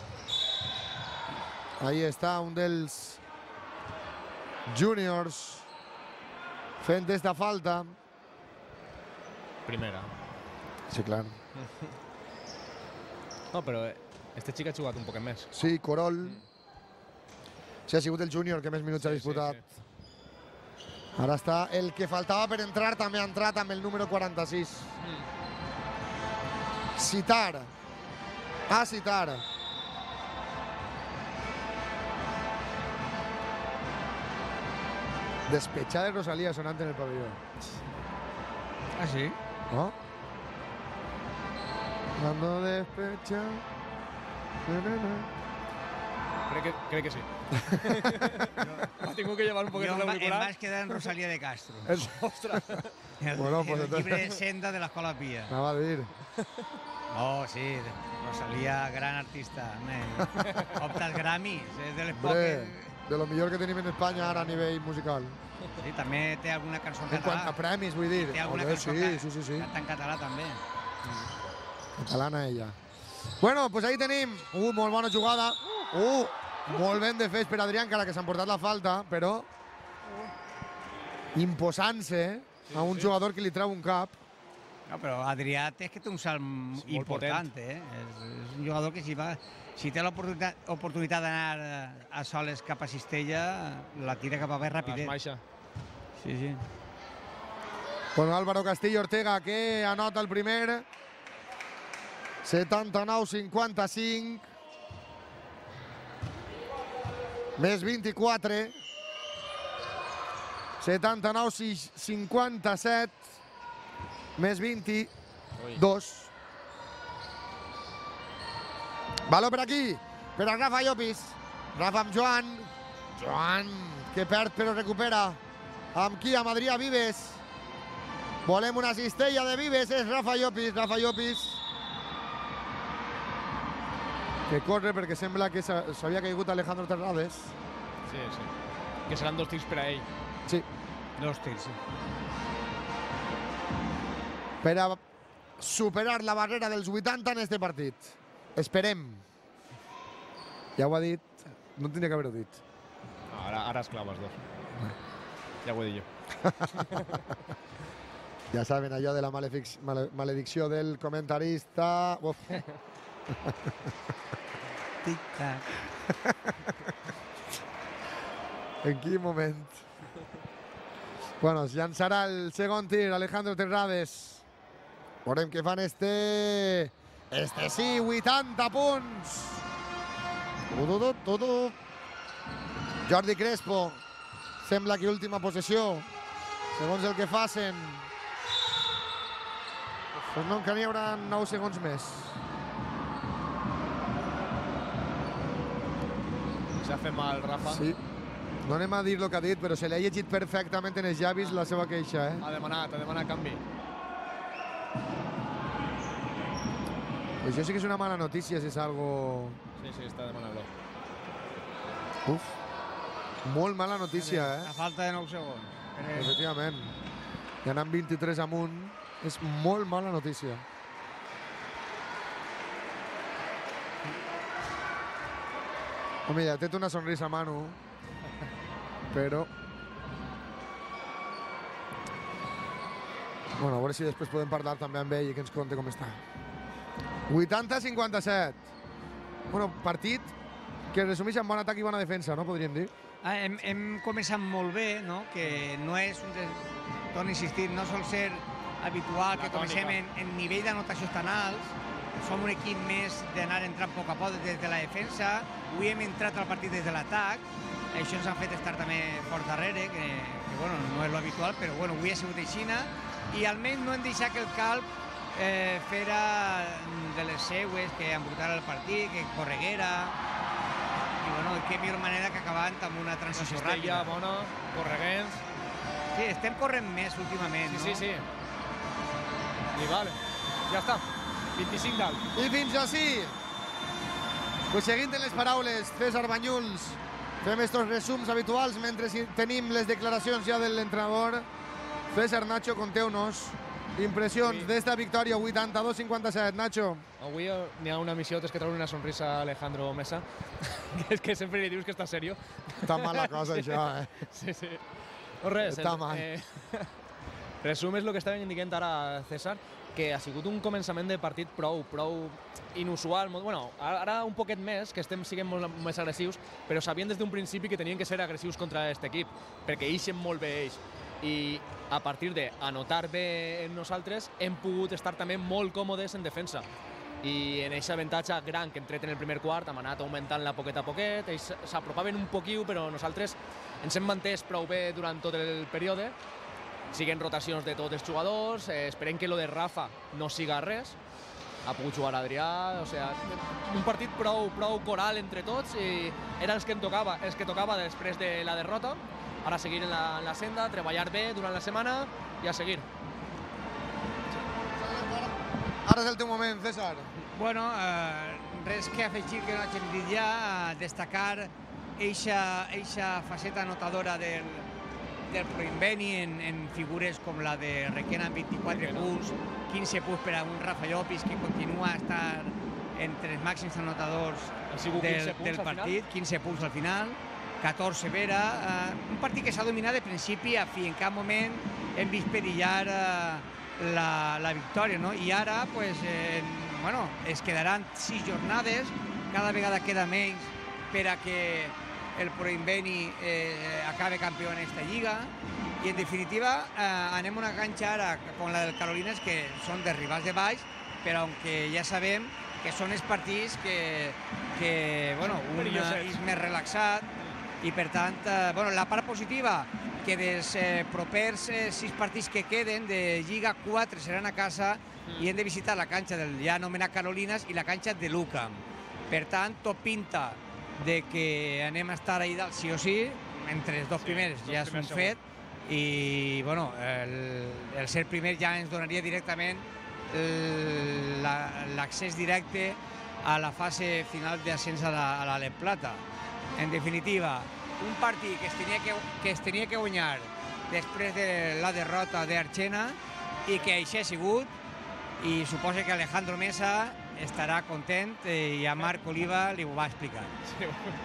Ahí està un dels júniors fent esta falta. Primera. Sí, clar. No, però este xic ha jugat un poquet més. Sí, Corol. Sí, ha sigut el júnior que més minuts ha Sí, disputat. sí, Ara està el que faltava per entrar, també ha entrat amb el número quaranta-sis. Citar. A citar. Despechada de Rosalía sonante en el pabellón. Ah, sí? ¿No? Cuando despecha... Na, na, na. Crec que, crec que sí. M'ha tingut que llevar un poquet Jo em, va, em l'auricular. vaig quedar en Rosalía de Castro. Es- El, Bueno, pues el entonces- llibre de Senda de l'Escola Pia. Anava a dir. Oh, sí, Rosalía, gran artista. Me- Opta als Grammys, és de les Hombre, poques... de lo millor que tenim en Espanya ara a nivell musical. Sí, també té alguna cançó en En quant català. a premis, vull dir. Té alguna Joder, cançó sí, que sí, sí, sí. canta en català també. Catalana ella. Bueno, pues ahí tenim. Uh, molt bona jugada. Uh, molt ben de fet per Adrià, encara que s'han portat la falta, però imposant-se a un jugador que li treu un cap. No, però Adrià és que té un salt molt important, potent. eh? És, és un jugador que si, va, si té l'oportunitat oportunitat d'anar eh, a soles cap a Cistella, la tira cap a baix rapidet. Esmaixa. Sí, sí. Bueno, Álvaro Castillo Ortega, que anota el primer. setanta-nou cinquanta-cinc. Més vint-i-quatre. setanta-nou cinquanta-set. Més vint-i-dos. Baló per aquí, per a Rafa Llopis. Rafa amb Joan. Joan, que perd però recupera. Amb qui? Amb Adrià Vives. Volem una cistella de Vives, és Rafa Llopis. Rafa Llopis. Que corre perquè sembla que s'havia caigut Alejandro Terrades. Sí, sí. Que seran dos tirs per a ell. Sí. Dos tirs, sí. Per a superar la barrera dels vuitanta en este partit. Esperem. Ja ho ha dit. No tindria que haver-ho dit. No, ara, ara és clar, els dos. Ja ho he dit jo. Ja saben allò de la maledicció del comentarista. Uf. Tic-tac. En quin moment? Bueno, es llançarà el segon tir, Alejandro Terrades. Veurem què fan este... Este sí, vuitanta punts. Tudu, tudu. Jordi Crespo. Sembla que última possessió. Segons el que facin. Pues no, encara n'hi haurà nou segons més. S'ha fet mal, Rafa. Sí. No anem a dir el que ha dit, però se li ha llegit perfectament en els llavis la seva queixa, eh? Ha demanat, ha demanat canvi. Això sí que és una mala notícia, si és algo... Sí, sí, està demanant-lo. Uf. Molt mala notícia, eh? A falta de nou segons. Efectivament. I anant vint-i-tres amunt, és molt mala notícia. Home, ja té una sonrisa, Manu. Però... Bueno, a veure si després podem parlar també amb ell i que ens conti com està. vuitanta a cinquanta-set. Bueno, partit que resumeix en bon atac i bona defensa, no? Podríem dir. Ah, hem, hem començat molt bé, no? Que no és un... Torno a insistir, no sol ser habitual que comencem en, en nivell d'anotacions tan alts. Som un equip més d'anar entrant a poc a poc des de la defensa. Avui hem entrat al partit des de l'atac. Això ens ha fet estar també fort darrere, que, que bueno, no és l'habitual, però bueno, avui ha sigut aixina. I almenys no hem deixat que el Calp eh, fera de les seues, que embrutar el partit, que correguera. I bueno, que millor manera que acabant amb una transició Una ràpida. bona, correguents. Sí, estem corrent més últimament, Sí, no? sí, sí. I vale, ja està. vint-i-cinc dalt. I fins així. Pues seguint en les paraules, César Banyuls, fem estos resums habituals mentre tenim les declaracions ja de l'entrenador. César, Nacho, conteu-nos impressions d'esta victòria vuitanta-dos a cinquanta-set. Nacho. Avui n'hi ha una missió, és que treure una sonrisa a Alejandro Mesa, que és que sempre li dius que està serio. Està mal la cosa, això, eh? Sí, sí. No res. Està el, mal. Eh, resum és el que estava indicant ara César, que ha sigut un començament de partit prou, prou inusual. Molt, bueno, ara un poquet més, que estem siguent molt més agressius, però sabien des d'un principi que tenien que ser agressius contra aquest equip, perquè ixen molt bé ells. I a partir d'anotar bé en nosaltres, hem pogut estar també molt còmodes en defensa. I en aquest avantatge gran que hem tret en el primer quart, hem anat augmentant-la poquet a poquet, ells s'apropaven un poquiu, però nosaltres ens hem mantès prou bé durant tot el període. Siguen rotacions de tots els jugadors, eh, esperem que lo de Rafa no siga res. Ha pogut jugar Adrià, o sea, un partit prou, prou coral entre tots i era els que em tocava, els que tocava després de la derrota. Ara seguir en la, en la senda, treballar bé durant la setmana i a seguir. Ara és el teu moment, César. Bueno, eh, res que afegir que no hagin dit ja, eh, destacar eixa, eixa faceta anotadora del, del Proinbeni en, en figures com la de Requena amb vint-i-quatre punts, quinze punts per a un Rafa Llopis que continua a estar entre els màxims anotadors del, del partit, quinze punts al final, catorze Vera, eh, un partit que s'ha dominat de principi a fi, en cap moment hem vist perillar eh, la, la victòria, no? I ara, pues, eh, bueno, es quedaran sis jornades, cada vegada queda menys per a que el Proinbeni eh, acabe campió en esta lliga i en definitiva eh, anem a una canxa ara com la del Carolines que són de rivals de baix, però aunque ja sabem que són els partits que, que bueno, un és més relaxat i per tant, eh, bueno, la part positiva que dels eh, propers eh, sis partits que queden de Lliga, quatre seran a casa mm. i hem de visitar la canxa del ja anomenat Carolines i la canxa de Luca. Per tant, tot pinta de que anem a estar ahí dalt sí o sí, entre els dos primers ja és un fet, i bueno, el, el ser primer ja ens donaria directament l'accés directe a la fase final d'ascens a la, a la Le Plata. En definitiva, un partit que es tenia que, que, es tenia que guanyar després de la derrota d'Archena i que això ha sigut, i suposa que Alejandro Mesa estarà content i a Marc Oliva li ho va explicar. Sí.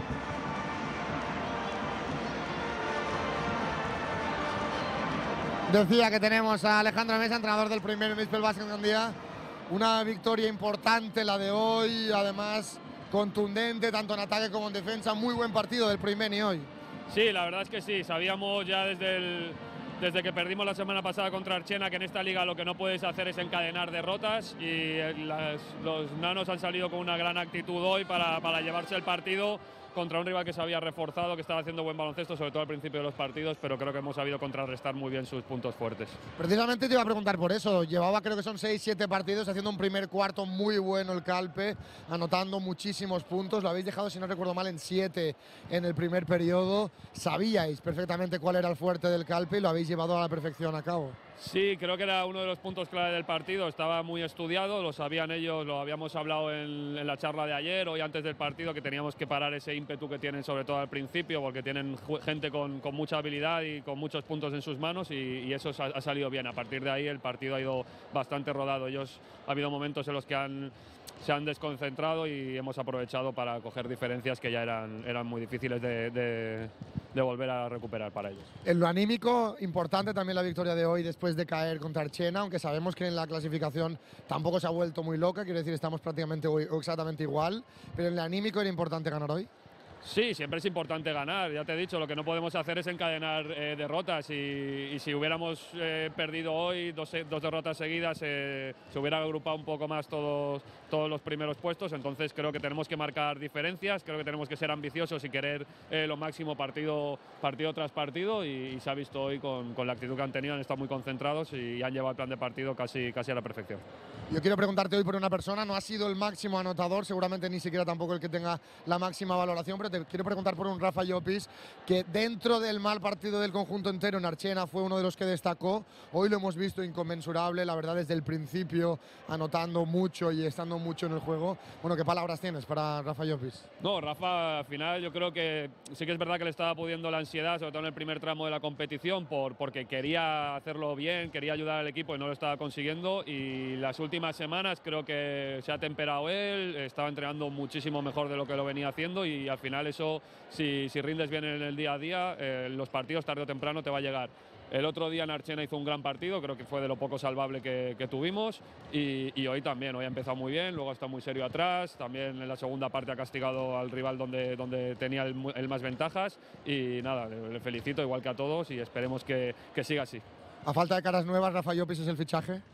Decía que tenemos a Alejandro Mesa, entrenador del primer Unispel Básquet Gandía. Una victoria importante la de hoy, además contundente tanto en ataque como en defensa. Muy buen partido del Primeni hoy. Sí, la verdad es que sí. Sabíamos ya desde, el, desde que perdimos la semana pasada contra Archena que en esta liga lo que no puedes hacer es encadenar derrotas, y las, los nanos han salido con una gran actitud hoy para, para llevarse el partido contra un rival que se había reforzado, que estaba haciendo buen baloncesto, sobre todo al principio de los partidos, pero creo que hemos sabido contrarrestar muy bien sus puntos fuertes. Precisamente te iba a preguntar por eso. Llevaba, creo que son seis siete partidos, haciendo un primer cuarto muy bueno el Calpe, anotando muchísimos puntos. Lo habéis dejado, si no recuerdo mal, en siete en el primer periodo. Sabíais perfectamente cuál era el fuerte del Calpe y lo habéis llevado a la perfección a cabo. Sí, creo que era uno de los puntos clave del partido. Estaba muy estudiado, lo sabían ellos, lo habíamos hablado en, en la charla de ayer, hoy antes del partido, que teníamos que parar ese ímpetu que tienen, sobre todo al principio, porque tienen gente con, con mucha habilidad y con muchos puntos en sus manos, y, y eso ha, ha salido bien. A partir de ahí el partido ha ido bastante rodado. Ellos, ha habido momentos en los que han, se han desconcentrado y hemos aprovechado para coger diferencias que ya eran, eran muy difíciles de, de, de volver a recuperar para ellos. En lo anímico, importante también la victoria de hoy después de caer contra Archena, aunque sabemos que en la clasificación tampoco se ha vuelto muy loca, quiero decir, estamos prácticamente hoy, o exactamente igual, pero en lo anímico era importante ganar hoy. Sí, siempre es importante ganar, ya te he dicho, lo que no podemos hacer es encadenar eh, derrotas, y, y si hubiéramos eh, perdido hoy dos, dos derrotas seguidas, eh, se hubiera agrupado un poco más todos, todos los primeros puestos. Entonces creo que tenemos que marcar diferencias, creo que tenemos que ser ambiciosos y querer eh, lo máximo partido, partido tras partido, y, y se ha visto hoy con, con la actitud que han tenido, han estado muy concentrados y han llevado el plan de partido casi, casi a la perfección. Yo quiero preguntarte hoy por una persona, no ha sido el máximo anotador, seguramente ni siquiera tampoco el que tenga la máxima valoración, pero te quiero preguntar por un Rafa Llopis, que dentro del mal partido del conjunto entero en Archena fue uno de los que destacó. Hoy lo hemos visto inconmensurable, la verdad, desde el principio, anotando mucho y estando mucho en el juego. Bueno, ¿qué palabras tienes para Rafa Llopis? No, Rafa, al final yo creo que sí que es verdad que le estaba pudiendo la ansiedad, sobre todo en el primer tramo de la competición, por, porque quería hacerlo bien, quería ayudar al equipo y no lo estaba consiguiendo, y las últimas semanas creo que se ha temperado él, estaba entrenando muchísimo mejor de lo que lo venía haciendo, y al final eso, si, si rindes bien en el día a día, eh, los partidos tarde o temprano te va a llegar. El otro día en Archena hizo un gran partido, creo que fue de lo poco salvable que, que tuvimos, y, y hoy también, hoy ha empezado muy bien, luego está muy serio atrás, también en la segunda parte ha castigado al rival donde, donde tenía el, el más ventajas, y nada, le, le felicito igual que a todos y esperemos que, que siga así. A falta de caras nuevas, Rafa Llopis es el fichaje.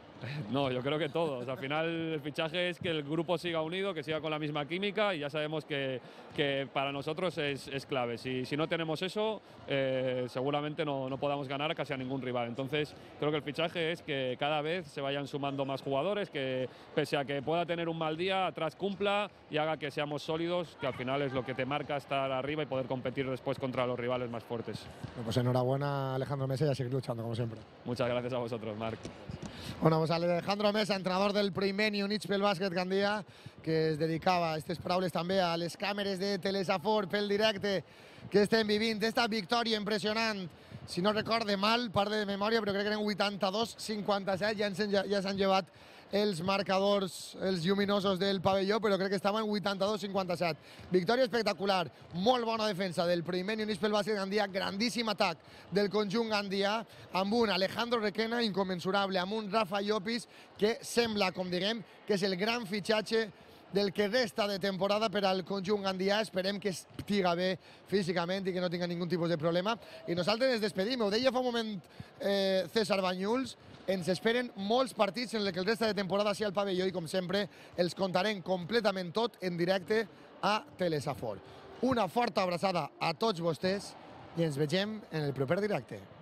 No, yo creo que todos. Al final el fichaje es que el grupo siga unido, que siga con la misma química, y ya sabemos que, que para nosotros es, es clave. Si, si no tenemos eso, eh, seguramente no, no podamos ganar casi a ningún rival. Entonces creo que el fichaje es que cada vez se vayan sumando más jugadores, que pese a que pueda tener un mal día, atrás cumpla y haga que seamos sólidos, que al final es lo que te marca estar arriba y poder competir después contra los rivales más fuertes. Bueno, pues enhorabuena, Alejandro Mesa, y a seguir luchando como siempre. Muchas gracias a vosotros, Marc. Bueno, pues Alejandro Mesa, entrenador del Primeni Unispel Bàsquet Gandia, que es dedicava aquestes paraules també a les càmeres de Telesafor pel directe que estem vivint. Esta victòria impressionant, si no recorde mal, part de memòria, però crec que eren vuitanta-dos cinquanta-set, ja s'han ja s'han llevat els marcadors, els lluminosos del pavelló, però crec que estaven vuitanta-dos cinquanta-set. Victòria espectacular, molt bona defensa del Primeni Unispel Bàsquet Gandia, grandíssim atac del conjunt gandià, amb un Alejandro Requena inconmensurable, amb un Rafa Llopis que sembla, com diguem, que és el gran fitxatge del que resta de temporada per al conjunt gandià. Esperem que estiga bé físicament i que no tinga ningun tipus de problema. I nosaltres ens despedim. Ho deia fa un moment eh, César Banyuls, ens esperen molts partits en els que el resta de temporada sigui al pavelló i, com sempre, els contarem completament tot en directe a Telesafor. Una forta abraçada a tots vostès i ens vegem en el proper directe.